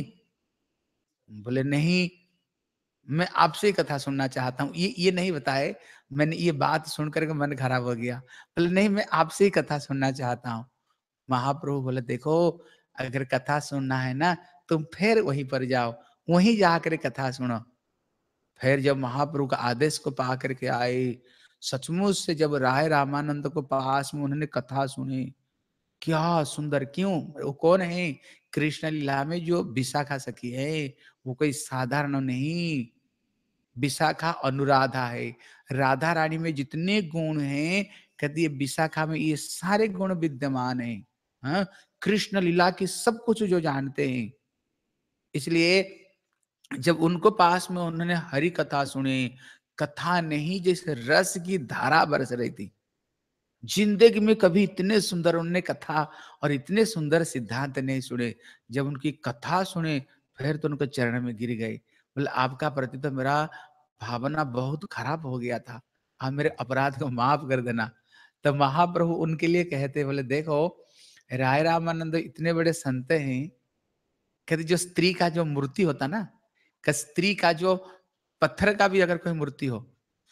बोले नहीं, मैं आपसे ही कथा सुनना चाहता हूँ। ये ये नहीं बताए, मैंने ये बात सुनकर के मन खराब हो गया। बोले नहीं, मैं आपसे ही कथा सुनना चाहता हूँ। महाप्रभु बोले देखो, अगर कथा सुनना है ना, तुम फिर वहीं पर जाओ, वहीं जाकर कथा सुनो। फिर जब महाप्रभु का आदेश को पा करके आए, सचमुच से जब राय रामानंद को पास में उन्होंने कथा सुनी, क्या सुंदर। क्यों, वो कौन है, कृष्ण लीला में जो विशाखा सखी है, वो कोई साधारण नहीं। विशाखा अनुराधा है। राधा रानी में जितने गुण हैं, कहती है विशाखा में ये सारे गुण विद्यमान हैं। हाँ, कृष्ण लीला की सब कुछ जो जानते हैं। इसलिए जब उनको पास में उन्होंने हरि कथा सुनी, कथा नहीं जैसे रस की धारा बरस रही थी। जिंदगी में कभी इतने सुंदर उन्होंने कथा और इतने सुंदर सिद्धांत नहीं सुने। जब उनकी कथा सुने, फिर तो उनको चरण में गिर गए। बोले आपका प्रति तो मेरा भावना बहुत खराब हो गया था, आप मेरे अपराध को माफ कर देना। तो महाप्रभु उनके लिए कहते, बोले देखो राय रामानंद इतने बड़े संत हैं, कहते जो स्त्री का जो मूर्ति होता ना, कि स्त्री का जो पत्थर का भी अगर कोई मूर्ति हो,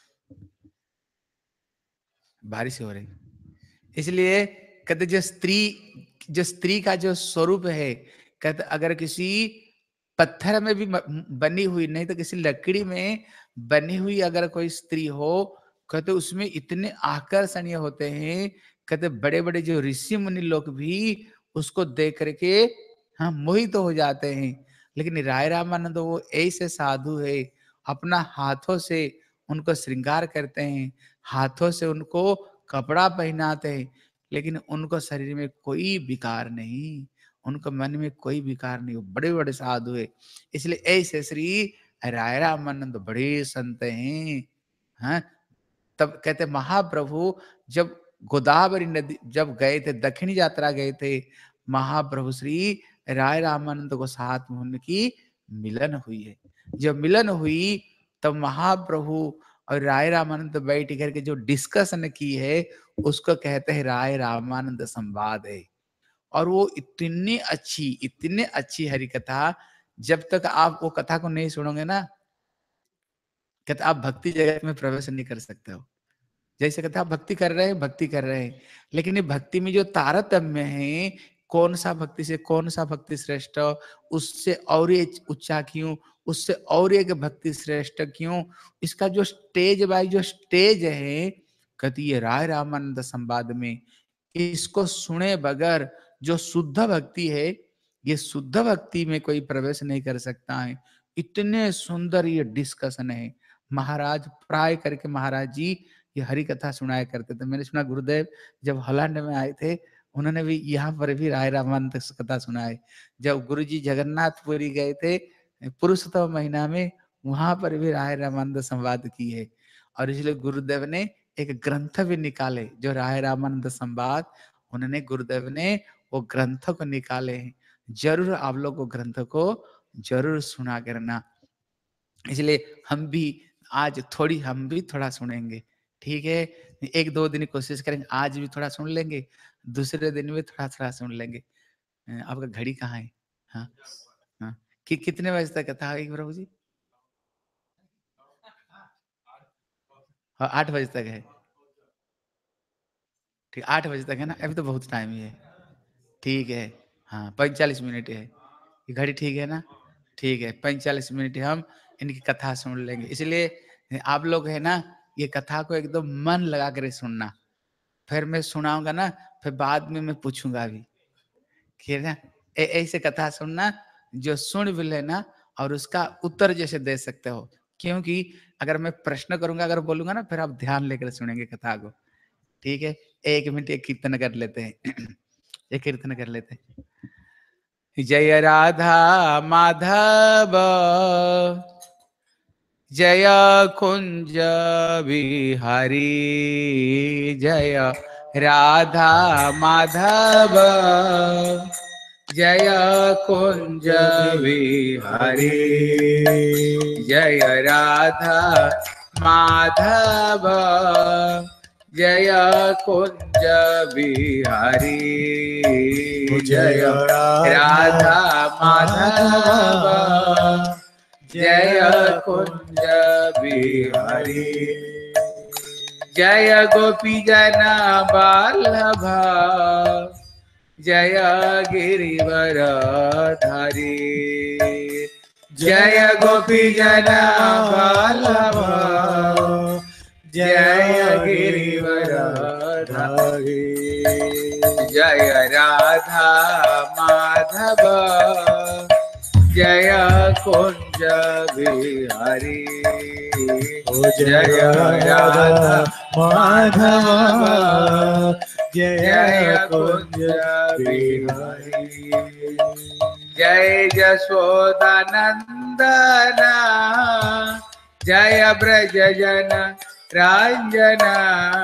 बारिश हो रही, इसलिए कहते जो स्त्री जो स्त्री का जो स्वरूप है, कहते अगर किसी पत्थर में भी म- बनी हुई, नहीं तो किसी लकड़ी में बनी हुई अगर कोई स्त्री हो, कहते उसमें इतने आकर्षणीय होते हैं। कहते बड़े बड़े जो ऋषि मुनि लोग भी उसको देख करके हाँ मोहित तो हो जाते हैं। लेकिन राय रामानंद वो ऐसे साधु है, अपना हाथों से उनको श्रृंगार करते हैं, हाथों से उनको कपड़ा पहनाते हैं, लेकिन उनको शरीर में कोई विकार नहीं, उनको मन में कोई विकार नहीं, वो बड़े बड़े साधु है। इसलिए ऐसे श्री राय रामानंद बड़े संत हैं। हाँ, तब कहते महाप्रभु जब गोदावरी नदी जब गए थे, दक्षिणी यात्रा गए थे, महाप्रभु श्री राय रामानंद को साथ में उनकी मिलन हुई है। जब मिलन हुई तब महाप्रभु और राय रामानंद बैठ करके जो डिस्कशन की है, उसको कहते हैं राय रामानंद संवाद है। और वो इतनी अच्छी इतनी अच्छी हरि कथा, जब तक आप वो कथा को नहीं सुनोगे ना, कहते आप भक्ति जगत में प्रवेश नहीं कर सकते हो। जैसे कहते आप भक्ति कर रहे हैं भक्ति कर रहे हैं, लेकिन ये भक्ति में जो तारतम्य है, कौन सा भक्ति से कौन सा भक्ति श्रेष्ठ, उससे और ये ऊंचा क्यों, उससे और एक भक्ति श्रेष्ठ क्यों, इसका जो स्टेज बाय जो स्टेज है, कहती ये राय रामानंद संवाद में इसको सुने बगैर जो शुद्ध भक्ति है, ये शुद्ध भक्ति में कोई प्रवेश नहीं कर सकता है। इतने सुंदर ये डिस्कशन है। महाराज प्राय करके महाराज जी ये हरि कथा सुनाया करते थे। मैंने सुना गुरुदेव जब हॉलैंड में आए थे, उन्होंने भी यहाँ पर भी राय रामानंद कथा सुनाए। जब गुरु जी जगन्नाथपुरी गए थे पुरुषोत्तम महीना में, वहां पर भी राय रामानंद संवाद की है। और इसलिए गुरुदेव ने एक ग्रंथ भी निकाले जो राय रामानंद संवाद, उन्होंने गुरुदेव ने वो ग्रंथ को निकाले हैं। जरूर आप लोग को ग्रंथ को जरूर सुना करना। इसलिए हम भी आज थोड़ी हम भी थोड़ा सुनेंगे, ठीक है। एक दो दिन कोशिश करेंगे, आज भी थोड़ा सुन लेंगे, दूसरे दिन भी थोड़ा थोड़ा सुन लेंगे। अ, आपका घड़ी कहाँ है? हाँ हाँ, कि कितने बजे तक था एक प्रभु जी? हाँ, आठ बजे तक है। ठीक, आठ बजे तक है ना, अभी तो बहुत टाइम ही है। ठीक है, हाँ पैंतालीस मिनट है, ये घड़ी ठीक है ना, ठीक है, पैंतालीस मिनट हम इनकी कथा सुन लेंगे। इसलिए आप लोग है ना, ये कथा को एकदम मन लगा कर सुनना, फिर मैं सुनाऊंगा ना, फिर बाद में मैं पूछूंगा भी, ठीक है ना। ऐसे कथा सुनना जो सुन भी लेना और उसका उत्तर जैसे दे सकते हो, क्योंकि अगर मैं प्रश्न करूंगा, अगर बोलूंगा ना, फिर आप ध्यान लेकर सुनेंगे कथा को, ठीक है। एक मिनट एक कीर्तन कर लेते हैं, एक कीर्तन कर लेते हैं। जय राधा माधव जय कुंज बिहारी, जय राधा माधव जय कुंज बिहारी, जय राधा माधव जय कुंज बिहारी, जय राधा माधव जय कुंज बिहारी, जय गोपी जना बालभ जय गिरिवर धारी, जय गोपी जना बालभ जय गिरिवर धारी, जय राधा माधव जय कुंज बिहारी, जय राधा माधव जय कुंज बिहारी, जय जशोदा नंदना जय ब्रज जन रंजना,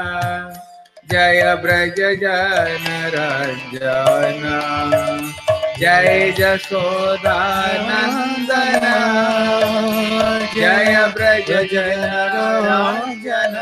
जय ब्रज जन रंजना, जय जशोदा नंदना जय ब्रज जन रंजना,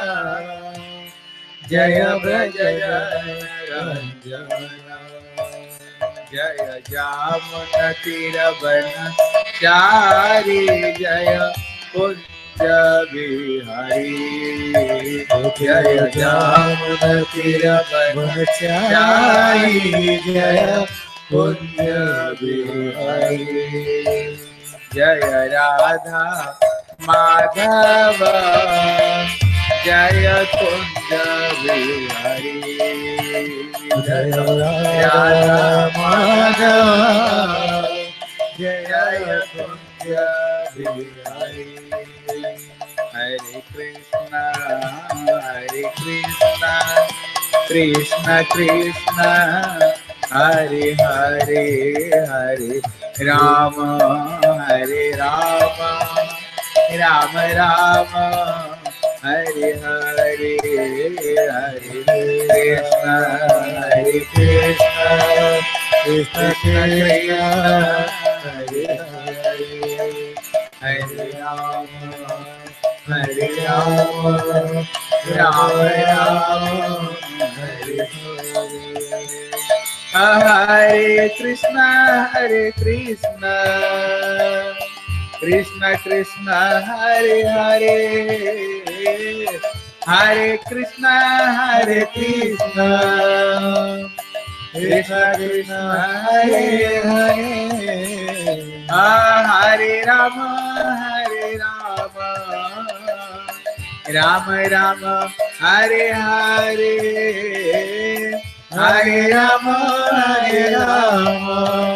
जय ब्रज जन रंजना, जय जामुन तीर वन चारी, जय कुंज बिहारी, जय जामुन तीर वन चारी, जय कुंज बिहारी, जय राधा माधव जय कुंज बिहारी, जय राधा माधव जय कुंज बिहारी। हरे कृष्णा हरे कृष्णा कृष्ण कृष्ण हरे हरे, हरे राम हरे राम राम राम हरे हरे, हरे कृष्ण हरे कृष्ण कृष्ण कृष्ण हरे हरे, हरे राम हरे राम राम राम हरे हरे, हरे कृष्णा हरे कृष्णा कृष्ण कृष्ण हरे हरे, हरे कृष्णा हरे कृष्णा कृष्ण कृष्ण हरे हरे, हरे राम हरे राम राम राम हरे हरे, हरे राम हरे राम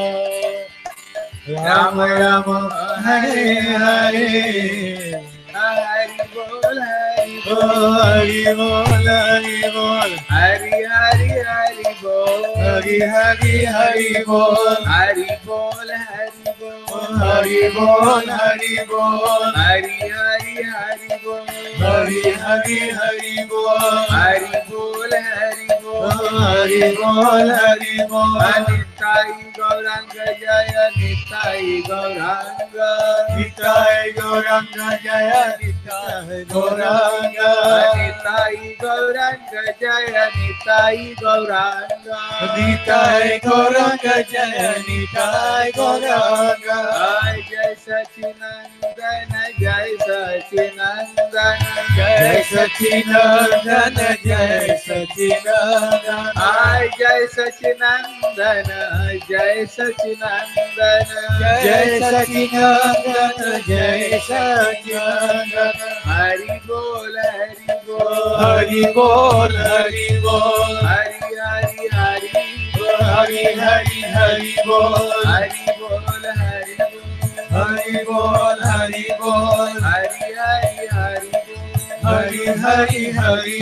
राम राम हरे हरे, हरि बोल हरि बोल हरि बोल हरि बोल हरि हरि हरि बोल, हरि हरि हरि बोल हरि बोल हरि बोल, हरि बोल हरि बोल हरि हरि हरि बोल, हरि हरि हरि बोल हरि बोल हरि बोल, हरि बोल हरि बोल निताई गौरांग जय निताई गौरांग, निताय गौरांग जय निताय गौरांग निताई गौरांग जय निताई गौरांग, निताय गौरांग जय निताय गौरांग जय जय सचिनंदन जय सचिनंदन जय सचिनंदन जय सचिनंदन आय जय सचिनंदन जय सचिनंदन जय सचिनंदन जय सचिनंदन हरि बोल हरि बोल हरि बोल हरि बोल हरि हरि हरि हरि हरि हरि बोल हरि बोल हरि बोल हरि बोल हरि बोल हरि हरि हरि हरि हरि हरि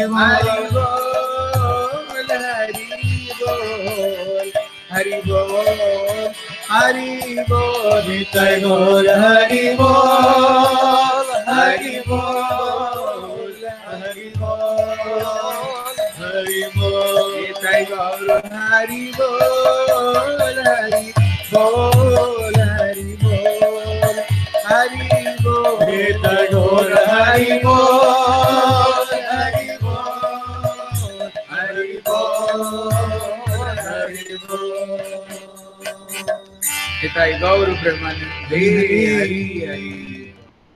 बोल हरि बोल हरि बोल हरि बोल निताय गौर हरि बोल हरि बोल हरि बोल हरि बोल निताय गौर हरि बोल हरि बोल हरि बोल हरि बोल निताय गौर हरि बोल हरि बोल हरि बोल हरि बोल निताय गौर ब्रह्मानंद हरि हरि।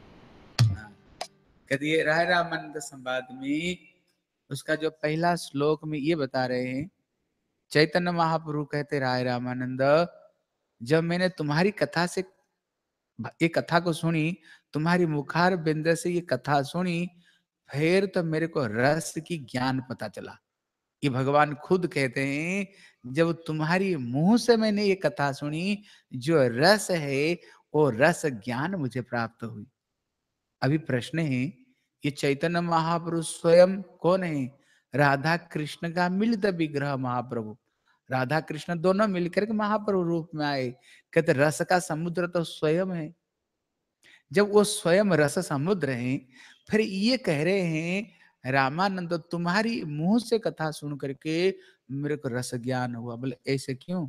कहती है राय रामानंद संवाद में उसका जो पहला श्लोक में ये बता रहे हैं, चैतन्य महाप्रभु कहते राय रामानंद, जब मैंने तुम्हारी कथा से ये कथा को सुनी, तुम्हारी मुखार बिंद से ये कथा सुनी, फिर तो मेरे को रस की ज्ञान पता चला। ये भगवान खुद कहते हैं, जब तुम्हारी मुंह से मैंने ये कथा सुनी, जो रस है वो रस ज्ञान मुझे प्राप्त हुई। अभी प्रश्न है, ये चैतन्य महाप्रभु स्वयं कौन है? राधा कृष्ण का मिलित विग्रह महाप्रभु। राधा कृष्ण दोनों मिलकर के महाप्रभु रूप में आए। कहते रस का समुद्र तो स्वयं है। जब वो स्वयं रस समुद्र है, फिर ये कह रहे हैं रामानंद तुम्हारी मुंह से कथा सुन करके मेरे को रस ज्ञान हुआ। बोले ऐसे क्यों?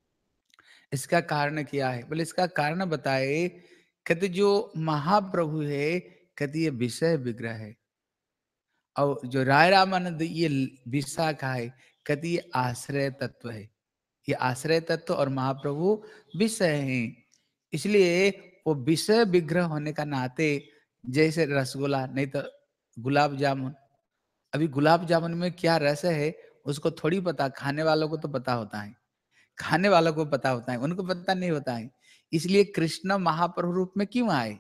इसका कारण क्या है? बोले इसका कारण बताए। कहते जो महाप्रभु है, कहते ये विषय विग्रह है, और जो राय रामानंद ये विशाखा है, कहते ये आश्रय तत्व है। ये आश्रय तत्व और महाप्रभु विषय हैं। इसलिए वो विषय विग्रह होने का नाते, जैसे रसगुल्ला नहीं तो गुलाब जामुन। अभी गुलाब जामुन में क्या रस है उसको थोड़ी पता, खाने वालों को तो पता होता है, खाने वालों को पता होता है, उनको पता नहीं होता है। इसलिए कृष्ण महाप्रभु रूप में क्यों आए?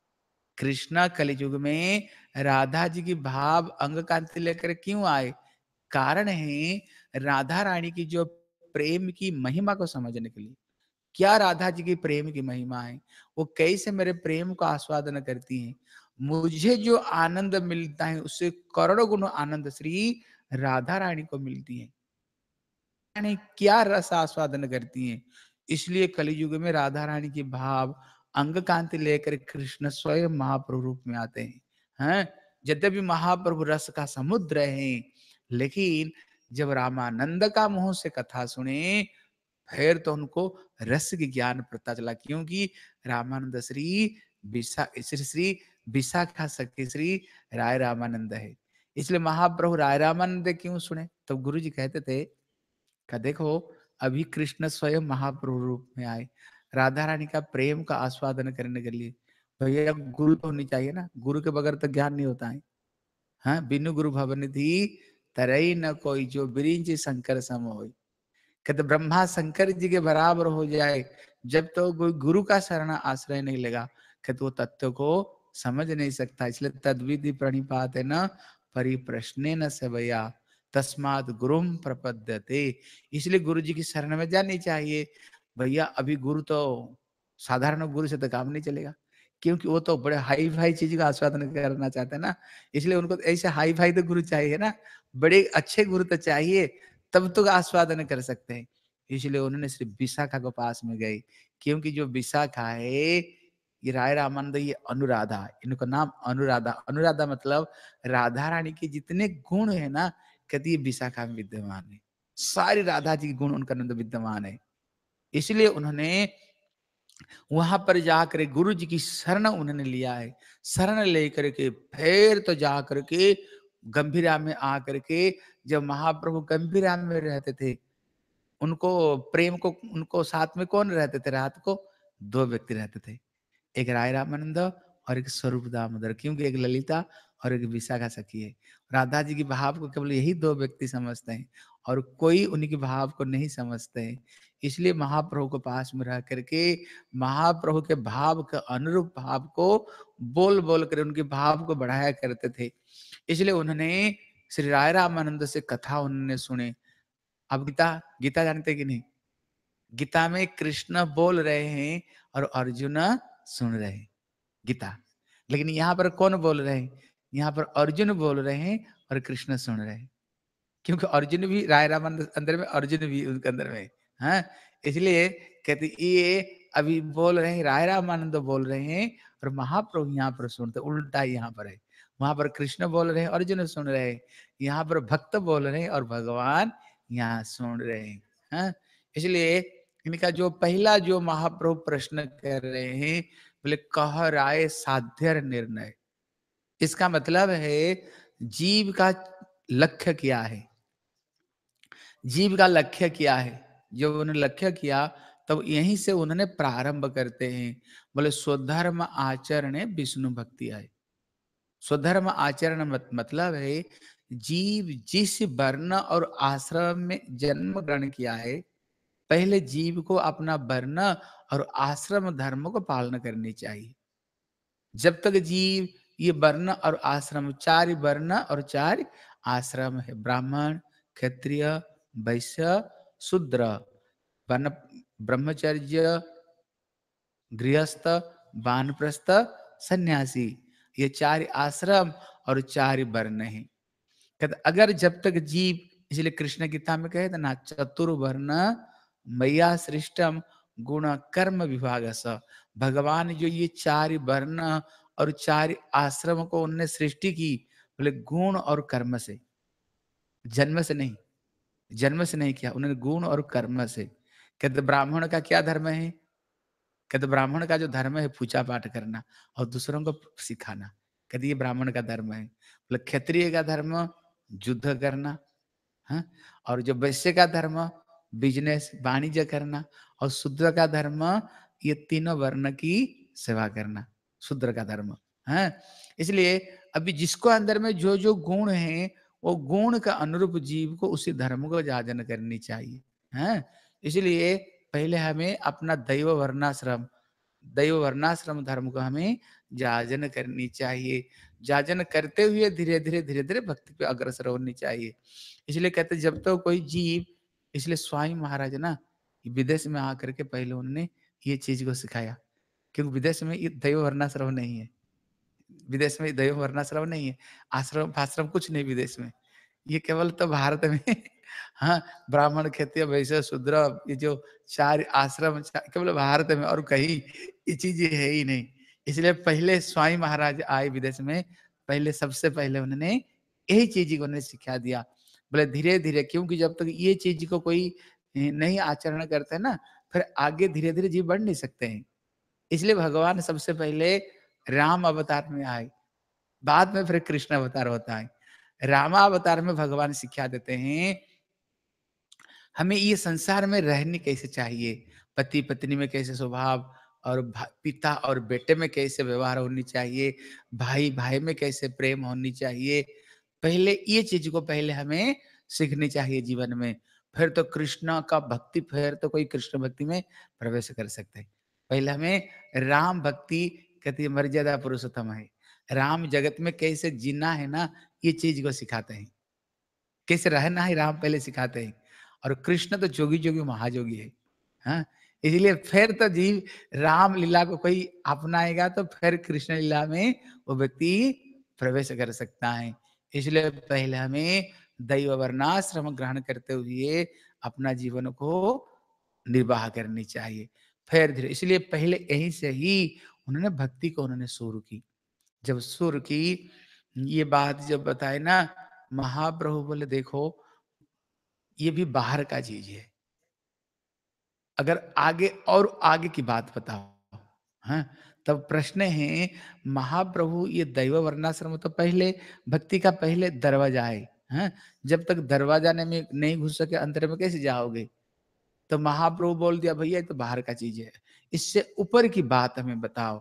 कृष्ण कलियुग में राधा जी की भाव अंग कांति लेकर क्यों आए? कारण है राधा रानी की जो प्रेम की महिमा को समझने के लिए। क्या राधा जी की प्रेम की महिमा है? वो कैसे मेरे प्रेम को आस्वादन करती हैं। मुझे जो आनंद मिलता है उससे करोड़ों गुना आनंद श्री राधा रानी को मिलती है। रानी क्या रस आस्वादन करती हैं। इसलिए कलियुग में राधा रानी की भाव अंग कांति लेकर कृष्ण स्वयं महाप्रभु रूप में आते हैं। हैं यद्यपि महाप्रभु रस का समुद्र है, लेकिन जब रामानंद का मुंह से कथा सुने, फिर तो उनको रस की ज्ञान पता चला, क्योंकि रामानंद श्री विशा श्री श्री विशाखा सखी श्री राय रामानंद है। इसलिए महाप्रभु राय रामानंद क्यों सुने? तो गुरु जी कहते थे कि देखो अभी कृष्ण स्वयं महाप्रभु रूप में आए राधा रानी का प्रेम का आस्वादन करने के लिए। भैया गुरु तो होनी चाहिए ना, गुरु के बगैर तो ज्ञान नहीं होता है। हाँ, बिनु गुरु भवन थी तरई न कोई, जो बिरिंच शंकर सम होई। कहते ब्रह्मा शंकर जी के बराबर हो जाए, जब तो कोई गुरु का शरण आश्रय नहीं लेगा, कहते वो तत्व को समझ नहीं सकता। इसलिए तद्विधि प्रणिपात है न परिप्रश्ने न सेवया तस्मात् गुरुम प्रपद्यते। इसलिए गुरु जी की शरण में जानी चाहिए। भैया अभी गुरु तो साधारण गुरु से तो काम नहीं चलेगा, क्योंकि वो तो बड़े हाई फाई चीज का आस्वादन करना चाहते हैं ना। इसलिए उनको ऐसे हाई फाई तो गुरु चाहिए ना, बड़े अच्छे गुरु तो चाहिए, तब तो आस्वादन कर सकते हैं। इसलिए उन्होंने श्री विशाखा को पास में गए, क्योंकि जो विशाखा है ये राय रामानंद, ये अनुराधा, इनका नाम अनुराधा। अनुराधा मतलब राधा रानी के जितने गुण है ना, कहती है विशाखा में विद्यमान है। सारी राधा जी के गुण उनका अंदर विद्यमान है। इसलिए उन्होंने वहां पर जाकर गुरु जी की शरण उन्होंने लिया है। शरण लेकर के फिर तो जाकर के गंभीरा में आकर के, जब महाप्रभु गंभीरा में रहते थे, उनको प्रेम को उनको साथ में कौन रहते थे रात को? दो व्यक्ति रहते थे, एक राय रामानंद और एक स्वरूप दामोदर, क्योंकि एक ललिता और एक विशाखा सखी है। राधा जी की भाव को केवल यही दो व्यक्ति समझते हैं और कोई उनकी भाव को नहीं समझते हैं। इसलिए महाप्रभु के पास में रह करके महाप्रभु के भाव के अनुरूप भाव को बोल बोल कर उनके भाव को बढ़ाया करते थे। इसलिए उन्होंने श्री राय रामानंद से कथा उन्होंने सुने। अब गीता गीता जानते कि नहीं? गीता में कृष्ण बोल रहे हैं और अर्जुन सुन रहे हैं गीता, लेकिन यहाँ पर कौन बोल रहे हैं? यहाँ पर अर्जुन बोल रहे हैं और कृष्ण सुन रहे हैं, क्योंकि अर्जुन भी राय रामानंद अंदर में, अर्जुन भी उनके अंदर में, हाँ। इसलिए कहते ये अभी बोल रहे हैं, राय रामानंद बोल रहे हैं और महाप्रभु यहाँ पर सुनते, उल्टा यहाँ पर है। वहां पर कृष्ण बोल रहे हैं, अर्जुन सुन रहे हैं, यहाँ पर भक्त बोल रहे हैं और भगवान यहाँ सुन रहे हैं, हाँ। इसलिए इनका जो पहला जो महाप्रभु प्रश्न कर रहे हैं, बोले कह राय साध्य निर्णय। इसका मतलब है जीव का लक्ष्य क्या है, जीव का लक्ष्य क्या है। जब उन्होंने लक्ष्य किया तब यहीं से उन्होंने प्रारंभ करते हैं। बोले स्वधर्म आचरण विष्णु भक्ति है। स्वधर्म आचरण मत, मतलब है जीव जिस वर्ण और आश्रम में जन्म ग्रहण किया है, पहले जीव को अपना वर्ण और आश्रम धर्म को पालन करनी चाहिए। जब तक जीव ये वर्ण और आश्रम, चार वर्ण और चार आश्रम है, ब्राह्मण, क्षत्रिय, वैश्य, शूद्र, वर्ण, ब्रह्मचर्य, गृहस्थ, वानप्रस्थ, सन्यासी, ये चार आश्रम और चार वर्ण हैं। कहते अगर जब तक जीव, इसलिए कृष्ण गीता में कहे ना चतुर्वर्ण मैया सृष्टम गुण कर्म विभाग स, भगवान जो ये चार वर्ण और चार आश्रम को उनने सृष्टि की, बोले गुण और कर्म से, जन्म से नहीं, जन्म से नहीं किया उन्होंने, गुण और कर्म से। कहते ब्राह्मण का क्या धर्म है? कहते ब्राह्मण का जो धर्म है पूजा पाठ करना और दूसरों को सिखाना, कहते ये ब्राह्मण का धर्म है। बोले क्षत्रिय का धर्म युद्ध करना, हाँ, और जो वैश्य का धर्म बिजनेस वाणिज्य करना, और शूद्र का धर्म ये तीनों वर्ण की सेवा करना, शूद्र का धर्म, हाँ। इसलिए अभी जिसको अंदर में जो जो गुण है, वो गुण का अनुरूप जीव को उसी धर्म को जाजन करनी चाहिए, हाँ। इसलिए पहले हमें अपना दैव वर्णाश्रम, दैव वर्णाश्रम धर्म को हमें जाजन करनी चाहिए। जाजन करते हुए धीरे धीरे धीरे धीरे भक्ति पे अग्रसर होनी चाहिए। इसलिए कहते जब तो कोई जीव, इसलिए स्वामी महाराज ना विदेश में आकर के पहले उन्होंने ये चीज को सिखाया, क्योंकि विदेश में ये दैव वर्णाश्रम नहीं है, विदेश में दैव वर्णाश्रम नहीं है, आश्रम आश्रम कुछ नहीं विदेश में, ये केवल तो भारत में हाँ, ब्राह्मण, क्षत्रिय, वैश्य, शूद्र, ये जो चार आश्रम केवल भारत में, और कहीं ये चीजें है ही नहीं। इसलिए पहले स्वामी महाराज आए विदेश में, पहले सबसे पहले उन्होंने यही चीज को उन्हें सिखा दिया। बोले धीरे धीरे, क्योंकि जब तक ये चीज को कोई नहीं आचरण करते ना, फिर आगे धीरे धीरे जीव बढ़ नहीं सकते हैं। इसलिए भगवान सबसे पहले राम अवतार में आए, बाद में फिर कृष्ण अवतार होता है। रामावतार में भगवान शिक्षा देते हैं हमें ये संसार में रहने कैसे चाहिए, पति पत्नी में कैसे स्वभाव, और पिता और बेटे में कैसे व्यवहार होनी चाहिए, भाई भाई में कैसे प्रेम होनी चाहिए। पहले ये चीज को पहले हमें सीखनी चाहिए जीवन में, फिर तो कृष्ण का भक्ति, फिर तो कोई कृष्ण भक्ति में प्रवेश कर सकते हैं। पहले हमें राम भक्ति, कहती है मर्यादा पुरुषोत्तम है, राम जगत में कैसे जीना है ना, ये चीज को सिखाते हैं, कैसे रहना है राम पहले सिखाते हैं। और कृष्ण तो जोगी जोगी महाजोगी है, हाँ। इसलिए फिर तो जीव राम लीला को कोई अपनाएगा तो फिर कृष्ण लीला में वो व्यक्ति प्रवेश कर सकता है। इसलिए पहले हमें दैव वर्णाश्रम ग्रहण करते हुए अपना जीवन को निर्वाह करनी चाहिए, फिर धीरे। इसलिए पहले यहीं से ही उन्होंने भक्ति को उन्होंने शुरू की। जब शुरू की ये बात जब बताए ना, महाप्रभु बोले देखो ये भी बाहर का चीज है, अगर आगे और आगे की बात बताओ, हाँ। तब प्रश्न है महाप्रभु ये दैव वर्णाश्रम तो पहले भक्ति का पहले दरवाजा है, हाँ। जब तक दरवाजा में नहीं घुस सके अंदर में कैसे जाओगे? तो महाप्रभु बोल दिया भैया ये तो बाहर का चीज है, इससे ऊपर की बात हमें बताओ।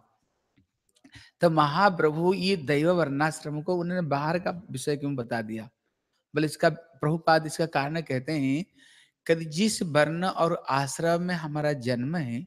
तो महाप्रभु ये दैव वर्णाश्रम को उन्होंने बाहर का विषय क्यों बता दिया? बोले इसका प्रभुपाद इसका कारण कहते हैं कि जिस वर्ण और आश्रम में हमारा जन्म है,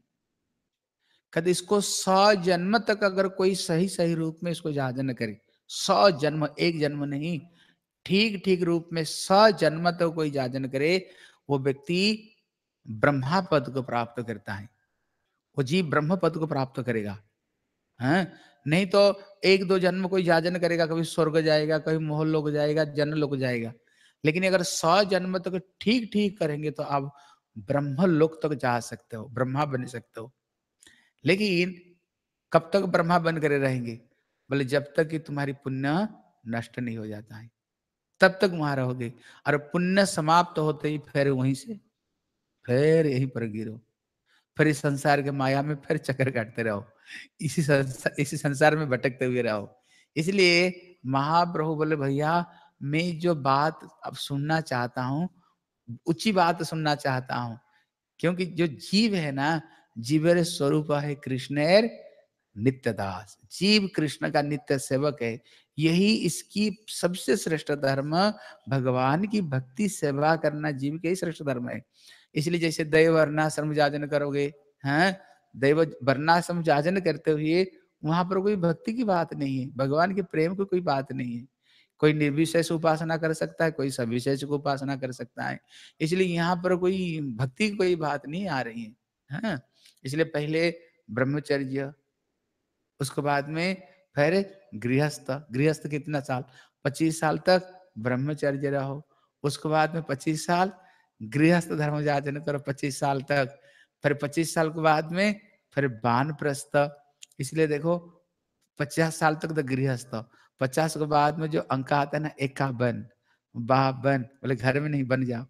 कद इसको सौ जन्म तक अगर कोई सही सही रूप में इसको याद न करे, सौ जन्म, एक जन्म नहीं, ठीक ठीक रूप में सौ जन्म तक कोई याद न करे, वो व्यक्ति ब्रह्मा पद को प्राप्त करता है, वो जीव ब्रह्म पद को प्राप्त करेगा। हैं? नहीं तो एक दो जन्म कोई याजन करेगा, कभी स्वर्ग जाएगा, कभी मोह लोक जाएगा, जन लोक जाएगा। लेकिन अगर सौ जन्म तक ठीक ठीक करेंगे तो आप ब्रह्म लोक तक जा सकते हो, ब्रह्मा बन सकते हो। लेकिन कब तक ब्रह्मा बन कर रहेंगे? बोले जब तक कि तुम्हारी पुण्य नष्ट नहीं हो जाता है, तब तक वहां रहोगे। और पुण्य समाप्त होते ही फिर वहीं से फिर यहीं पर गिरो, फिर इस संसार के माया में फिर चक्कर काटते रहो, इसी संसार इसी संसार में भटकते हुए रहो। इसलिए महाप्रभु बोले भैया मैं जो बात अब सुनना चाहता हूँ, ऊंची बात सुनना चाहता हूँ, क्योंकि जो जीव है ना, जीवेर स्वरूप है कृष्णेर नित्य दास, जीव कृष्ण का नित्य सेवक है। यही इसकी सबसे श्रेष्ठ धर्म, भगवान की भक्ति सेवा करना जीव के ही श्रेष्ठ धर्म है। इसलिए जैसे दैव वर्णाश्रम जाजन करोगे, हैं, दैव वर्णाश्रम जाजन करते हुए वहां पर कोई भक्ति की बात नहीं है, भगवान के प्रेम की कोई बात नहीं है। कोई निर्विशेष उपासना कर सकता है, कोई सविशेष को उपासना कर सकता है। इसलिए यहाँ पर कोई भक्ति की कोई बात नहीं आ रही है, हैं? इसलिए पहले ब्रह्मचर्य, उसके बाद में फिर गृहस्थ। गृहस्थ कितना साल? पच्चीस साल तक ब्रह्मचर्य रहो, उसके बाद में पच्चीस साल गृहस्थ धर्म जाचरण करो, पच्चीस साल तक। फिर पच्चीस साल के बाद में फिर वानप्रस्थ। इसलिए देखो पचास साल तक तो गृहस्थ, पचास के बाद में जो अंक आता है ना, एकावन, बावन, बोले घर में नहीं बन जाओ,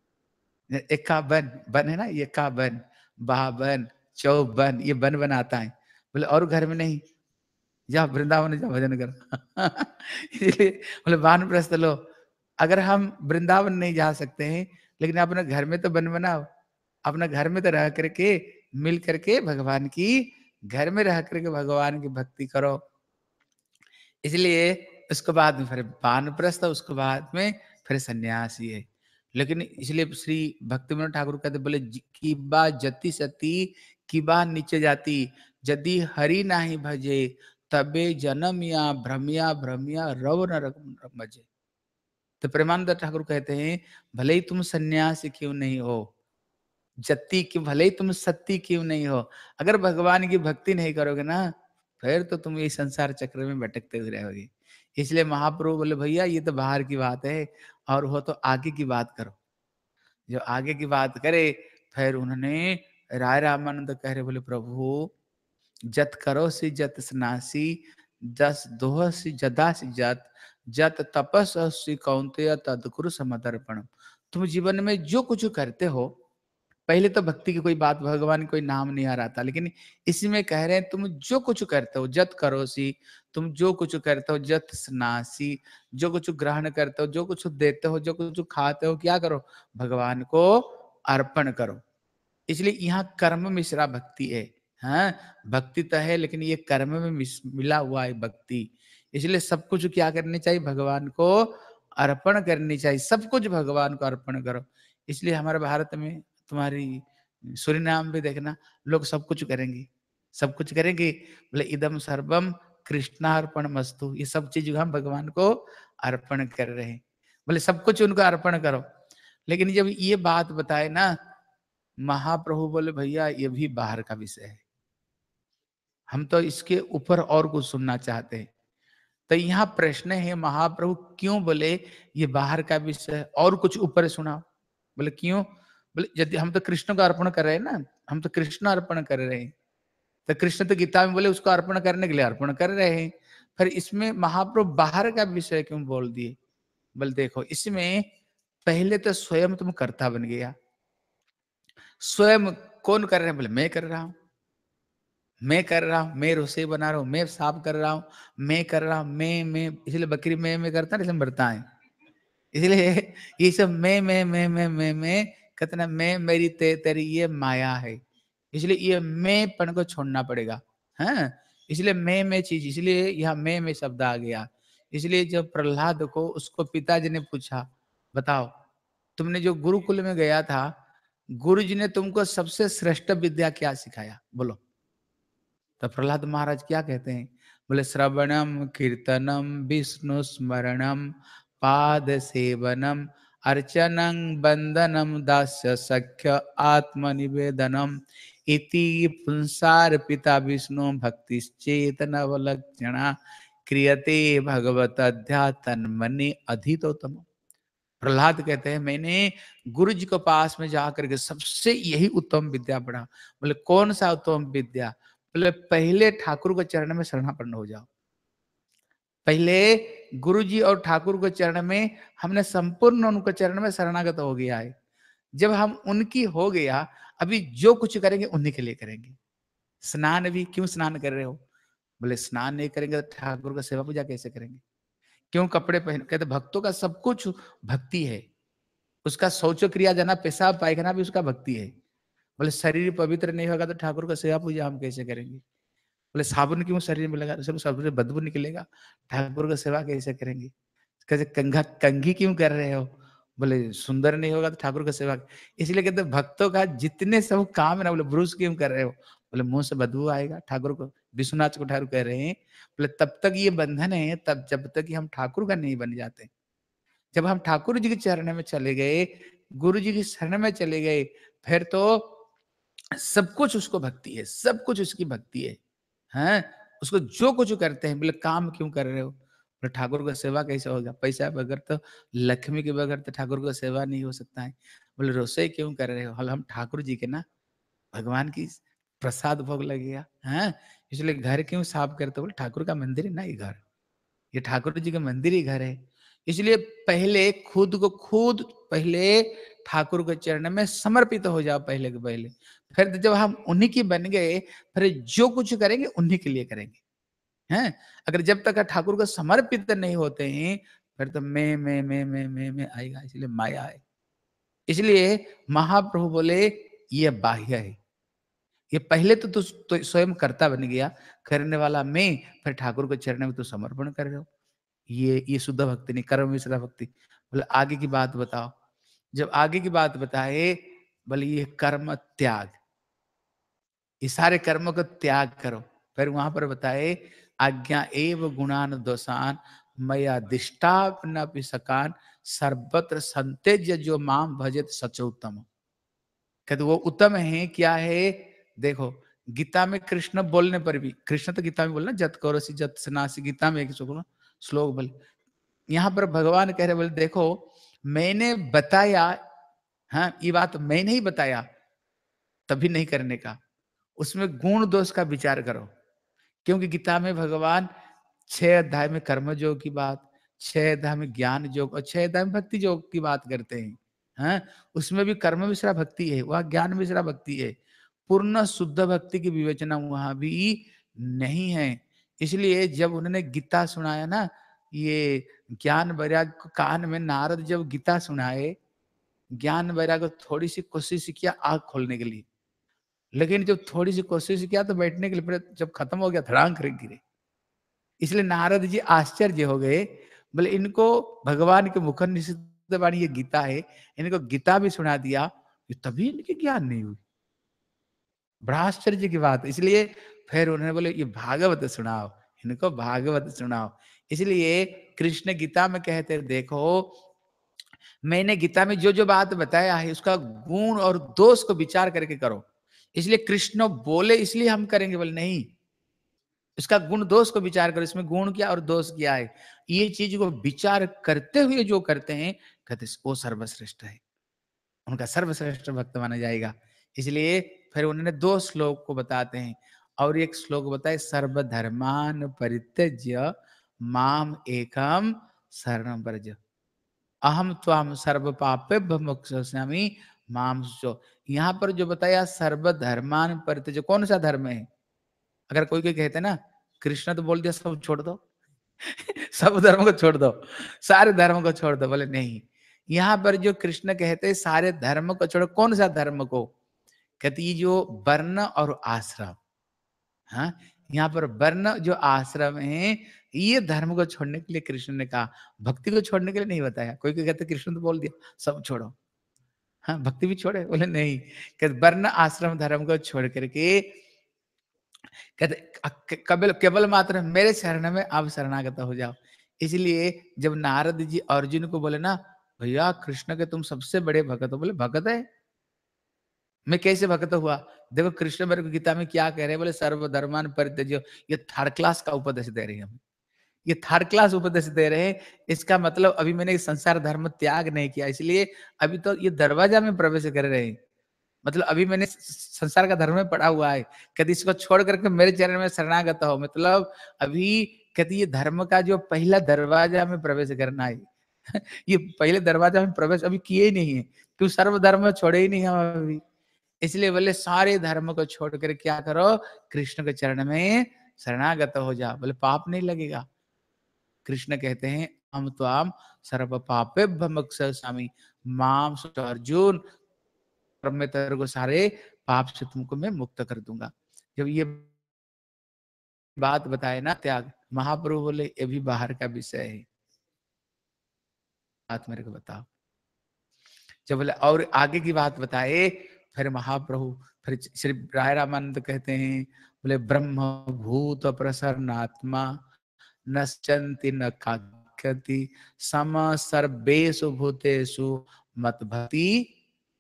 एकावन बन है ना, ये एकावन, बावन, चौवन, ये बन बनाता है। बोले और घर में नहीं, जा वृंदावन जा भजन कर। इसलिए बोले वानप्रस्थ लो। अगर हम वृंदावन नहीं जा सकते हैं, लेकिन अपने घर में तो बन बनाओ, अपने घर में तो रह करके मिल करके भगवान की, घर में रह करके भगवान की भक्ति करो। इसलिए उसके बाद में फिर वानप्रस्थ, उसके बाद में फिर सन्यासी है। लेकिन इसलिए श्री भक्तिविनोद ठाकुर कहते बोले किबा जति सती किबा नीचे जाती, यदि हरि नाही भजे तबे जन्म या भ्रमिया भ्रमिया रव न मजे। तो प्रेमानंद ठाकुर कहते हैं भले ही तुम सन्यासी क्यों नहीं हो, जति क्यों, भले ही तुम सती क्यों नहीं हो, अगर भगवान की भक्ति नहीं करोगे ना, फिर तो तुम इस संसार चक्र में भटकते हुए रहोगे। इसलिए महाप्रभु बोले भैया ये तो बाहर की बात है, और हो तो आगे की बात करो। जो आगे की बात करे, फिर उन्होंने राय रामानंद कह रहे, बोले प्रभु जत करो सी जत स्नासी, जस दोह सी जदा सी जत, जत तपस सी कौंते तदकुरु समर्पण। तुम जीवन में जो कुछ करते हो, पहले तो भक्ति की कोई बात, भगवान कोई नाम नहीं आ रहा था, लेकिन इसमें कह रहे हैं तुम जो कुछ करते हो, जत करो सी, तुम जो कुछ करते हो, जत स्नासी, जो कुछ ग्रहण करते हो, जो कुछ देते हो, जो कुछ खाते हो, क्या करो, भगवान को अर्पण करो। इसलिए यहाँ कर्म मिश्रा भक्ति है। हाँ, भक्ति तो है, लेकिन ये कर्म में मिला हुआ है भक्ति। इसलिए सब कुछ क्या करनी चाहिए, भगवान को अर्पण करनी चाहिए, सब कुछ भगवान को अर्पण करो। इसलिए हमारे भारत में, तुम्हारी सूरीनाम भी देखना, लोग सब कुछ करेंगे, सब कुछ करेंगे, बोले इदम सर्वम कृष्णार्पण मस्तु, ये सब चीज हम भगवान को अर्पण कर रहे हैं, बोले सब कुछ उनको अर्पण करो। लेकिन जब ये बात बताए ना, महाप्रभु बोले भैया ये भी बाहर का विषय है, हम तो इसके ऊपर और कुछ सुनना चाहते हैं। तो यहाँ प्रश्न है, महाप्रभु क्यों बोले ये बाहर का विषय, और कुछ ऊपर सुनाओ। बोले क्यों? बोले यदि हम तो कृष्ण को अर्पण कर रहे हैं ना, हम तो कृष्ण अर्पण कर रहे हैं, तो कृष्ण तो गीता में बोले उसको अर्पण करने के लिए अर्पण कर रहे हैं, फिर इसमें महाप्रभु बाहर का विषय क्यों बोल दिए? बोले देखो इसमें पहले तो स्वयं तुम कर्ता बन गया। स्वयं कौन कर रहे हैं? बोले मैं कर रहा हूं, मैं कर रहा हूं, मैं रसोई बना रहा हूं, मैं साफ कर रहा हूं, मैं कर रहा हूं, मैं मैं इसलिए बकरी मैं मैं करता है, इसलिए मरता है। इसलिए ये सब मैं मैं मैं मैं मैं मैं कहते ना मैं मेरी ते तेरी ये माया है, इसलिए ये मैंपन को छोड़ना पड़ेगा। हाँ, इसलिए मैं मैं चीज, इसलिए यहाँ मैं मैं शब्द आ गया। इसलिए जब प्रहलाद को उसको पिताजी ने पूछा, बताओ तुमने जो गुरुकुल में गया था, गुरु जी ने तुमको सबसे श्रेष्ठ विद्या क्या सिखाया, बोलो। तो प्रहलाद महाराज क्या कहते हैं, बोले श्रवणम कीर्तनम विष्णु स्मरणम पाद सेवनम अर्चनं बंदनम दास्य सख्य आत्मनिवेदनम इति पुंसार पिता विष्णु भक्ति चेतनवलक्षणा क्रियते भगवत अध्यात्मनि अधितोतम। प्रहलाद कहते हैं मैंने गुरु जी के पास में जाकर के सबसे यही उत्तम विद्या पढ़ा। बोले कौन सा उत्तम विद्या, बोले पहले ठाकुर के चरण में शरणापन्न हो जाओ। पहले गुरु जी और ठाकुर के चरण में हमने संपूर्ण उनके चरण में शरणागत हो गया है। जब हम उनकी हो गया, अभी जो कुछ करेंगे उन्हीं के लिए करेंगे। स्नान भी क्यों स्नान कर रहे हो, बोले स्नान नहीं करेंगे तो ठाकुर का सेवा पूजा कैसे करेंगे। क्यों कपड़े पहन, कहते भक्तों का सब कुछ भक्ति है। उसका शौच क्रिया जना पेशाब पायखाना भी उसका भक्ति है। बोले शरीर पवित्र नहीं होगा तो ठाकुर का सेवा पूजा हम कैसे करेंगे। बोले साबुन क्यों शरीर में लगा, सब शरीर में बदबू निकलेगा, ठाकुर का सेवा कैसे करेंगे। कैसे कंघा कंघी क्यों कर रहे हो, बोले सुंदर नहीं होगा तो ठाकुर का सेवा। इसलिए कहते भक्तों का जितने सब काम है ना, बोले ब्रूस क्यों कर रहे हो, बोले मुंह से बदबू आएगा। ठाकुर को विश्वनाथ को ठाकुर कह रहे हैं, बोले तब तक ये बंधन है तब जब तक कि हम ठाकुर का नहीं बन जाते। जब हम ठाकुर जी के चरण में चले गए, गुरु जी की शरण में चले गए, फिर तो सब कुछ उसको भक्ति है, सब कुछ उसकी भक्ति है। हैं, उसको जो कुछ करते हैं, बोले काम क्यों कर रहे हो, बोले ठाकुर का सेवा कैसे होगा। पैसा बगैर तो, लक्ष्मी के बगैर तो ठाकुर का सेवा नहीं हो सकता है। बोले रसोई क्यों कर रहे हो, हल हम ठाकुर जी के ना, भगवान की प्रसाद भोग लगेगा। हैं, इसलिए घर क्यों साफ करते, बोले ठाकुर का मंदिर है ना ये घर, ये ठाकुर जी का मंदिर ही घर है। इसलिए पहले खुद को खुद पहले ठाकुर के चरण में समर्पित हो जाओ पहले के पहले। फिर जब हम उन्हीं की बन गए, फिर जो कुछ करेंगे उन्हीं के लिए करेंगे। हैं, अगर जब तक ठाकुर को समर्पित नहीं होते हैं, फिर तो मैं मैं मैं मैं मैं मैं आएगा। इसलिए माया है। इसलिए महाप्रभु बोले ये बाह्य है, ये पहले तो तू तो स्वयं कर्ता बन गया, करने वाला मैं, फिर ठाकुर के चरण में तू समर्पण कर रहे हो। ये ये शुद्ध भक्ति नहीं, कर्म मिश्रा भक्ति। बोले आगे की बात बताओ। जब आगे की बात बताए, बोले ये कर्म त्याग, ये सारे कर्मों को त्याग करो। फिर वहां पर बताए आज्ञा एव गुणान दोषान मया दिष्टापन सकान सर्वत्र संतेज जो माम भजत सचोत्तम। कहते वो उत्तम है क्या है, देखो गीता में कृष्ण बोलने पर भी, कृष्ण तो गीता में बोलना जत करोसी जत सनासी, गीता में एक श्लोक बोले, यहाँ पर भगवान कह रहे बोले देखो मैंने बताया, हाँ ये बात मैंने ही बताया तभी नहीं करने का, उसमें गुण दोष का विचार करो। क्योंकि गीता में भगवान छह अध्याय में कर्म योग की बात, छह अध्याय में ज्ञान योग और छह अध्याय में भक्ति योग की बात करते हैं। हाँ, उसमें भी कर्म मिश्रा भक्ति है, वह ज्ञान मिश्रा भक्ति है। पूर्ण शुद्ध भक्ति की विवेचना वहां भी नहीं है। इसलिए जब उन्होंने गीता सुनाया ना, ये ज्ञान वैराग कान में नारद जब गीता सुनाए, ज्ञान वैराग थोड़ी सी कोशिश किया आग खोलने के लिए, लेकिन जब थोड़ी सी कोशिश किया तो बैठने के लिए, जब खत्म हो गया धड़ाम कर गिरे। इसलिए नारद जी आश्चर्य हो गए, बोले इनको भगवान के मुख निषिद्ध वाणी ये गीता है, इनको गीता भी सुना दिया, तभी इनकी ज्ञान नहीं हुई। बड़ा आश्चर्य की बात। इसलिए फिर उन्होंने बोले ये भागवत सुनाओ, इनको भागवत सुनाओ। इसलिए कृष्ण गीता में कहते देखो मैंने गीता में जो जो बात बताया है उसका गुण और दोष को विचार करके करो। इसलिए कृष्ण बोले इसलिए हम करेंगे, बोले नहीं, इसका गुण दोष को विचार करो, इसमें गुण क्या और दोष क्या है, ये चीज को विचार करते हुए जो करते हैं कहते वो सर्वश्रेष्ठ है, उनका सर्वश्रेष्ठ भक्त माना जाएगा। इसलिए फिर उन्होंने दो श्लोक को बताते हैं, और एक श्लोक बताए सर्वधर्मान परित्यज्य माम एकम शरणं व्रज अहम त्वाम सर्व पापेभ्यो मोक्षयिष्यामि माम शुचो। यहाँ पर जो बताया सर्वधर्मान परित्यज्य, कौन सा धर्म है। अगर कोई कोई कहते ना कृष्ण तो बोल दिया सब छोड़ दो सब धर्म को छोड़ दो, सारे धर्म को छोड़ दो, बोले नहीं, यहाँ पर जो कृष्ण कहते हैं सारे धर्म को छोड़ो, कौन सा धर्म को? कहते ये जो वर्ण और आश्रम, हाँ, यहाँ पर वर्ण जो आश्रम है, ये धर्म को छोड़ने के लिए कृष्ण ने कहा, भक्ति को छोड़ने के लिए नहीं बताया। कोई कोई कहते कृष्ण तो बोल दिया सब छोड़ो, हाँ भक्ति भी छोड़े, बोले नहीं, कहते वर्ण आश्रम धर्म को छोड़ करके कहते केवल केवल मात्र मेरे शरण में आप शरणागत हो जाओ। इसलिए जब नारद जी अर्जुन को बोले ना, भैया कृष्ण के तुम सबसे बड़े भगत हो, बोले भगत है, मैं कैसे भगत हुआ? देखो कृष्ण मेरे को गीता में क्या कह रहे हैं, बोले सर्वधर्मान परित्यज्य। ये थर्ड क्लास का उपदेश दे रहे हैं हमें, ये थर्ड क्लास उपदेश दे रहे हैं। इसका मतलब अभी मैंने संसार धर्म त्याग नहीं किया, इसलिए अभी तो ये दरवाजा में प्रवेश कर रहे हैं। मतलब अभी मैंने संसार का धर्म में पड़ा हुआ है, कहते इसको छोड़ करके मेरे चरण में शरणागत हो। मतलब अभी कहती ये धर्म का जो पहला दरवाजा में प्रवेश करना है ये पहले दरवाजा में प्रवेश अभी किए ही नहीं है, क्यों सर्वधर्म छोड़े ही नहीं हम अभी। इसलिए बोले सारे धर्म को छोड़ कर क्या करो, कृष्ण के चरण में शरणागत हो जा, बोले पाप नहीं लगेगा। कृष्ण कहते हैं हम तो आम सर्व पापे भमक्षामि माम सुच अर्जुन, में तेरे को सारे पाप से तुमको मैं मुक्त कर दूंगा। जब ये बात बताए ना त्याग, महाप्रभु बोले ये भी बाहर का विषय है, बात मेरे को बताओ। जब बोले और आगे की बात बताए, फिर महाप्रभु फिर श्री राय रामानंद कहते हैं, बोले ब्रह्म भूत प्रसन्नात्मा नश्चन्ति न काख्यति सम सर्वेषु भूतेषु मत भक्ति।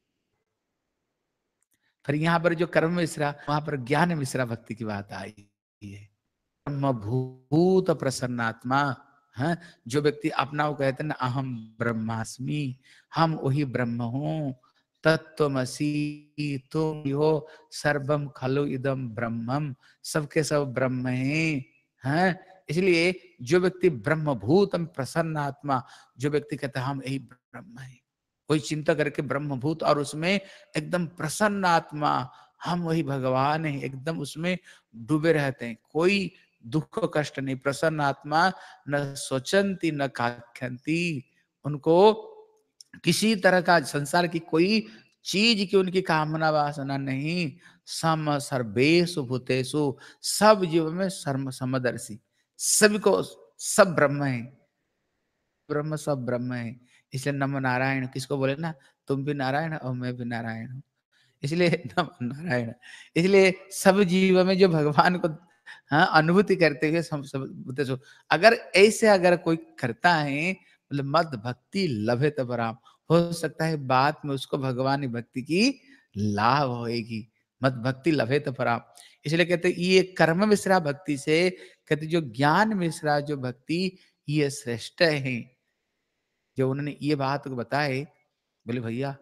फिर यहाँ पर जो कर्म मिश्रा, वहां पर ज्ञान मिश्रा भक्ति की बात आई है। ब्रह्म भूत प्रसन्नात्मा, हाँ, जो व्यक्ति अपना वो कहते हैं ना अहम ब्रह्मास्मि, हम वही ब्रह्म हूँ, तत्त्वमसि तुम हो, सर्वम खलु इदम ब्रह्मम, सबके सब ब्रह्म हैं, हैं। इसलिए जो व्यक्ति ब्रह्मभूत प्रसन्नात्मा, जो व्यक्ति कहता है हम यही ब्रह्म है, कोई चिंता करके ब्रह्मभूत और उसमें एकदम प्रसन्न आत्मा, हम वही भगवान है, एकदम उसमें डूबे रहते हैं, कोई दुख कष्ट नहीं, प्रसन्न आत्मा, न सोचंती न काख्यंती, उनको किसी तरह का संसार की कोई चीज की उनकी कामना वासना नहीं। सम सर्वेषु भूतेषु, सब जीव में सर्व समदर्शी, सभी को सब ब्रह्म है, ब्रह्म सब ब्रह्म है। इसलिए नमो नारायण किसको बोले ना, तुम भी नारायण और मैं भी नारायण हूँ, इसलिए नमो नारायण। इसलिए सब जीव में जो भगवान को हाँ अनुभूति करते हुए सब सब अगर ऐसे अगर कोई करता है, मतलब मद भक्ति लभेत पराम, हो सकता है बाद में उसको भगवान भक्ति की लाभ होएगी, मद भक्ति लभेत पराम। इसलिए कहते ये कर्म मिश्रा भक्ति से, कहते जो ज्ञान मिश्रा जो भक्ति ये श्रेष्ठ है। जो उन्होंने ये बात को बताए, बोले भैया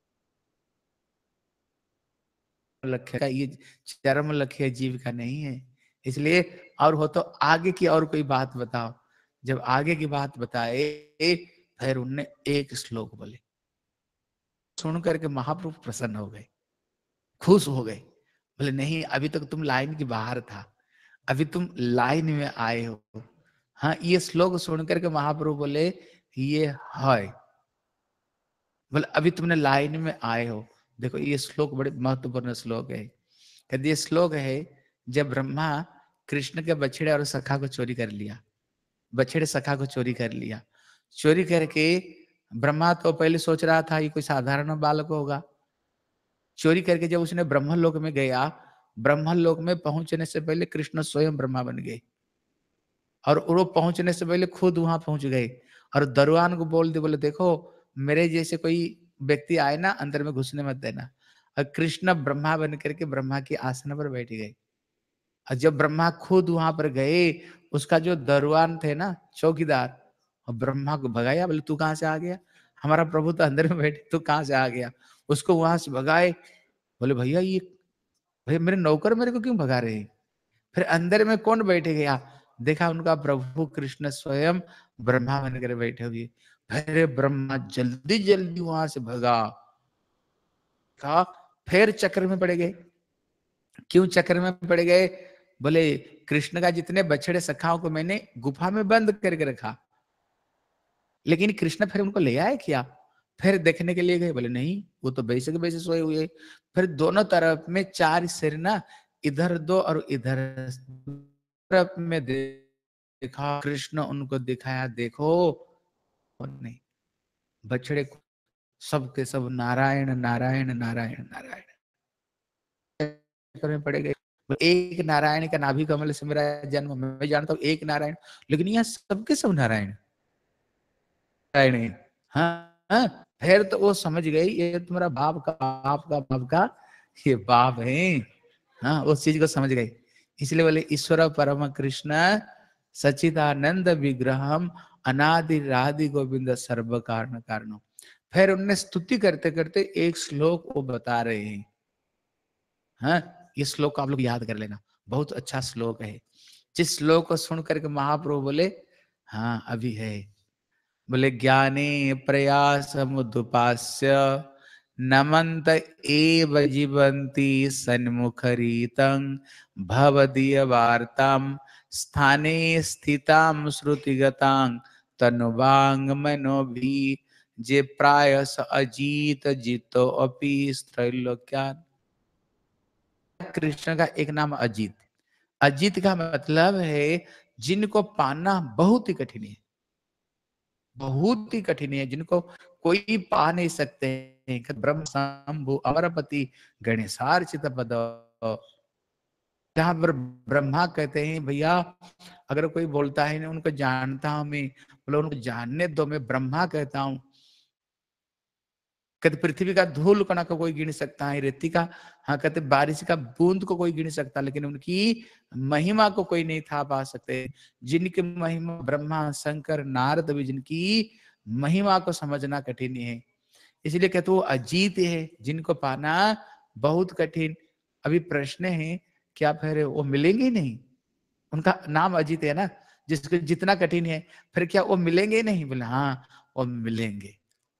लक्ष्य का ये चरम लक्ष्य जीव का नहीं है, इसलिए और हो तो आगे की और कोई बात बताओ। जब आगे की बात बताए फिर उनने एक श्लोक बोले, सुन करके महाप्रभु प्रसन्न हो गए, खुश हो गए। बोले नहीं अभी तक तुम लाइन के बाहर था, अभी तुम लाइन में आए हो। हाँ ये श्लोक सुन करके महाप्रभु बोले ये है, बोले अभी तुमने लाइन में आए हो। देखो ये श्लोक बड़े महत्वपूर्ण श्लोक है। कहते ये श्लोक है जब ब्रह्मा कृष्ण के बछड़े और सखा को चोरी कर लिया, बछड़े सखा को चोरी कर लिया, चोरी करके ब्रह्मा तो पहले सोच रहा था ये कोई साधारण बालक होगा। चोरी करके जब उसने ब्रह्मलोक में गया, ब्रह्मलोक में पहुंचने से पहले कृष्ण स्वयं ब्रह्मा बन गए और वो पहुंचने से पहले खुद वहां पहुंच गए और दरवान को बोल दे, बोले देखो मेरे जैसे कोई व्यक्ति आए ना अंदर में घुसने मत देना। और कृष्ण ब्रह्मा बन करके ब्रह्मा की आसन पर बैठ गए। और जब ब्रह्मा खुद वहां पर गए, उसका जो दरवान थे ना चौकीदार, और ब्रह्मा को भगाया, बोले तू कहां से आ गया, हमारा प्रभु तो अंदर में बैठे, तू कहां से आ गया। उसको वहां से भगाए, बोले भैया ये भैया मेरे नौकर मेरे को क्यों भगा रहे हैं। फिर अंदर में कौन बैठे गया, देखा उनका प्रभु कृष्ण स्वयं ब्रह्मा बनकर बैठे हुए। फिर ब्रह्मा जल्दी जल्दी वहां से भगा, कहा फिर चक्र में पड़ गए। क्यों चक्र में पड़ गए, बोले कृष्ण का जितने बछड़े सखाओं को मैंने गुफा में बंद करके रखा, लेकिन कृष्ण फिर उनको ले आए क्या, फिर देखने के लिए गए, बोले नहीं वो तो वैसे के वैसे सोए हुए। फिर दोनों तरफ में चार सिर ना, इधर दो और इधर तरफ में देखा, कृष्ण उनको दिखाया, देखो और नहीं, बछड़े सब के सब नारायण नारायण नारायण नारायण में पड़े गए। एक नारायण का नाभि कमल से मेरा जन्म, मैं जानता हूँ एक नारायण, लेकिन यहाँ सबके सब नारायण नारायण। हाँ हाँ, फिर तो वो समझ गई ये तुम्हारा बाप का बाप का बाप का ये बाप है। हाँ, उस चीज को समझ गई। इसलिए बोले ईश्वर परम कृष्ण सच्चिदानंद विग्रहम अनादि राधि गोविंद सर्व कारण कारणम। फिर उनने स्तुति करते करते एक श्लोक वो बता रहे हैं। हाँ, ये श्लोक आप लोग याद कर लेना, बहुत अच्छा श्लोक है। जिस श्लोक को सुन करके महाप्रभु बोले हाँ अभी है, बोले ज्ञाने प्रयास मुदुपास्य नमंत एव जीवंती सन्मुखरीतं भवदीय वार्ताम स्थाने स्थितां श्रुतिगतां तनुवांग मनोभि जे प्रायस अजीत जितो अपि त्रैलोक्यान। कृष्ण का एक नाम अजीत। अजीत का मतलब है जिनको पाना बहुत ही कठिन है, बहुत ही कठिन है, जिनको कोई पा नहीं सकते हैं। ब्रह्म शंभु अमरपति गणेशार्चित पद। जहां पर ब्रह्मा कहते हैं भैया अगर कोई बोलता है ना उनको जानता हूं मैं, बोले उनको जानने दो, मैं ब्रह्मा कहता हूं। कहते पृथ्वी का धूल कणा को कोई गिन सकता है, रेती का, हाँ कहते बारिश का बूंद को कोई गिन सकता, लेकिन उनकी महिमा को कोई नहीं था पा सकते। जिनकी महिमा ब्रह्मा शंकर नारद भी, जिनकी महिमा को समझना कठिन है। इसलिए कहते वो अजीत है, जिनको पाना बहुत कठिन। अभी प्रश्न है क्या फिर वो मिलेंगे नहीं? उनका नाम अजीत है ना, जिसको जितना कठिन है, फिर क्या वो मिलेंगे नहीं? बोले हाँ वो मिलेंगे।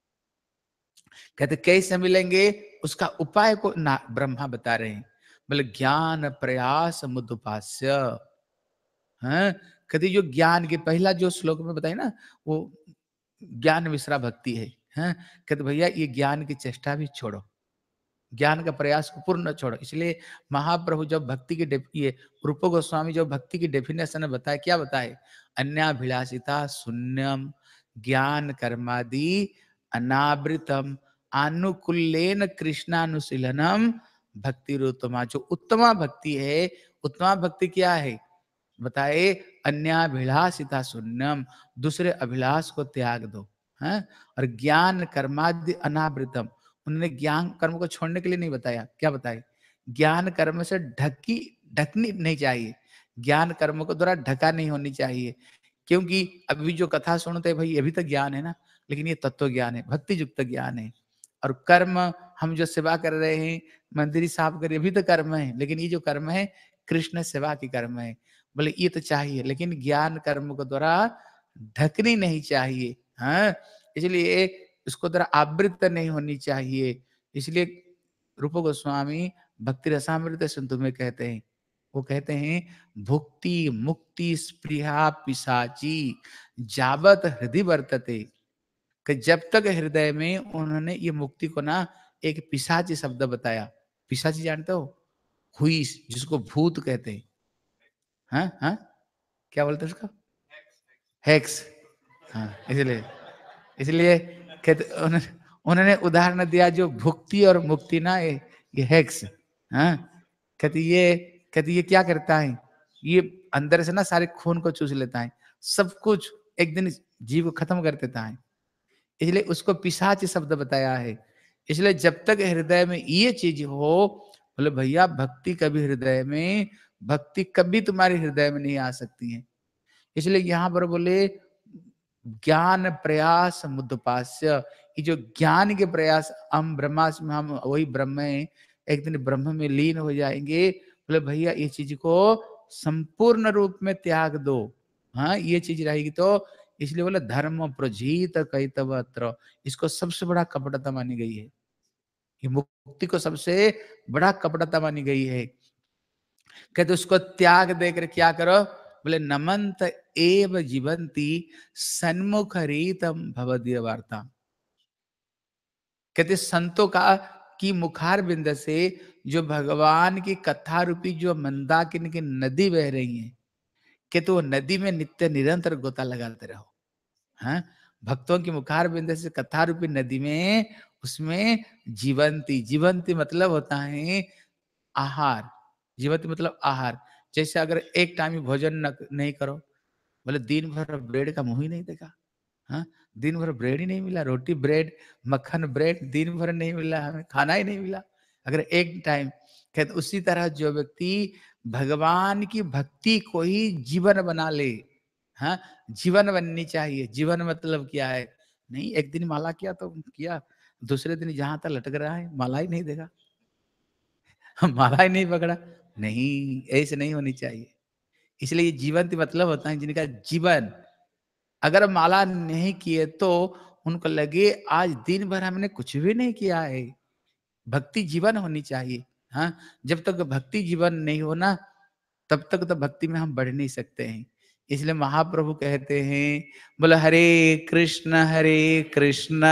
कहते कैसे मिलेंगे? उसका उपाय को ना ब्रह्मा बता रहे हैं। बोले ज्ञान प्रयास मुदुपास्य। हैं, कहते जो ज्ञान के पहला जो श्लोक में बताए ना, वो ज्ञान मिश्रा भक्ति है। हैं, कहते भैया ये ज्ञान की चेष्टा भी छोड़ो, ज्ञान का प्रयास को पूर्ण छोड़ो। इसलिए महाप्रभु जब भक्ति की ये रूप गोस्वामी जो भक्ति की डेफिनेशन बताया, क्या बताए? अन्याभिलाषिता शून्यम ज्ञान कर्मादि अनावृतम अनुकूलेन कृष्णानुशीलनम भक्ति उत्तमा। जो उत्तमा भक्ति है, उत्तमा भक्ति क्या है बताए? अन्याभिलाषिता शून्यम, दूसरे अभिलाष को त्याग दो। है और ज्ञान कर्मादि अनावृतम, उन्होंने ज्ञान कर्म को छोड़ने के लिए नहीं बताया, क्या बताए? ज्ञान कर्म से ढकी ढकनी नहीं चाहिए, ज्ञान कर्म को द्वारा ढका नहीं होनी चाहिए। क्योंकि अभी जो कथा सुनते हैं भाई ये भी तो ज्ञान है ना, लेकिन ये तत्व ज्ञान है, भक्ति युक्त ज्ञान है। और कर्म हम जो सेवा कर रहे हैं, मंदिर साफ कर, भी तो कर्म है, लेकिन ये जो कर्म है कृष्ण सेवा की कर्म है। बोले ये तो चाहिए, लेकिन ज्ञान कर्म को द्वारा ढकनी नहीं चाहिए। हाँ, इसलिए इसको द्वारा आवृत नहीं होनी चाहिए। इसलिए रूप गोस्वामी भक्ति रसामृत सिंधु में कहते हैं, वो कहते हैं भुक्ति मुक्ति स्पृहा पिशाची जावत हृदय वर्तते, कि जब तक हृदय में उन्होंने ये मुक्ति को ना एक पिशाची शब्द बताया। पिशाची जानते हो? हुई, जिसको भूत कहते हैं। हाँ हाँ, क्या बोलते हैं उसका? हेक्स। हाँ, इसलिए इसलिए कहते उन्होंने, उन्होंने उदाहरण दिया जो भुक्ति और मुक्ति ना, ये ये हेक्स। हाँ, कहती ये कहती ये क्या करता है, ये अंदर से ना सारे खून को चूस लेता है, सब कुछ एक दिन जीव को खत्म कर देता है। इसलिए उसको पिशाच शब्द बताया है। इसलिए जब तक हृदय में ये चीज हो, बोले भैया भक्ति कभी हृदय में, भक्ति कभी तुम्हारे हृदय में नहीं आ सकती है। इसलिए यहाँ पर बोले ज्ञान प्रयास मुदुपास्य, ये जो ज्ञान के प्रयास, हम ब्रह्मास्म में हम वही ब्रह्म है, एक दिन ब्रह्म में लीन हो जाएंगे। बोले भैया ये चीज को संपूर्ण रूप में त्याग दो। हाँ, ये चीज रहेगी तो, इसलिए बोले धर्म प्रजीत कैतवत्र, इसको सबसे बड़ा कपटता मानी गई है। ये मुक्ति को सबसे बड़ा कपटता मानी गई है। कहते उसको त्याग देकर क्या करो? बोले नमंत एव जीवंती सन्मुख रीतम भवदीय वार्ता। कहते संतों का की मुखार बिंद से जो भगवान की कथा रूपी जो मंदाकिनी की नदी बह रही है, कहते वो नदी में नित्य निरंतर गोता लगाते रहो। हाँ, भक्तों की मुखार बिंद से कथा रूपी नदी में, उसमें जीवंती, जीवंती मतलब होता है आहार। जीवंती मतलब आहार। जैसे अगर एक टाइम भोजन न, नहीं करो, बोले दिन भर ब्रेड का मुंह ही नहीं देखा। हाँ, दिन भर ब्रेड ही नहीं मिला, रोटी ब्रेड, मक्खन ब्रेड, दिन भर नहीं मिला, हमें खाना ही नहीं मिला। अगर एक टाइम, कहते उसी तरह जो व्यक्ति भगवान की भक्ति को ही जीवन बना ले, हाँ, जीवन बननी चाहिए। जीवन मतलब क्या है? नहीं एक दिन माला किया तो किया, दूसरे दिन जहां तक लटक रहा है माला ही नहीं देगा, माला ही नहीं पकड़ा, नहीं, ऐसे नहीं होनी चाहिए। इसलिए ये जीवंत मतलब होता है जिनका जीवन, अगर माला नहीं किए तो उनको लगे आज दिन भर हमने कुछ भी नहीं किया है। भक्ति जीवन होनी चाहिए। हाँ, जब तक भक्ति जीवन नहीं हो ना, तब तक तो भक्ति में हम बढ़ नहीं सकते हैं। इसलिए महाप्रभु कहते हैं, बोले हरे कृष्ण हरे कृष्ण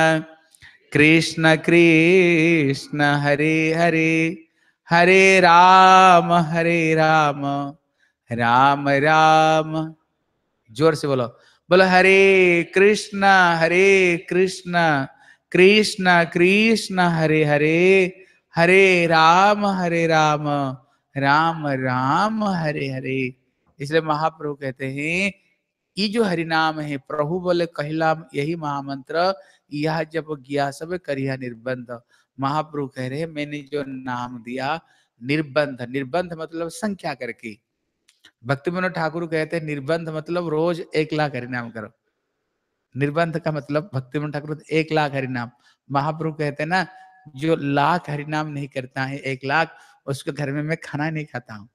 कृष्ण कृष्ण हरे हरे, हरे राम हरे राम राम राम, जोर से बोलो, बोलो हरे कृष्ण हरे कृष्ण कृष्ण कृष्ण हरे हरे, हरे राम हरे राम राम राम हरे हरे। इसलिए महाप्रभु कहते हैं ये जो हरि नाम है, प्रभु बोले कहला यही महामंत्र, यह जब गया सब करिया निर्बंध। महाप्रभु कह रहे हैं मैंने जो नाम दिया निर्बंध, निर्बंध मतलब संख्या करके। भक्ति विनोद ठाकुर कहते हैं निर्बंध मतलब रोज एक लाख हरिनाम करो। निर्बंध का मतलब भक्ति विनोद ठाकुर एक लाख हरिनाम। महाप्रभु कहते हैं ना जो लाख हरिनाम नहीं करता है, एक लाख, उसके घर में मैं खाना नहीं खाता हूँ,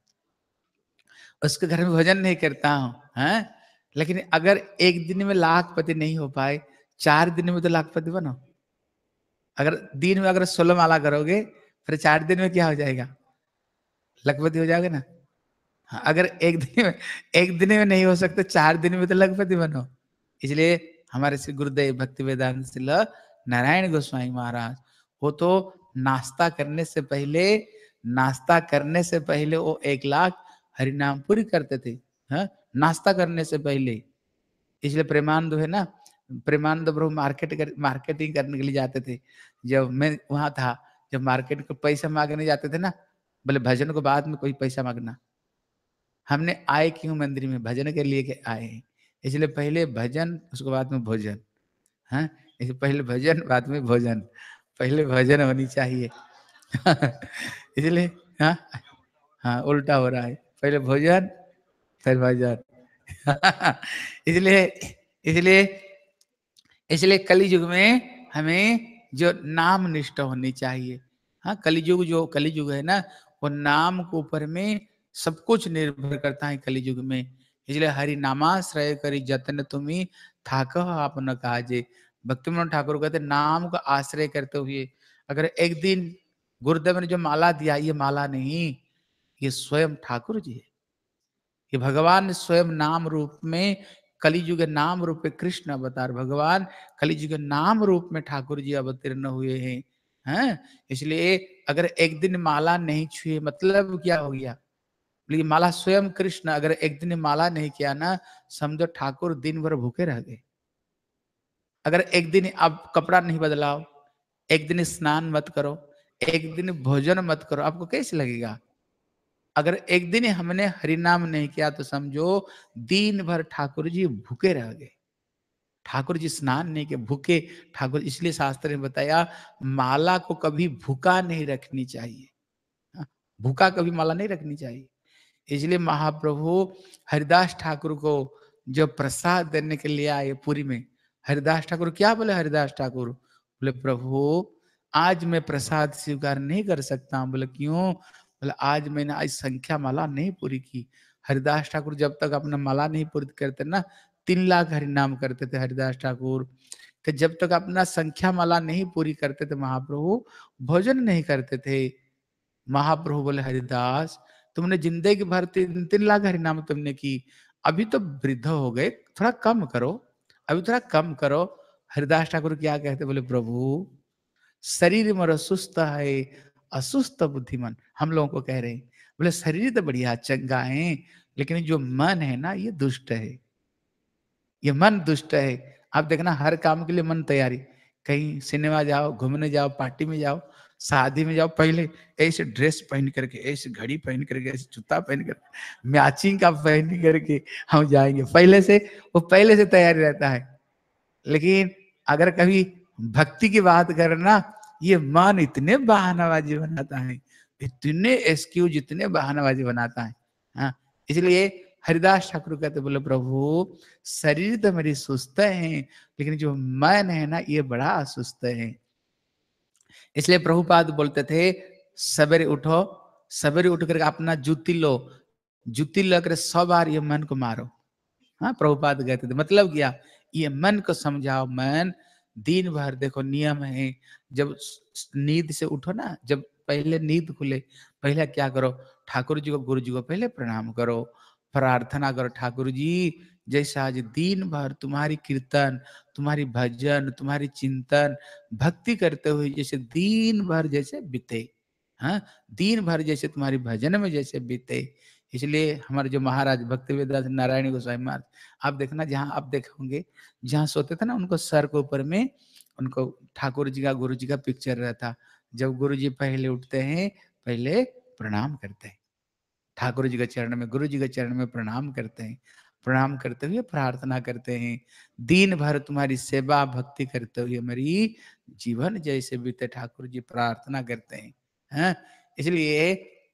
उसके घर में भोजन नहीं करता हूँ। हैं? लेकिन अगर एक दिन में लाखपति नहीं हो पाए, चार दिन में तो लाखपति बनो। अगर दिन में अगर सोलह माला करोगे, फिर चार दिन में क्या हो जाएगा? लखपति हो जाओगे ना। हाँ, अगर एक दिन में एक दिन में नहीं हो सकते, चार दिन में तो लखपति बनो। इसलिए हमारे श्री गुरुदेव भक्ति वेदांत श्रील नारायण गोस्वामी महाराज, वो तो नाश्ता करने से पहले नाश्ता करने से पहले वो एक लाख हरिनाम पूरी करते थे। हाँ, नाश्ता करने से पहले। इसलिए प्रेमानंद है ना, प्रेमानंद प्रभु मार्केट कर, मार्केटिंग करने के लिए जाते थे। जब मैं वहां था, जब मार्केट को पैसा मांगने जाते थे ना, बोले भजन को बाद में कोई पैसा मांगना, हमने आए क्यों मंदिर में? भजन के लिए के आए हैं। इसलिए पहले भजन, उसके बाद में भोजन। हाँ, इसलिए पहले भजन बाद में भोजन, पहले भजन होनी चाहिए। इसलिए हाँ हाँ उल्टा हो रहा है, पहले भोजन फिर भजन। इसलिए इसलिए इसलिए कलियुग में हमें जो नाम निष्ठा होनी चाहिए। हाँ, कलियुग जो कलियुग है ना, वो नाम के ऊपर में सब कुछ निर्भर करता है कलियुग में। इसलिए हरि नामाश्रय करी जतन तुम्ही थाक आप न काजे। भक्ति विनोद ठाकुर कहते नाम का आश्रय करते हुए, अगर एक दिन गुरुदेव ने जो माला दिया, ये माला नहीं, ये स्वयं ठाकुर जी है। ये भगवान स्वयं नाम रूप में, कलियुग नाम रूप में कृष्ण अवतार भगवान कलियुग नाम रूप में ठाकुर जी अवतीर्ण हुए हैं। हैं? इसलिए अगर एक दिन माला नहीं छुए, मतलब क्या हो गया? लेकिन माला स्वयं कृष्ण, अगर एक दिन माला नहीं किया ना, समझो ठाकुर दिन भर भूखे रह गए। अगर एक दिन आप कपड़ा नहीं बदलाओ, एक दिन स्नान मत करो, एक दिन भोजन मत करो, आपको कैसे लगेगा? अगर एक दिन हमने हरिनाम नहीं किया तो समझो दिन भर ठाकुर जी भूखे रह गए। ठाकुर जी स्नान नहीं किए, भूखे ठाकुर। इसलिए शास्त्र ने बताया माला को कभी भूखा नहीं रखनी चाहिए। हाँ, भूखा कभी माला नहीं रखनी चाहिए। इसलिए महाप्रभु हरिदास ठाकुर को जो प्रसाद देने के लिए आए पुरी में, हरिदास ठाकुर क्या बोले? हरिदास ठाकुर बोले प्रभु आज मैं प्रसाद स्वीकार नहीं कर सकता हूं। बोले क्यों? बोले आज मैंने आज संख्या माला नहीं पूरी की। हरिदास ठाकुर जब तक अपना माला नहीं पूरी करते ना, तीन लाख हरिनाम करते थे हरिदास ठाकुर। कि जब तक अपना संख्या माला नहीं पूरी करते थे, महाप्रभु भोजन नहीं करते थे। महाप्रभु बोले हरिदास तुमने जिंदगी भर तीन तीन लाख हरिनाम तुमने की, अभी तो वृद्ध हो गए, थोड़ा कम करो, अभी थोड़ा कम करो। हरिदास ठाकुर क्या कहते? बोले प्रभु शरीर मोर सुस्त है असुस्त बुद्धिमान, हम लोगों को कह रहे हैं। बोले शरीर तो बढ़िया चंगा है, लेकिन जो मन है ना ये दुष्ट है, ये मन दुष्ट है। आप देखना हर काम के लिए मन तैयारी, कहीं सिनेमा जाओ, घूमने जाओ, पार्टी में जाओ, शादी में जाओ, पहले ऐसे ड्रेस पहन करके, ऐसे घड़ी पहन करके, ऐसे जूता पहन करके, मैचिंग का पहन करके हम जाएंगे, पहले से वो पहले से तैयारी रहता है। लेकिन अगर कभी भक्ति की बात करना, ये मन इतने बहानाबाजी बनाता है, इतने एक्सक्यूज, इतने बहानाबाजी बनाता है। हाँ, इसलिए हरिदास ठाकुर कहते बोले प्रभु शरीर तो मेरी सुस्त है, लेकिन जो मन है ना ये बड़ा सुस्त है। इसलिए प्रभुपाद बोलते थे सवेरे उठो, सवेरे उठ कर अपना जूती लो, जूती लेकर सौ बार ये मन को मारो। हाँ, प्रभुपाद कहते थे मतलब क्या, ये मन को समझाओ। मन दिन भर देखो नियम है, जब नींद से उठो ना, जब पहले नींद खुले, पहले क्या करो, ठाकुर जी को, गुरु जी को पहले प्रणाम करो, प्रार्थना करो, ठाकुर जी जैसे आज दिन भर तुम्हारी कीर्तन, तुम्हारी भजन, तुम्हारी चिंतन, भक्ति करते हुए जैसे दिन भर जैसे बीते, हाँ, दिन भर जैसे तुम्हारी भजन में जैसे बीते। इसलिए हमारे जो महाराज भक्ति वेदांत नारायण गोस्वामी महाराज, आप देखना जहाँ आप देखोगे, जहाँ सोते थे ना उनको सर के ऊपर में उनको ठाकुर जी का, गुरु जी का पिक्चर रहता। जब गुरु जी पहले उठते हैं, पहले प्रणाम करते हैं ठाकुर जी के चरण में, गुरु जी के चरण में प्रणाम करते हैं, प्रणाम करते हुए प्रार्थना करते हैं, दिन भर तुम्हारी सेवा भक्ति करते हुए मेरी जीवन जैसे बीते ठाकुर जी, प्रार्थना करते हैं। हाँ, इसलिए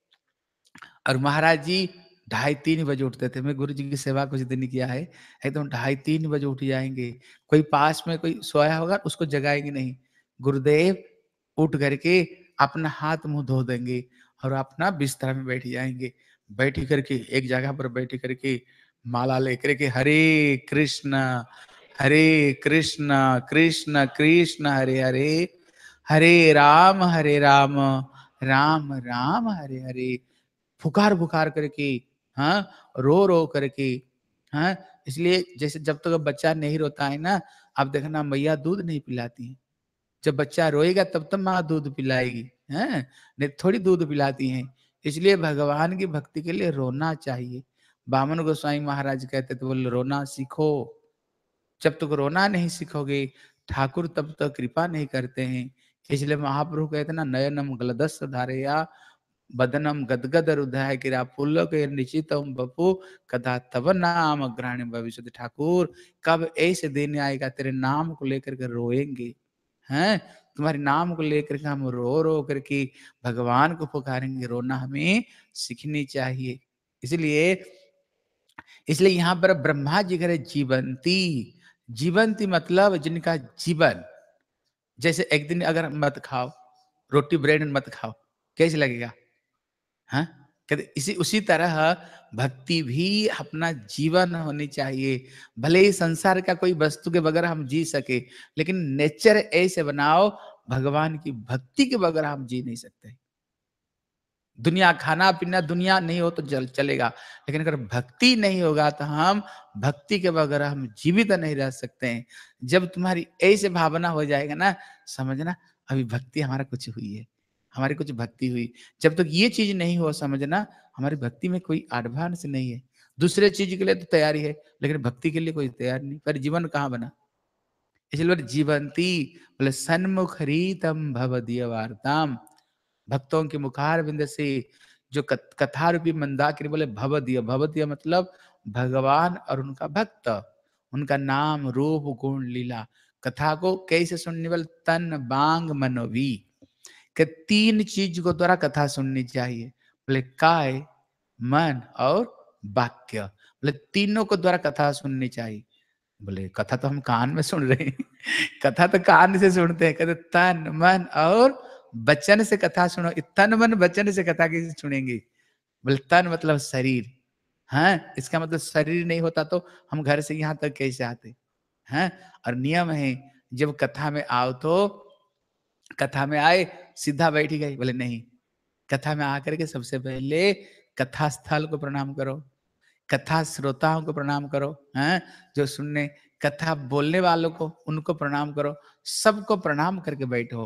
और महाराज जी ढाई तीन बजे उठते थे। मैं गुरु जी की सेवा कुछ दिन किया है, एकदम ढाई तीन बजे उठ जाएंगे। कोई पास में कोई सोया होगा उसको जगाएंगे नहीं, गुरुदेव उठ करके अपना हाथ मुंह धो देंगे और अपना बिस्तर में बैठ जाएंगे। बैठ करके एक जगह पर बैठ करके माला लेकर के हरे कृष्ण हरे कृष्ण कृष्ण कृष्ण हरे हरे, हरे राम हरे राम राम राम हरे हरे, पुकार पुकार करके, हाँ, रो रो करके, हाँ। इसलिए जैसे जब तक तो बच्चा नहीं रोता है ना, आप देखना मैया दूध नहीं पिलाती है, जब बच्चा रोएगा तब तक माँ दूध पिलाएगी, हैं, नहीं थोड़ी दूध पिलाती हैं। इसलिए भगवान की भक्ति के लिए रोना चाहिए। बामन गोस्वामी महाराज कहते थे बोले रोना सीखो, जब तक रोना नहीं सीखोगे ठाकुर तब तक कृपा नहीं करते हैं। इसलिए महाप्रभु कहते ना नयनम गलदस धारया बदनम गदगद हृदय गिरा पुल्लो के निश्चितम बपू कदा तब नाम अग्रहण भविष्य। ठाकुर कब ऐसे दिन आएगा तेरे नाम को लेकर के रोएंगे, हैं, तुम्हारे नाम को लेकर के हम रो रो करके भगवान को पुकारेंगे। रोना हमें सीखनी चाहिए। इसलिए इसलिए यहाँ पर ब्रह्मा जी करे जीवंती, जीवंती मतलब जिनका जीवन, जैसे एक दिन अगर मत खाओ रोटी ब्रेड मत खाओ कैसे लगेगा, हाँ, कहते इसी उसी तरह भक्ति भी अपना जीवन होनी चाहिए। भले ही संसार का कोई वस्तु के बगैर हम जी सके, लेकिन नेचर ऐसे बनाओ भगवान की भक्ति के बगैर हम जी नहीं सकते। दुनिया खाना पीना दुनिया नहीं हो तो चल चलेगा, लेकिन अगर भक्ति नहीं होगा तो हम भक्ति के बगैर हम जीवित नहीं रह सकते हैं। जब तुम्हारी ऐसे भावना हो जाएगा ना, समझना अभी भक्ति हमारा कुछ हुई है, हमारी कुछ भक्ति हुई। जब तक ये चीज नहीं हो समझना हमारी भक्ति में कोई एडवांस नहीं है। दूसरे चीज के लिए तो तैयारी है, लेकिन भक्ति के लिए कोई तैयार नहीं, पर जीवन कहाँ बना। इसलिए जीवंती बोले सन्मुख रीतम भवदीय वार्ताम, भक्तों के मुखार बिंद से जो कथा रूपी मंदाकिनी बोले भवदीय, भवदीय मतलब भगवान और उनका भक्त, उनका नाम रूप गुण लीला। कथा को कैसे सुनने वाले तन बांग मनोवी के तीन चीज को द्वारा कथा सुननी चाहिए, बोले काय मन और वाक्य, बोले तीनों को द्वारा कथा सुननी चाहिए। बोले कथा तो हम कान में सुन रहे हैं कथा तो कान से सुनते हैं, कहते तन मन और वचन से कथा सुनो। तन मन वचन से कथा कैसे सुनेंगे, बोले तन मतलब शरीर, हाँ, इसका मतलब शरीर नहीं होता तो हम घर से यहाँ तक कैसे आते हैं। और नियम है जब कथा में आओ तो कथा में आए सीधा बैठी गई, बोले नहीं, कथा में आकर के सबसे पहले कथा स्थल को प्रणाम करो, कथा श्रोताओं को प्रणाम करो, हैं, जो सुनने, कथा बोलने वालों को उनको प्रणाम करो, सबको प्रणाम करके बैठो।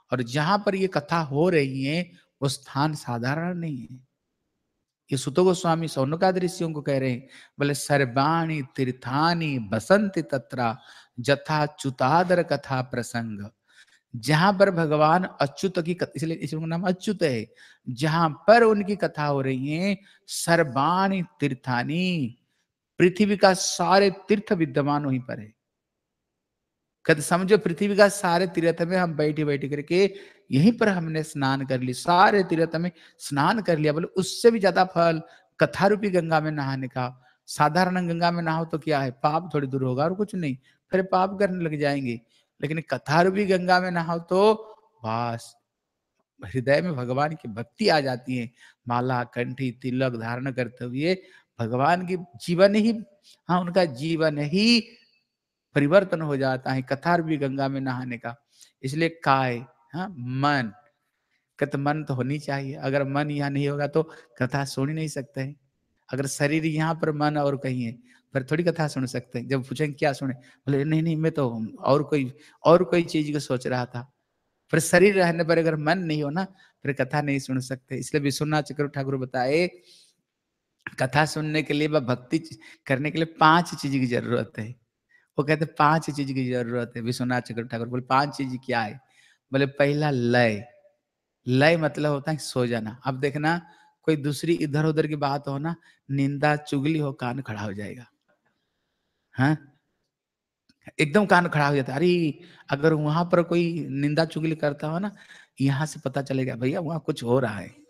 और जहां पर ये कथा हो रही है वो स्थान साधारण नहीं है। ये सुत गोस्वामी सौनकादि ऋषियों को कह रहे हैं, बोले सर्वाणी तीर्थानी बसंती तत्रा जथा च्युतादर कथा प्रसंग। जहां पर भगवान अच्युत की कथा, इसलिए इसका नाम अच्युत है, जहां पर उनकी कथा हो रही है, सर्वाणी तीर्थानी, पृथ्वी का सारे तीर्थ विद्यमान वहीं पर है। कहते समझो पृथ्वी का सारे तीर्थ में हम बैठे बैठे करके यहीं पर हमने स्नान कर ली, सारे तीर्थ में स्नान कर लिया, बोले उससे भी ज्यादा फल कथा रूपी गंगा में नहाने का। साधारण गंगा में नहाओ तो क्या है, पाप थोड़ी दूर होगा और कुछ नहीं, फिर पाप करने लग जाएंगे। लेकिन कथा रूपी गंगा में नहाओ तो बस हृदय में भगवान की भक्ति आ जाती है। माला कंठी तिलक धारण करते हुए भगवान की जीवन ही, हाँ उनका जीवन ही परिवर्तन हो जाता है कथा रूपी गंगा में नहाने का। इसलिए काय, हाँ मन, कहते मन तो होनी चाहिए, अगर मन यहाँ नहीं होगा तो कथा सुन ही नहीं सकते हैं। अगर शरीर यहाँ पर मन और कहीं है फिर थोड़ी कथा सुन सकते हैं। जब पूछेंगे क्या सुने, बोले नहीं नहीं मैं तो और कोई और कोई चीज को सोच रहा था। फिर शरीर रहने पर अगर मन नहीं हो ना फिर कथा नहीं सुन सकते। इसलिए विश्वनाथ चक्रवर्ती ठाकुर बताए कथा सुनने के लिए व भक्ति करने के लिए पांच चीज की जरूरत है। वो कहते पांच चीज की जरूरत है। विश्वनाथ चक्रवर्ती ठाकुर बोले पांच चीज क्या है, बोले पहला लय। लय मतलब होता है सो जाना। अब देखना कोई दूसरी इधर उधर की बात हो ना, निंदा चुगली हो, कान खड़ा हो जाएगा, हाँ एकदम कान खड़ा हो जाता है। अरे अगर वहां पर कोई निंदा चुगली करता हो ना, यहाँ से पता चलेगा भैया वहां कुछ हो रहा है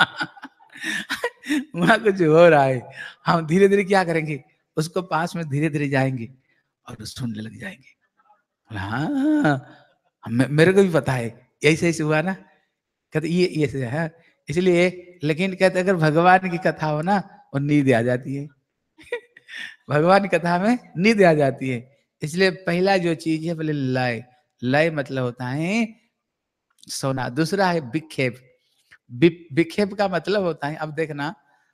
वहां कुछ हो रहा है। हम धीरे धीरे क्या करेंगे, उसको पास में धीरे धीरे जाएंगे और सुनने लग जाएंगे। हाँ मेरे को भी पता है ऐसे ऐसे हुआ ना, कहते ये ये से है इसलिए। लेकिन कहते अगर भगवान की कथा हो ना और नींद आ जाती है भगवान की कथा में नींद आ जाती है। इसलिए पहला जो चीज है बोले लय। लय मतलब होता है सोना। दूसरा है विक्षेप। विक्षेप का मतलब होता है, अब देखना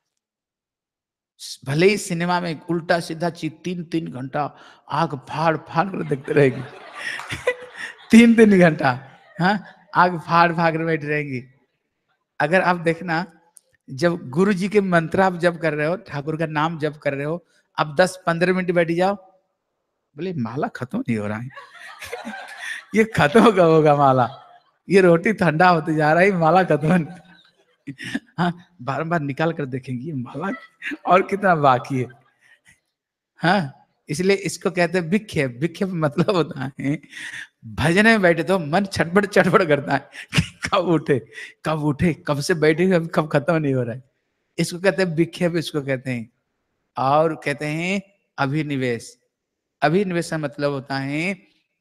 भले ही सिनेमा में उल्टा सीधा चीज तीन तीन घंटा आग फाड़ फाड़ कर देखते रहेगी तीन तीन घंटा, हाँ आग फाड़ फाड़ कर बैठ रहेंगी। अगर आप देखना जब गुरु जी के मंत्र आप जप कर रहे हो, ठाकुर का नाम जप कर रहे हो, अब दस पंद्रह मिनट बैठ जाओ, बोले माला खत्म नहीं हो रहा है ये खत्म कब होगा माला, ये रोटी ठंडा होते जा रहा है, माला खत्म। हाँ बार बार निकाल कर देखेंगे ये माला और कितना बाकी है। हाँ इसलिए इसको कहते हैं विक्षेप। विक्षेप मतलब होता है भजन में बैठे तो मन छटपट छटपट करता है कि कब उठे कब उठे, कब से बैठे कब खत्म नहीं हो रहा है। इसको कहते हैं विक्षेप, इसको कहते हैं। और कहते हैं अभिनिवेश। अभिनिवेश का मतलब होता है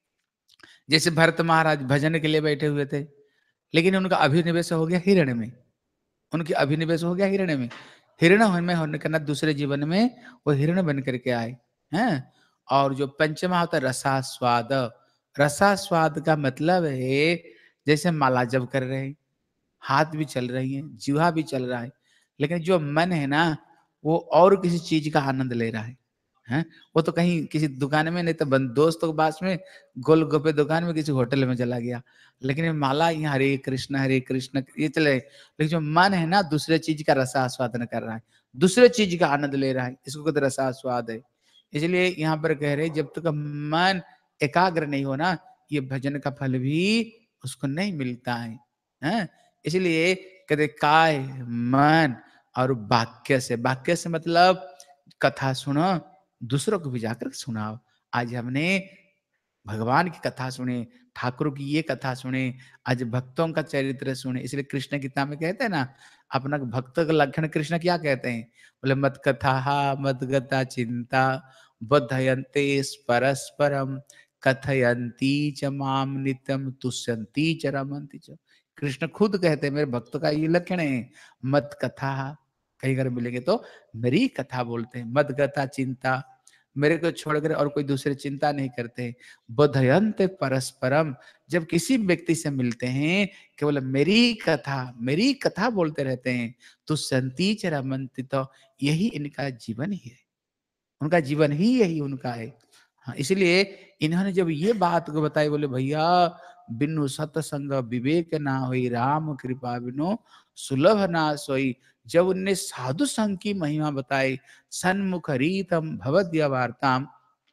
जैसे भरत महाराज भजन के लिए बैठे हुए थे, लेकिन उनका अभिनिवेश हो गया हिरण्य में। उनकी अभिनिवेश हो गया हिरण्य में। हिरण्य में होने के ना दूसरे जीवन में वो हिरण्य बन करके आए हैं। और जो पंचमा होता है रसास्वाद। रसास्वाद का मतलब है जैसे माला जप कर रहे हैं, हाथ भी चल रही है, जीवा भी चल रहा है, लेकिन जो मन है ना वो और किसी चीज का आनंद ले रहा है। हैं वो तो कहीं किसी दुकान में, नहीं तो दोस्तों के पास में गोलगप्पे दुकान में, किसी होटल में चला गया, लेकिन माला यहाँ हरे कृष्ण हरे कृष्ण ये चले। लेकिन जो मन है ना दूसरे चीज का रसास्वादन कर रहा है, दूसरे चीज का आनंद ले रहा है, इसको कहते रसास्वाद है। इसलिए यहाँ पर कह रहे जब तक मन एकाग्र नहीं हो ना, ये भजन का फल भी उसको नहीं मिलता है, हैं? इसलिए कहते काय मन और वाक्य से। वाक्य से मतलब कथा सुनो, दूसरों को भी जाकर सुनाओ। आज हमने भगवान की कथा सुने, ठाकुर की ये कथा सुने, आज भक्तों का चरित्र सुने। इसलिए कृष्ण गीता में कहते हैं ना, अपना भक्त का लक्षण कृष्ण क्या कहते हैं, बोले मत कथा मत गता चिंता बद्धयन्ते परस्परम कथयन्ती च माम नित्यम तुष्यन्ती च रमन्ति च। कृष्ण खुद कहते हैं मेरे भक्त का ये लक्षण है, मत कथा, कहीं अगर मिलेंगे तो मेरी कथा बोलते हैं, मत गता चिंता, मेरे को छोड़कर और कोई दूसरे चिंता नहीं करते। बोधयंत परस्परम, जब किसी व्यक्ति से मिलते हैं केवल मेरी कथा मेरी कथा बोलते रहते हैं, तो संति च रमन्ति, तो यही इनका जीवन ही है, उनका जीवन ही यही उनका है। हाँ, इसलिए इन्होंने जब ये बात को बताई, बोले भैया बिनु सतसंग विवेक ना होई, राम कृपा बिनु सुलभ ना सोई। जब उनने साधु संघ की महिमा बताई, सन्मुख रीतम भवद्य वार्ताम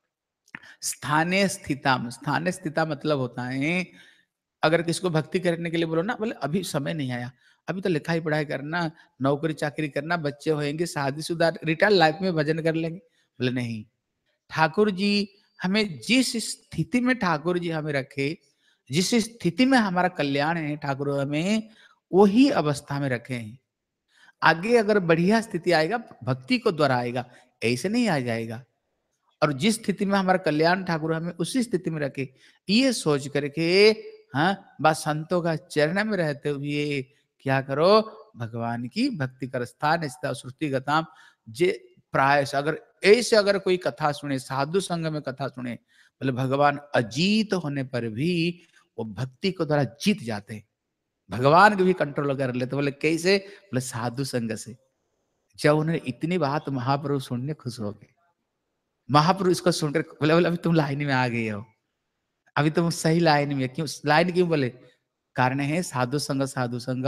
स्थाने स्थिताम। स्थाने स्थिता मतलब होता है, अगर किसको भक्ति करने के लिए बोलो ना, बोले अभी समय नहीं आया, अभी तो लिखाई पढ़ाई करना, नौकरी चाकरी करना, बच्चे होंगे, शादीशुदा, रिटायर लाइफ में भजन कर लेंगे। बोले नहीं, ठाकुर जी हमें जिस स्थिति में ठाकुर जी हमें रखे, जिस स्थिति में हमारा कल्याण है, ठाकुर हमें वही अवस्था में रखे हैं। आगे अगर बढ़िया स्थिति आएगा, भक्ति को द्वारा आएगा, ऐसे नहीं आ जाएगा। और जिस स्थिति में हमारा कल्याण ठाकुर हमें उसी स्थिति में रखे, ये सोच करके हाँ, बस संतों का चरण में रहते हुए क्या करो, भगवान की भक्ति कर। स्थान श्रुति गताम जे प्राय, अगर ऐसे अगर कोई कथा सुने, साधु संग में कथा सुने, बोले भगवान अजीत होने पर भी वो भक्ति को द्वारा जीत जाते हैं, भगवान को भी कंट्रोल कर लेते। बोले कैसे? बोले साधु संग से। जब उन्हें इतनी बात महाप्रभु सुनने खुश हो गए, महाप्रभु इसको सुनकर बोले, बोले अभी तुम लाइन में आ गए हो, अभी तुम सही लाइन में। क्यों लाइन क्यों बोले? कारण है साधु संग, साधु संग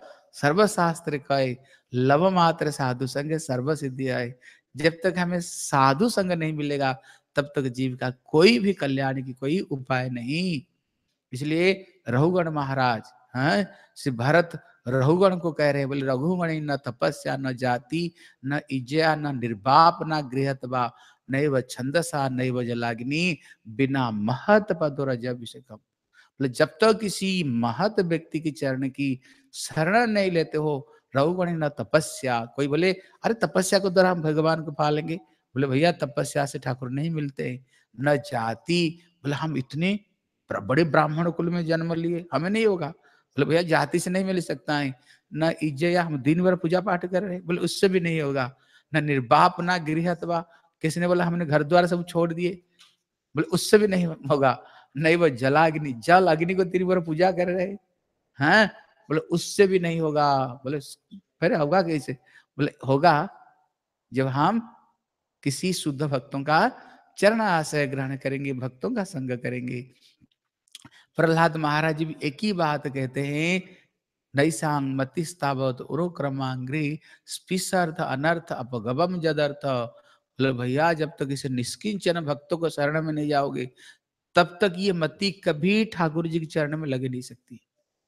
सर्वशास्त्र कहे, लव मात्र साधु संग सर्व सिद्धि आए। जब तक हमें साधु संग नहीं मिलेगा, तब तक जीव का कोई भी कल्याण की कोई उपाय नहीं। इसलिए रघुगण महाराज हैं, श्री भरत रघुगण को कह रहे हैं, बोले रघुगण न तपस्या न जाति न इज्जया न निर्वाप न गृहत्वा नैव छंदसा नैव जलाग्नि बिना महत पदोरजभिषेकम। बोले जब तक तो किसी महत व्यक्ति की चरण की शरण नहीं लेते हो, रघुगण न तपस्या। कोई बोले अरे तपस्या को द्वारा हम भगवान को पा लेंगे, बोले भैया तपस्या से ठाकुर नहीं मिलते। न जाति, बोले हम इतने बड़े ब्राह्मण कुल में जन्म लिए, हमें नहीं होगा, बोले भैया जाति से नहीं मिल सकता है। न इज्जया, हम दिन भर पूजा पाठ कर रहे हैं, बोले उससे भी नहीं होगा। न निर्वाप ना गृहत्वा, किसी ने बोला हमने घर द्वार सब छोड़ दिए, बोले उससे भी नहीं होगा। नहीं वो जलाग्नि, जल अग्नि को दिन भर पूजा कर रहे हैं, बोले उससे भी नहीं होगा। बोले फिर होगा कैसे? बोले होगा जब हम किसी शुद्ध भक्तों का चरण आश्रय ग्रहण करेंगे, भक्तों का संग करेंगे। प्रहलाद महाराज जी भी एक ही बात कहते हैं, नैसांग मतिस्तावत उरो क्रमांग्री स्पिसर्थ अनर्थ अपगवम जदर्थ। बोले भैया जब तक इसे निष्किंचन भक्तों को शरण में नहीं जाओगे, तब तक ये मति कभी ठाकुर जी के चरण में लग नहीं सकती।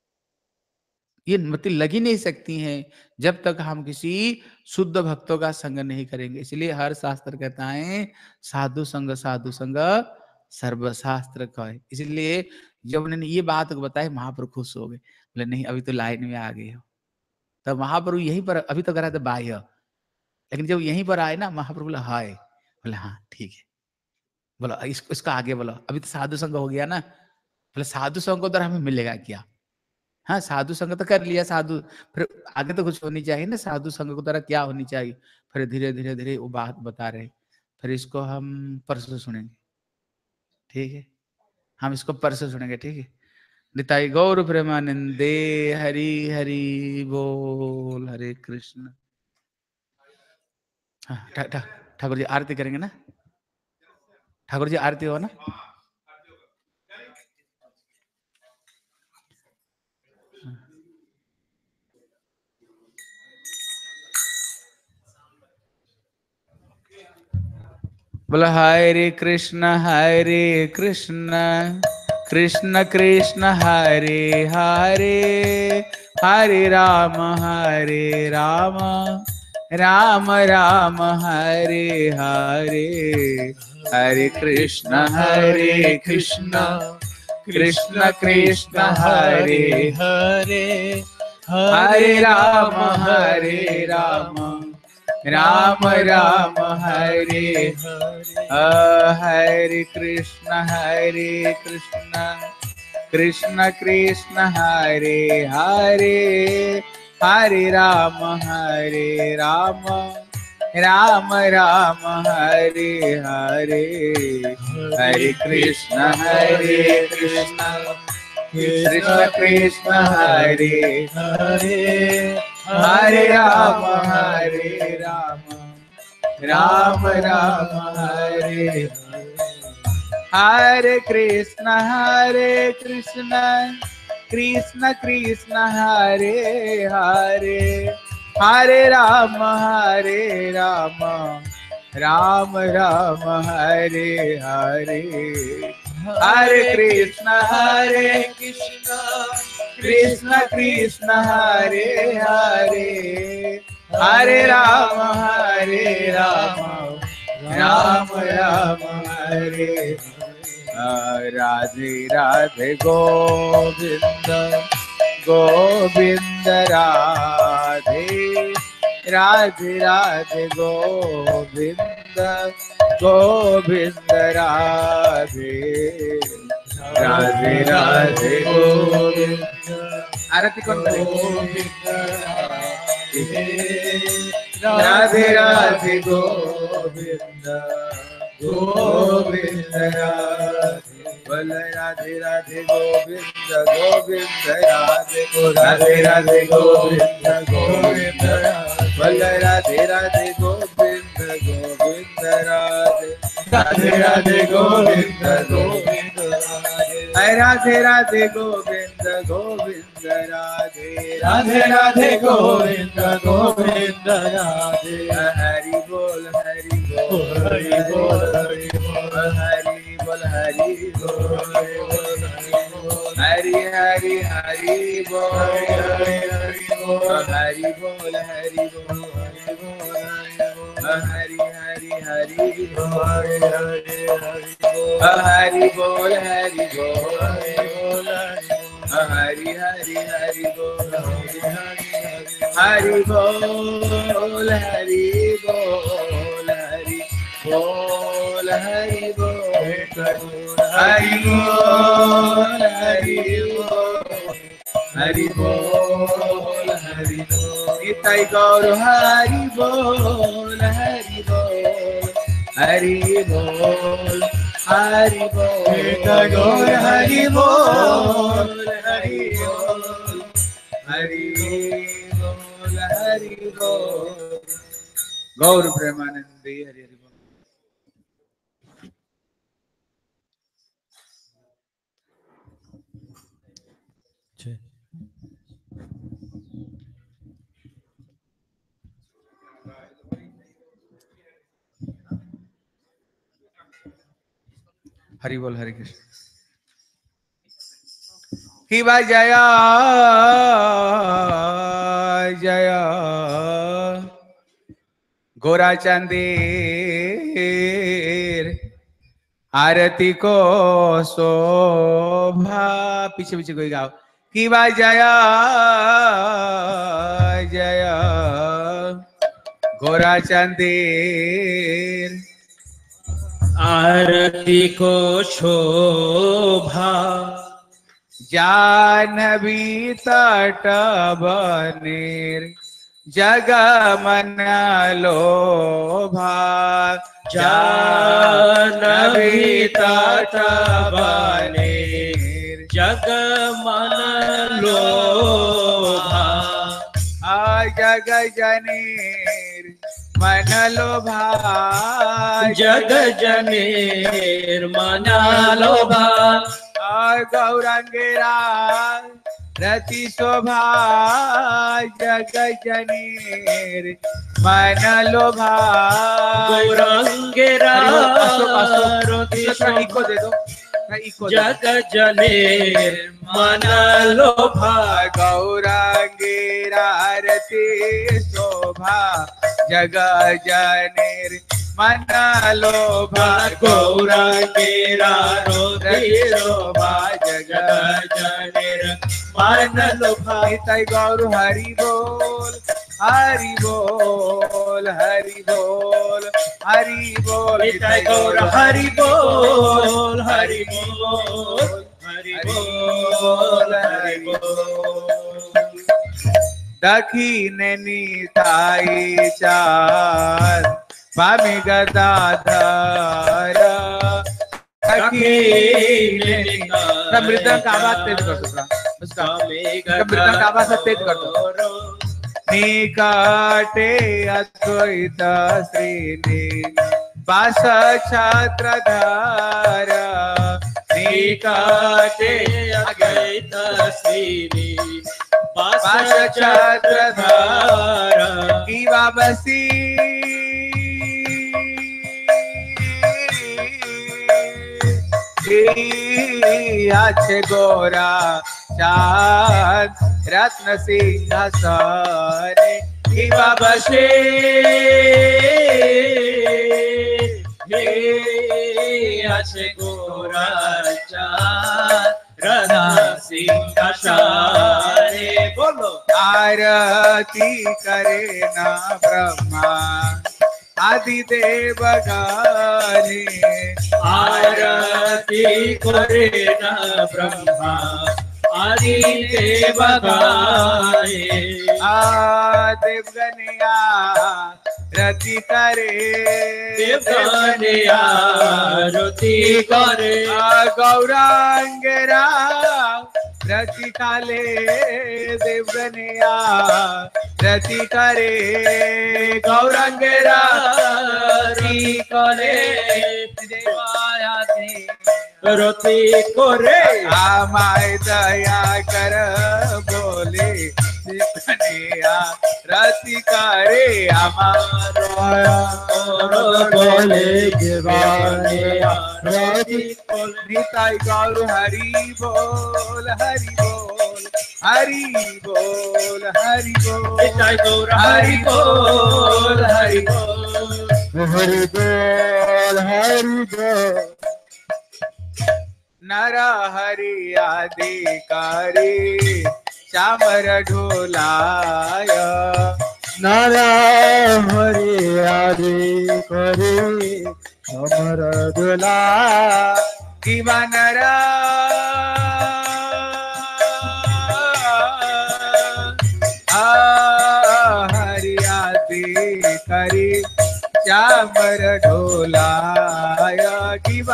ये मति लगी नहीं सकती हैं जब तक हम किसी शुद्ध भक्तों का संग नहीं करेंगे। इसलिए हर शास्त्र कहता है साधु संग साधु संग सर्वशास्त्र का है। इसलिए जब उन्होंने ये बात को बताई, महाप्रभु खुश हो गए, बोले नहीं अभी तो लाइन में आ गए हो। तब महाप्रभु यहीं पर, अभी तो करा था बाह्य, लेकिन जब यहीं पर आए ना, महाप्रभु बोला हाय, बोले हाँ ठीक है, बोला इसको इसका आगे बोला, अभी तो साधु संग हो गया ना। बोले साधु संग को द्वारा हमें मिलेगा क्या? हाँ साधु संग तो कर लिया, साधु फिर आगे तो कुछ होनी चाहिए ना, साधु संग को द्वारा क्या होनी चाहिए। फिर धीरे धीरे धीरे वो बात बता रहे, फिर इसको हम परसों सुनेंगे, ठीक है, हम इसको परसों सुनेंगे, ठीक है। निताई गौर प्रेमानंदे, हरि हरि बोल, हरे कृष्ण। हाँ ठाकुर जी आरती करेंगे ना, ठाकुर जी आरती हो ना। बोला हरे कृष्ण हरे कृष्ण कृष्ण कृष्ण हरे हरे, हरे राम हरे राम राम राम हरे हरे, हरे कृष्ण हरे कृष्ण कृष्ण कृष्ण हरे हरे, हरे राम हरे राम राम राम हरे हरे, हरे कृष्ण हरे कृष्ण कृष्ण कृष्ण हरे हरे, हरे राम हरे राम राम राम हरे हरे, हरे Krishna Hare Krishna Krishna Krishna Hare Hare, Hare Ram Hare Ram Ram Ram Hare Hare. Hare Krishna, Hare Krishna, Krishna Krishna, Hare Hare, Hare Rama, Hare Rama, Rama Rama, Hare Hare. Hare Krishna, Hare Krishna, Krishna Krishna, Hare Hare, Hare Rama, Hare Rama, Rama Rama, Hare. Radhe Radhe Govinda, Govinda Radhe, Radhe Radhe Govinda, Govinda Radhe, Radhe Radhe Govinda. आरती कौन करेगा? राधे राधे गोविंदा, गोविंदा राधे, बोल राधे राधे गोविंदा, गोविंदा राधे, राधे राधे गोविंदा, गोविंदा बोल राधे राधे गोविंदा, गोविंदा राधे, राधे राधे गोविंदा, गोविंदा राधे, राधे राधे गोविंदा, गोविंदा राधे, राधे राधे गोविंदा, गोविंदा राधे। हरि बोल हरि बोल हरि बोल हरि बोल हरि बोल हरि बोल हरि हरि हरि बोल हरि बोल हरि बोल हरि बोल हरि हरि हरि बोल हरि बोल हरि बोल हरि हरि हरि बोल हरि बोल हरि बोल हरि बोल हरि बोल हरि बोल हरि बोल हरि बोल हरि बोल निताई गौर हरि बोल हरि बोल हरि बोल हरि बोल गौर हरि बोल हरि बोल हरि बोल हरि बोल गौर प्रेमानंदी हरि हरि बोल। हरि बोल हरि कृष्ण। शिव जय जय गोरा चंदेर आरती को शोभा। पीछे पीछे कोई गाओ। शिव जय जय गोरा चंदेर आरती को शोभा। जानवी तट बनेर जगमन लोभा। जानवी तट बनेर जगमन लोभा। आ जग जनेर मन लोभा। जग जनेर मन लोभा। गौरंगेरा रति शोभा। जग जनेर मन लोभा। गौरंगेरा रति इको दे दो इको। जग जनेर मन लोभा। गौरंगेरा रति शोभा। जग जनेर मन लोभा। गौरंगेरा रति शोभा। जग जनेर मन लोभा। निताई गौर हरि बोल हरि बोल हरि बोल हरि बोल। निताई गौर हरि बोल हरि बोल हरि बोल हरि बोल। दक्षिण निताई चार स्वामी गदाधर। मृदंग का आवाज तेज कर दो। उसका मृदंग का आवाज तेज कर दो। निकटे अद्वैत श्रीनि बास छत्रधार निकटे अगैत श्री बास छत्रधार किवा बसी आछे गोरा चाँद रत्न सिंहासने किवा बसे हे आछे गोरा चाँद रत्न सिंहासने बोलो आरती करे ना ब्रह्मा आदि देव गाने आरती करे ना ब्रह्मा आदि देव गाने आ देवगनिया रति करे देवगनिया रति करे आ गौरांगरा रति काले देवगनिया रति करे गौरांगरा रति करे देवाया दे रति करे आमाय दया कर बोले देवगनिया रति करे आमारो बोले देवगनिया रति निताई गौर हरि बोल हरि बोल हरि बोल हरि बोल निताई गौर हरि बोल हरि बोल हरि बोल हरि बोल नर हरि आदिकारी चामर ढोलाय नर हरि आदि करे अमर दुला किवा नर हरि आदि करी चामर ढोलाय किवा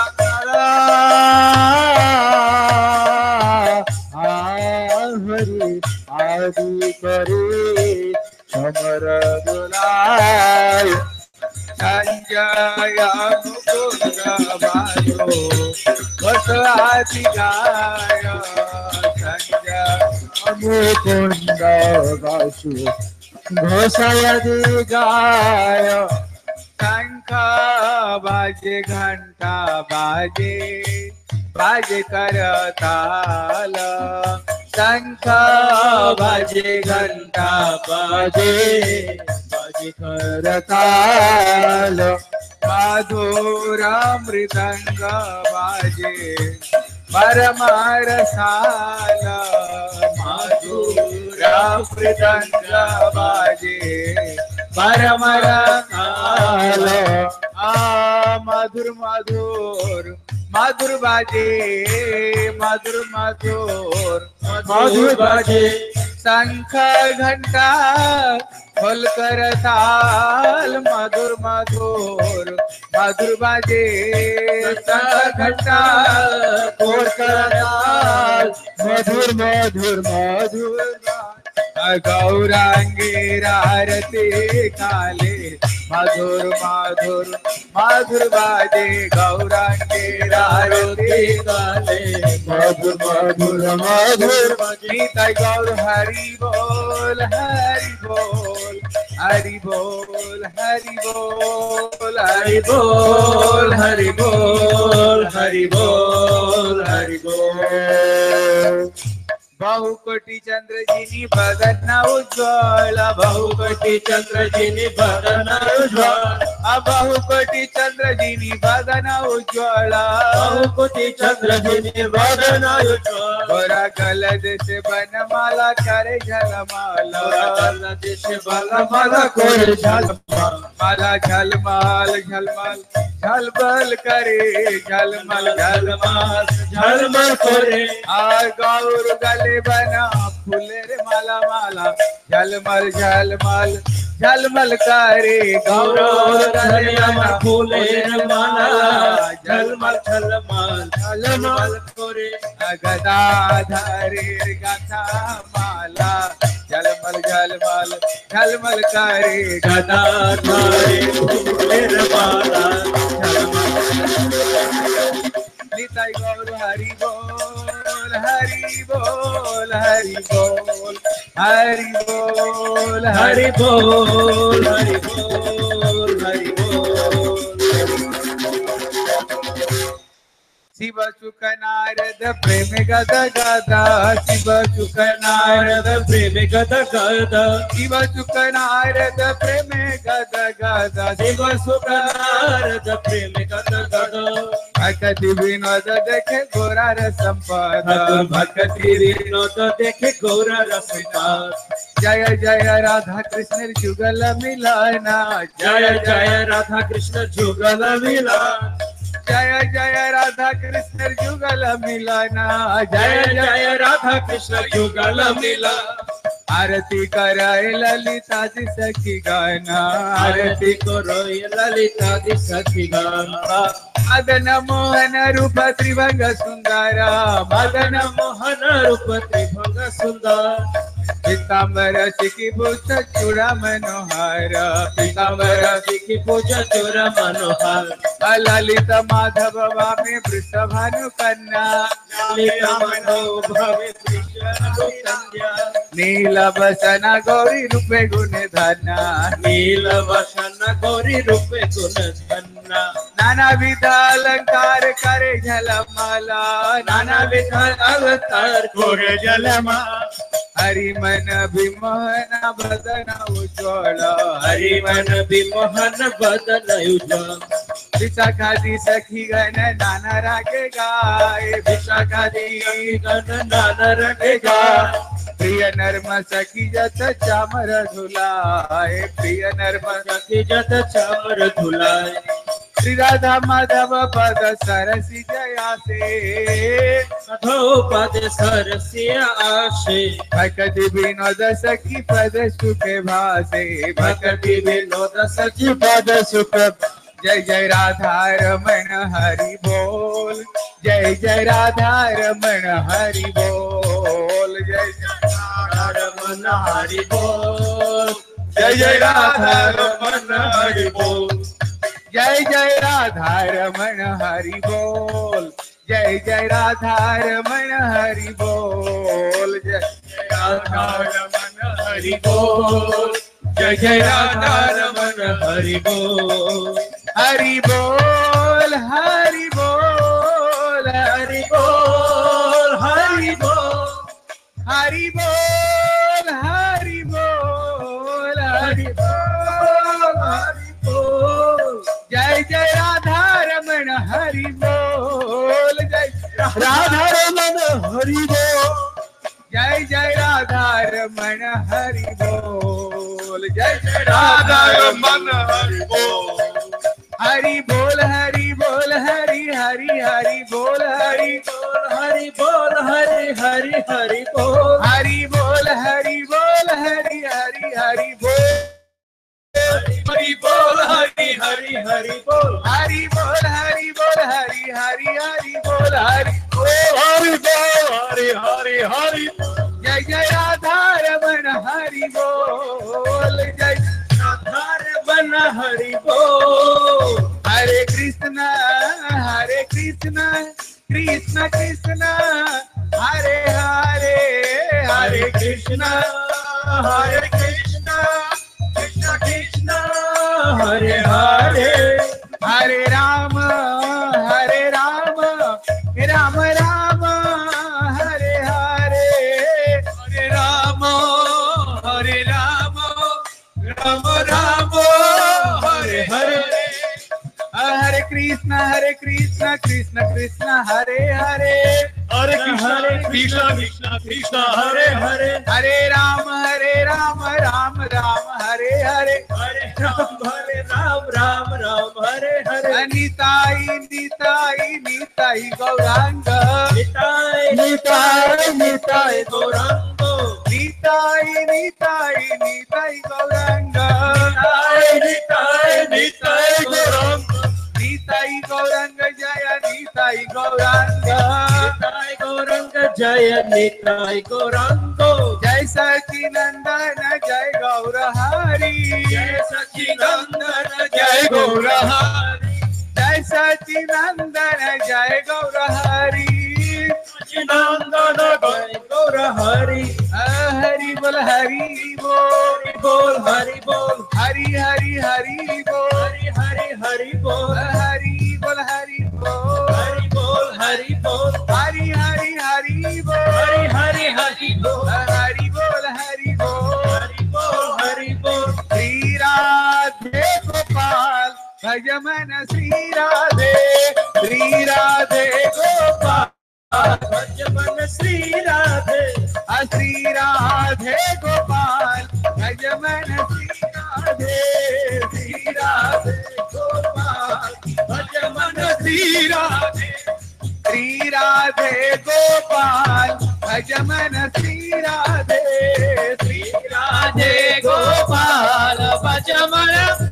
हरि आदि करे अमर दुलाय संजय मुकुंद बालो बस आदि गाय संजय मुकुंद बासु घोषायदि गाय शंख बाजे घंटा बाजे बाजे करताल शंख बाजे घंटा बाजे बाजे करताल मधुर मृदंग बाजे परमरसाल मधुर मृदंग बाजे परमरसाल आ मधुर मधुर मधुर बाजे मधुर मधुर मधुर बाजे शंख घंटा खोल कर ताल मधुर मधुर मधुर बाजे शंख घंटा खोल कर ताल मधुर मधुर मधुर गौरांगी आरती काले मधुर मधुर मधुर बाजे गौरांगी आरती काले मधुर मधुर मधुर निताई गौर हरि बोल हरि बोल हरि बोल हरि बोल हरि बोल हरि बोल हरि बोल हरि बोल बहुकोटि चंद्र जिनी बदन उज्ज्वल बहुकोटि चंद्र जिनी बदन उज्ज्वल बहुकोटि चंद्र जिनी बदन उज्ज्वल बहुकोटि चंद्र जिनी बदन उज्ज्वल गोरा गलद से बनमाला करे झलमाला गलद से बनमाला करे झलमाल माला झलमाल झलमाल झलबल करे झलमल झलमाल झलमल करे आ गौर गले बना फूले रे माला माला झलमल झलमल झलमल करे गौर गले बना फूले रे माला झलमल झलमल झलमल करे गदाधरे गाथा माला झलमल झलमल झलमल करे गदा धारे फूलेर माला निताई गौर हरि बोल हरि बोल हरि बोल हरि बोल हरि बोल हरि बोल हरि बोल शिव सुख नारद प्रेम गद गदा शिव सुख नारद प्रेम गद गदा शिव सुख नारद प्रेम गद गदा शिव सुख नारद प्रेम गद गदा भक्ति विनोद देखे गोरा रसंपदा भक्ति विनोद देखे गोरा रसंपदा जय जय राधा कृष्ण जुगल मिलाना जय जय राधा कृष्ण जुगल मिलाना जय जय राधा कृष्ण जुगल मिलाना जय जय राधा कृष्ण जुगल मिला आरती कराए ललिता जी सखी गाना आरती कराए ललिता जी सखी गाना मदन मोहन रूप त्रिभंग सुंदरा मदन मोहन रूप त्रिभंग सुंदर पीतांबर शिखी भूष चूड़ा मनोहर पीतांबर शिखी भूष चूड़ा मनोहर ललित माधव वामे वृषभानु कन्या ललित माधव भावे वृषभानु कन्या नील वसन गौरी रूपे गुण धना नील वसन गौरी रूपे गुण धना नाना विध अलंकार करे झलमला नाना विध अवतार करे झलमला हरि मन विमोहन बदन उज्ज्वल हरि मन विमोहन बदन उज्ज्वल विशाखादी सखी गण नाना रागे गाए विशाखादी गण नाना रागे गाए प्रिय नर्म सखी जत चामर धुलाए प्रिय नर्म सखी जत चामर धुलाए श्री राधा माधव पद सरसी जया से मधो पद सरसी आशे भक्ति विनोद सखी पद सुख भासे भक्ति विनोद सखी पद सुख जय जय राधा रमण हरि बोल जय जय राधा रमण हरि बोल जय जय राधा रमण हरि बोल जय जय राधा रमण हरि बोल जय जय राधा रमण हरि बोल जय जय राधा रमण हरि बोल जय जय राधा रमण हरि बोल जय जय राधा रमण हरि बोल हरि बोल हरि बोल हरि बोल हरि बोल हरि बोल हरि बोल हरि बोल हरि बोल जय जय राधा रमण हरि बोल जय राधा रमण हरि बोल जय जय राधा रमण हरि बोल जय जय राधा रमण हरि बोल हरि बोल हरि बोल हरि हरि हरि बोल हरि बोल हरि बोल हरि हरि हरि बोल हरि बोल हरि बोल हरि हरि हरि बोल हरि बोल हरि हरि हरि बोल हरि बोल हरि बोल हरि हरि हरि बोल हरि बोल हरि बोल हरि हरि हरि जय जय राधा रमण हरि बोल जय राधा रमण हरि बोल हरे कृष्ण हरे कृष्ण कृष्ण कृष्ण हरे हरे हरे कृष्ण हरे कृष्ण कृष्ण कृष्ण हरे हरे हरे राम हरे राम राम राम हरे हरे हरे राम हरे राम राम राम हरे हरे हरे कृष्ण हरे कृष्ण कृष्ण कृष्ण हरे हरे हरे हरे कृष्ण कृष्ण कृष्ण हरे हरे हरे राम हरे राम राम राम हरे हरे हरे राम हरे राम राम राम हरे हरे निताई निताई निताई गौरांग निताई निताई निताई गौरांग निताई निताई निताई गौरांग निताई निताई निताई गौरांग निताई गौरंग जय निताई गौरंग निताई गौरंग जय निताई गौरंग जय सचिनंदन जय गौर हरि जय सचिनंदन जय गौर हरि जय सचिनंदन जय गौर हरि सचिनंदन जय गौर हरि हरि बोल हरि बोल बोल हरि बोल हरि हरि हरि बोल हरि हरि बोल हरि बोल हरि बोल हरि बोल हरि बोल हरि हरि हरि बोल हरि हरि हरि बोल हरि बोल हरि बोल हरि बोल हरि बोल श्री राधे गोपाल भज मन श्री राधे श्री राधे गोपाल भज मन श्री राधे श्री राधे गोपाल भज मन श्री राधे श्री राधे गोपाल भज मन श्री राधे श्री राधे गोपाल भज मन श्री राधे श्री राधे गोपाल भज मन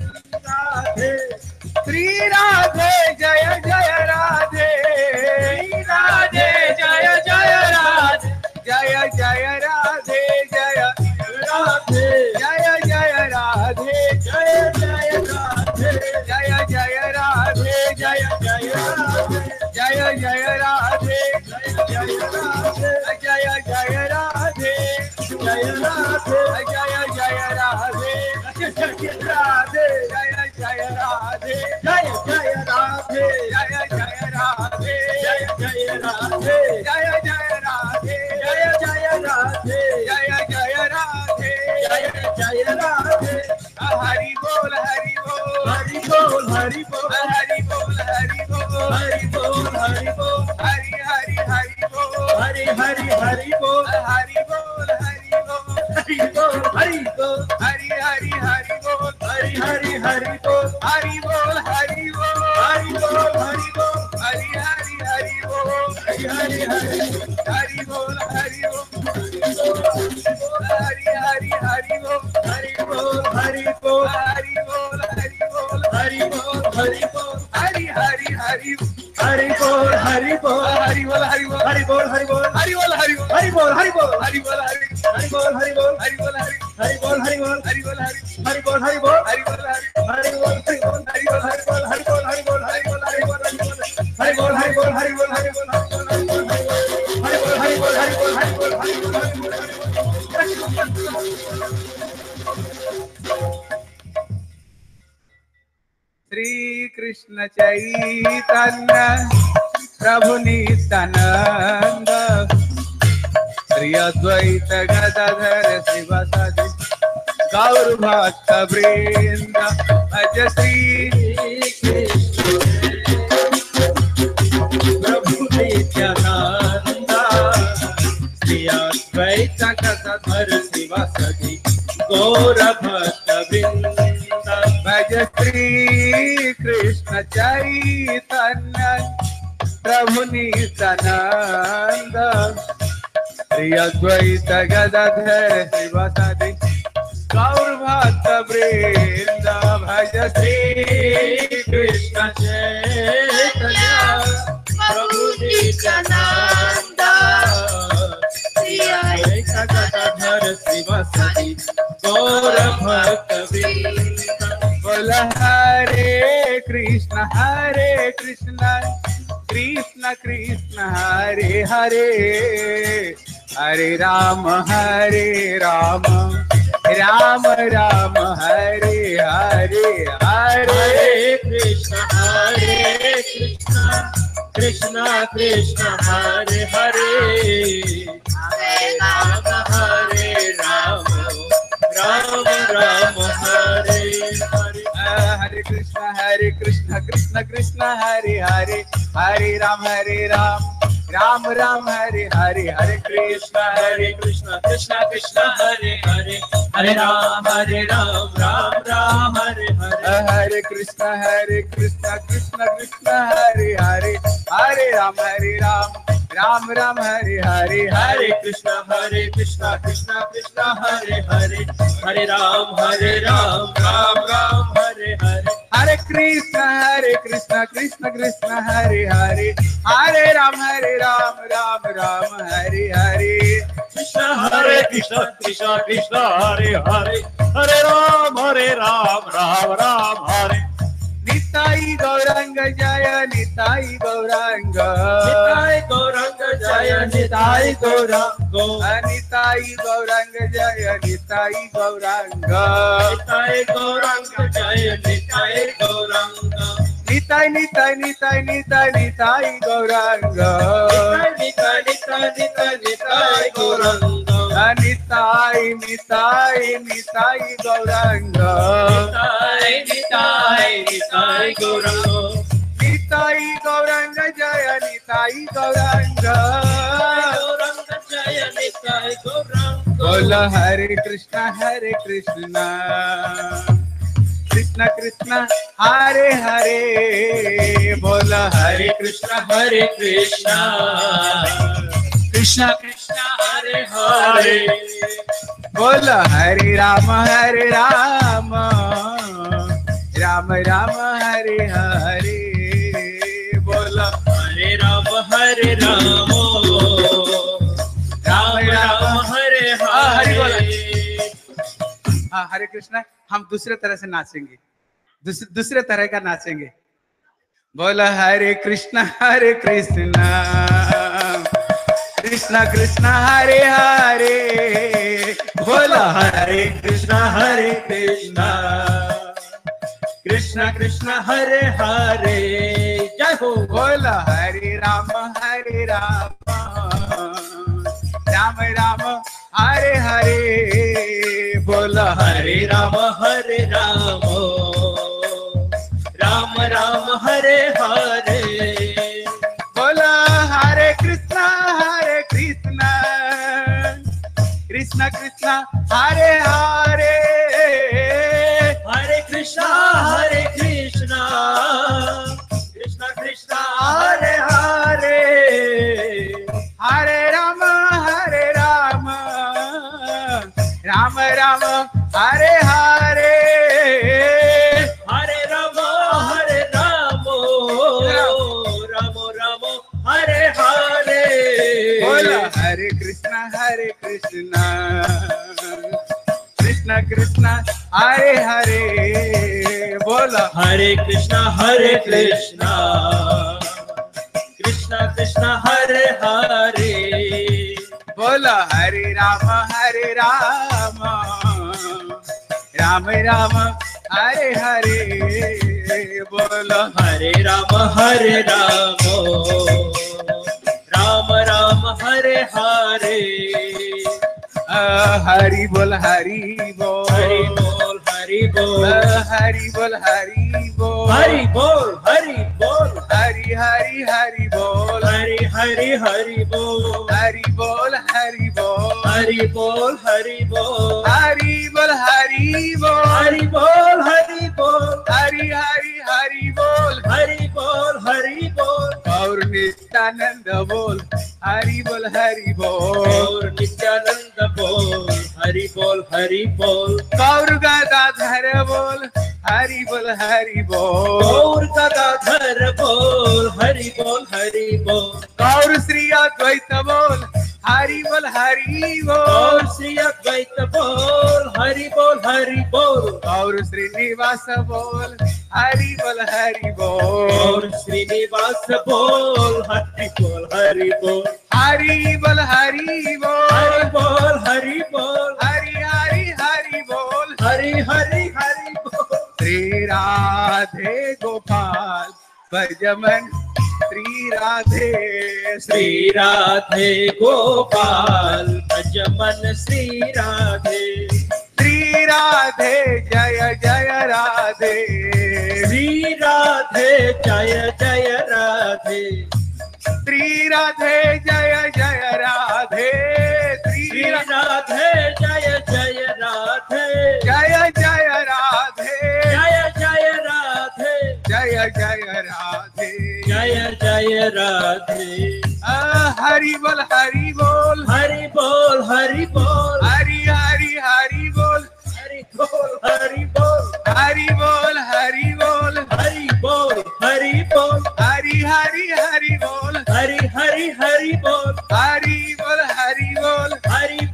राधे श्री राधे जय जय राधे श्री राधे जय जय राधे जय जय राधे जय राधे जय जय राधे जय जय राधे जय जय राधे जय जय राधे जय जय राधे जय जय राधे जय जय राधे जय राधे जय जय राधे जय जय राधे जय जय राधे जय जय राधे जय जय राधे जय जय राधे जय जय राधे जय जय राधे जय जय राधे जय जय राधे हरि बोल हरि बोल हरि बोल हरि बोल हरि बोल हरि बोल हरि बोल हरि बोल हरि हरि हरि बोल हरि हरि हरि बोल हरि बोल हरि बोल हरि बोल हरि बोल हरि हरि हरि बोल हरि हरि हरि बोल हरि बोल हरि बोल हरि बोल हरि बोल हरि हरि हरि बोल हरि हरि हरि हरि बोल हरि बोल हरि हरि हरि बोल हरि बोल हरि बोल हरि बोल हरि बोल हरि बोल हरि बोल हरि हरि हरि हरि बोल हरि बोल हरि बोल हरि बोल हरि बोल हरि बोल हरि बोल हरि बोल हरि बोल हरि बोल हरि बोल हरि हरि बोल हरि बोल हरि बोल हरि हरि बोल हरि बोल हरि बोल हरि हरि बोल हरि बोल हरि बोल हरि हरि बोल हरि बोल हरि बोल हरि बोल हरि बोल हरि बोल हरि बोल हरि बोल हरि बोल हरि बोल हरि बोल हरि बोल हरि बोल हरि बोल हरि बोल हरि बोल हरि बोल हरि बोल हरि बोल श्री कृष्ण चैतन्य प्रभु नित्यानंद श्री अद्वैत गदाधर शिवासादि गौर भक्त वृंद भज श्री प्रभु नित्यानंद श्री अद्वैत गदाधर शिवासादि गौर भक्त वृंद भज श्री कृष्ण चैतन्य प्रभु नित्यानंद श्री अद्वैत गदाधर शिवासादि गौर भक्त वृंद भज श्री कृष्ण चैतन्य प्रभु नित्यानंद श्री अद्वैत गदाधर शिवासादि गौर भक्त वृंद बोल हरे कृष्ण हरे कृष्ण कृष्ण कृष्ण हरे हरे हरे राम हरे राम राम राम हरे हरे हरे कृष्ण हरे कृष्ण कृष्ण कृष्ण हरे हरे हरे राम हरे राम राम राम हरे हरे हरे कृष्ण हरे कृष्ण कृष्ण कृष्ण हरे हरे हरे राम हरे राम राम राम हरे हरे हरे कृष्ण हरे कृष्ण कृष्ण कृष्ण हरे हरे हरे राम हरे राम राम राम हरे हरे हरे कृष्ण हरे कृष्ण कृष्ण कृष्ण हरे हरे हरे राम हरे राम राम राम हरे हरे हरे कृष्ण हरे कृष्ण कृष्ण कृष्ण हरे हरे हरे राम हरे राम राम राम हरे हरे हरे Krishna Hare Krishna Krishna Krishna Hare Hare Hare Ram Hare Ram Ram Ram Hare Hare Krishna, Hare Krishna, Krishna Krishna, Hare Hare, Hare Ram, Hare Ram, Ram Ram, Hare. Nitai Gauranga Jaya, Nitai Gauranga, Nitai Gauranga Jaya, Nitai Gauranga, Nitai Gauranga Jaya, Nitai Gauranga, Nitai Gauranga Jaya, Nitai Gauranga, Nitai Nitai Nitai Nitai Nitai Gauranga, Nitai Nitai Nitai Nitai Gauranga, Nitai Nitai Nitai Gauranga, Nitai Nitai Nitai Gauranga, Nitai Gauranga Jaya, Nitai Gauranga, Gauranga Jaya, Nitai Gauranga. Bola Hare Krishna, Hare Krishna, Krishna Krishna, Hare Hare, Bola Hare Krishna, Hare Krishna, Krishna Krishna, Hare Hare, Bola Hare Rama, Hare Rama, Rama Rama, Hare Hare, Bola Hare Rama, Hare Rama, Rama Rama, Hare Hare. हाँ हरे कृष्णा हम दूसरे तरह से नाचेंगे, दूसरे दूसरे तरह का नाचेंगे। बोला हरे कृष्णा हरे कृष्णा, कृष्णा कृष्णा हरे हरे, बोला हरे कृष्णा हरे कृष्णा, कृष्णा कृष्णा हरे हरे, जय हो। बोला हरे राम हरे राम, राम राम हरे हरे, बोला हरे राम हरे राम, राम राम हरे हरे, बोला हरे कृष्णा हरे कृष्णा, कृष्णा कृष्णा हरे हरे, हरे कृष्णा हरे कृष्णा, कृष्णा कृष्णा हरे हरे, हरे राम हरे राम, राम राम हरे हरे, हरे राम हरे राम, राम राम हरे हरे, बोला हरे कृष्णा हरे कृष्णा, कृष्णा कृष्णा हरे हरे, बोला हरे कृष्णा हरे कृष्णा, कृष्णा कृष्णा हरे हरे, बोला हरे राम हरे राम, राम राम हरे हरे, बोला हरे राम हरे राम, राम राम हरे हरे, हरि बोल हरि बोल, हरि बोल हरि बोल, हरि बोल हरि बोल, हरि बोल हरि बोल, हरि हरि हरि बोल, हरि हरि हरि बोल, हरि बोल हरि बोल, हरि बोल हरि बोल, हरि बोल हरि बोल, हरि बोल हरि बोल, हरि हरि हरि बोल, हरि बोल हरि बोल, और नित्यानंद बोल, हरि बोल हरि बोल, और नित्यानंद बोल, हरि बोल हरि बोल, गौर गदाधर बोल, हरि बोल हरि बोल, गौर गदाधर बोल, हरि बोल हरि बोल, गौर श्री अद्वैत बोल, हरि बोल हरि बोल, गौर श्री अद्वैत बोल, हरि बोल हरि बोल, गौर श्रीनिवास बोल, हरि बोल हरि बोल, गौर श्रीनिवास बोल, हरि बोल हरि बोल, हरि बोल हरि बोल, हरि बोल हरि बोल, हरि हरि हरि बोल, हरि हरि हरि बोल, श्री राधे गोपाल भजमन, श्री राधे श्री राधे गोपाल भजमन, श्री राधे, श्री राधे जय जय राधे, श्री राधे जय जय राधे, श्री राधे जय जय राधे, श्री श्री राधे जय जय राधे, जय जय राधे, जय जय राधे, जय जय राधे, जय जय राधे, आ, हरि बोल हरि बोल, हरि बोल हरि बोल, हरि हरि हरि बोल, हरि बोल हरि बोल, हरि बोल हरि बोल, हरि बोल हरि बोल, हरि हरि हरि बोल, हरि हरि हरि बोल, हरि बोल हरि बोल, हरि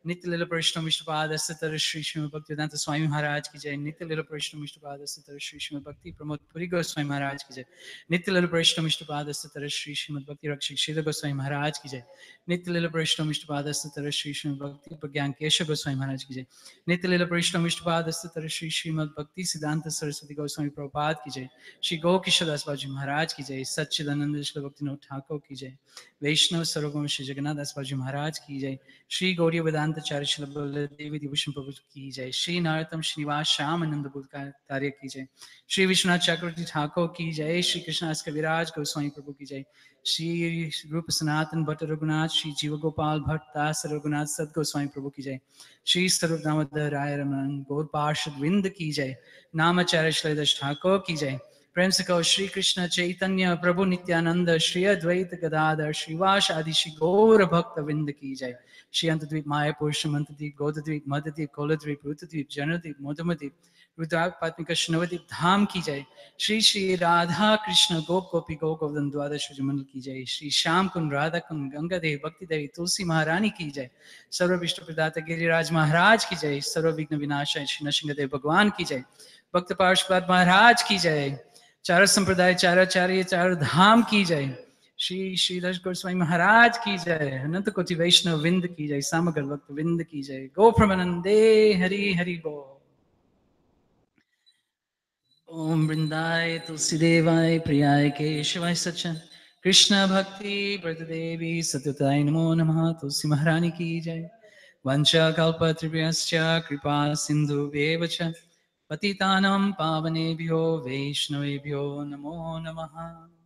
नित्य लीला वैष्णव इष्टपाद स्तर श्री श्रीमद भक्तिवेदांत स्वामी महाराज की जय। नित्य लीला वैष्णव इष्टपाद स्तर श्री श्रीमद भक्ति प्रमोद पुरी गोस्वामी महाराज की जय। नित्य लीला वैष्णव इष्टपाद स्तर श्री श्रीमद भक्ति रक्षक श्री गोस्वामी महाराज की जय। नित्य लीला वैष्णव इष्टपाद स्तर श्री श्रीमद भक्ति प्रज्ञान केशव गोस्वामी महाराज की जय। नित्य लीला वैष्णव इष्टपाद स्तर श्री श्रीमद भक्ति सिद्धांत सरस्वती गोस्वामी प्रभुपाद की जय। श्री गौ किशोरदास बाबू महाराज की जय। सच्चिदानंद श्री भक्तिनाथ ठाकुर की जय। वैष्णव सर्वगम श्री जगन्नाथ दास बाबू महाराज की जय। श्री गौरी वेदांत चार्य श्री देवी दिभूषण प्रभु की जय। श्री नारतम श्रीनिवास श्याम आनंद कार्य की जय। श्री विश्वनाथ चक्रवर्ती ठाकुर की जय। श्री कृष्णास कविराज गोस्वामी प्रभु की जय। श्री रूप सनातन भट्ट रघुनाथ श्री जीव गोपाल भट्ट दास रघुनाथ सद गोस्वामी प्रभु की जय। श्री स्वरूप दामोदर राय रमन गौर पार्षद विंद की जय। नामाचार्य श्रीधर ठाकुर की जय। प्रेम से कहो श्री कृष्ण चैतन्य प्रभु नित्यानंद श्री अद्वैत गदाधर श्रीवास आदि श्री गौर भक्त विंद की जय। श्री अंतद्वीप मायापुर श्रीमंतद्वीप गोदद्वीप मध्यद्वीप कोलद्वीप रुद्रद्वीप जनद्वीप मधुमद्वीप रुद्रापात्मिका नवद्वीप धाम की जय। श्री श्री राधा कृष्ण गोप गोपी गो गोवर्धन द्वादश मंडल की जय। श्री श्याम कुंड राधा कुंड गंगा देवी भक्ति देवी तुलसी महारानी की जय। सर्व विष्णु प्रदाता गिरिराज महाराज की जय। सर्व विघ्न विनाशक श्री नरसिंहदेव भगवान की जय। भक्त पार्षद महाराज की जय। चारों संप्रदाय चाराचार्य चारों धाम की जय। श्री श्रीधर गोस्वामी महाराज की जय। अनंत कोटि वैष्णव विंद की जय। समग्र भक्त विंद की जय। गो प्रमानंदे हरि हरि गो। ओम वृंदाय तुलसी देवाय प्रियाय केशवाय सच्चन कृष्ण भक्ति व्रत देवी सत्यताय नमो नमः। तुलसी महारानी की जय। वंशा कल्पतरुभ्यश्च कृपा सिन्धुभ्येव च पतितानां पावनेभ्यो वैष्णवेभ्यो नमो नमः।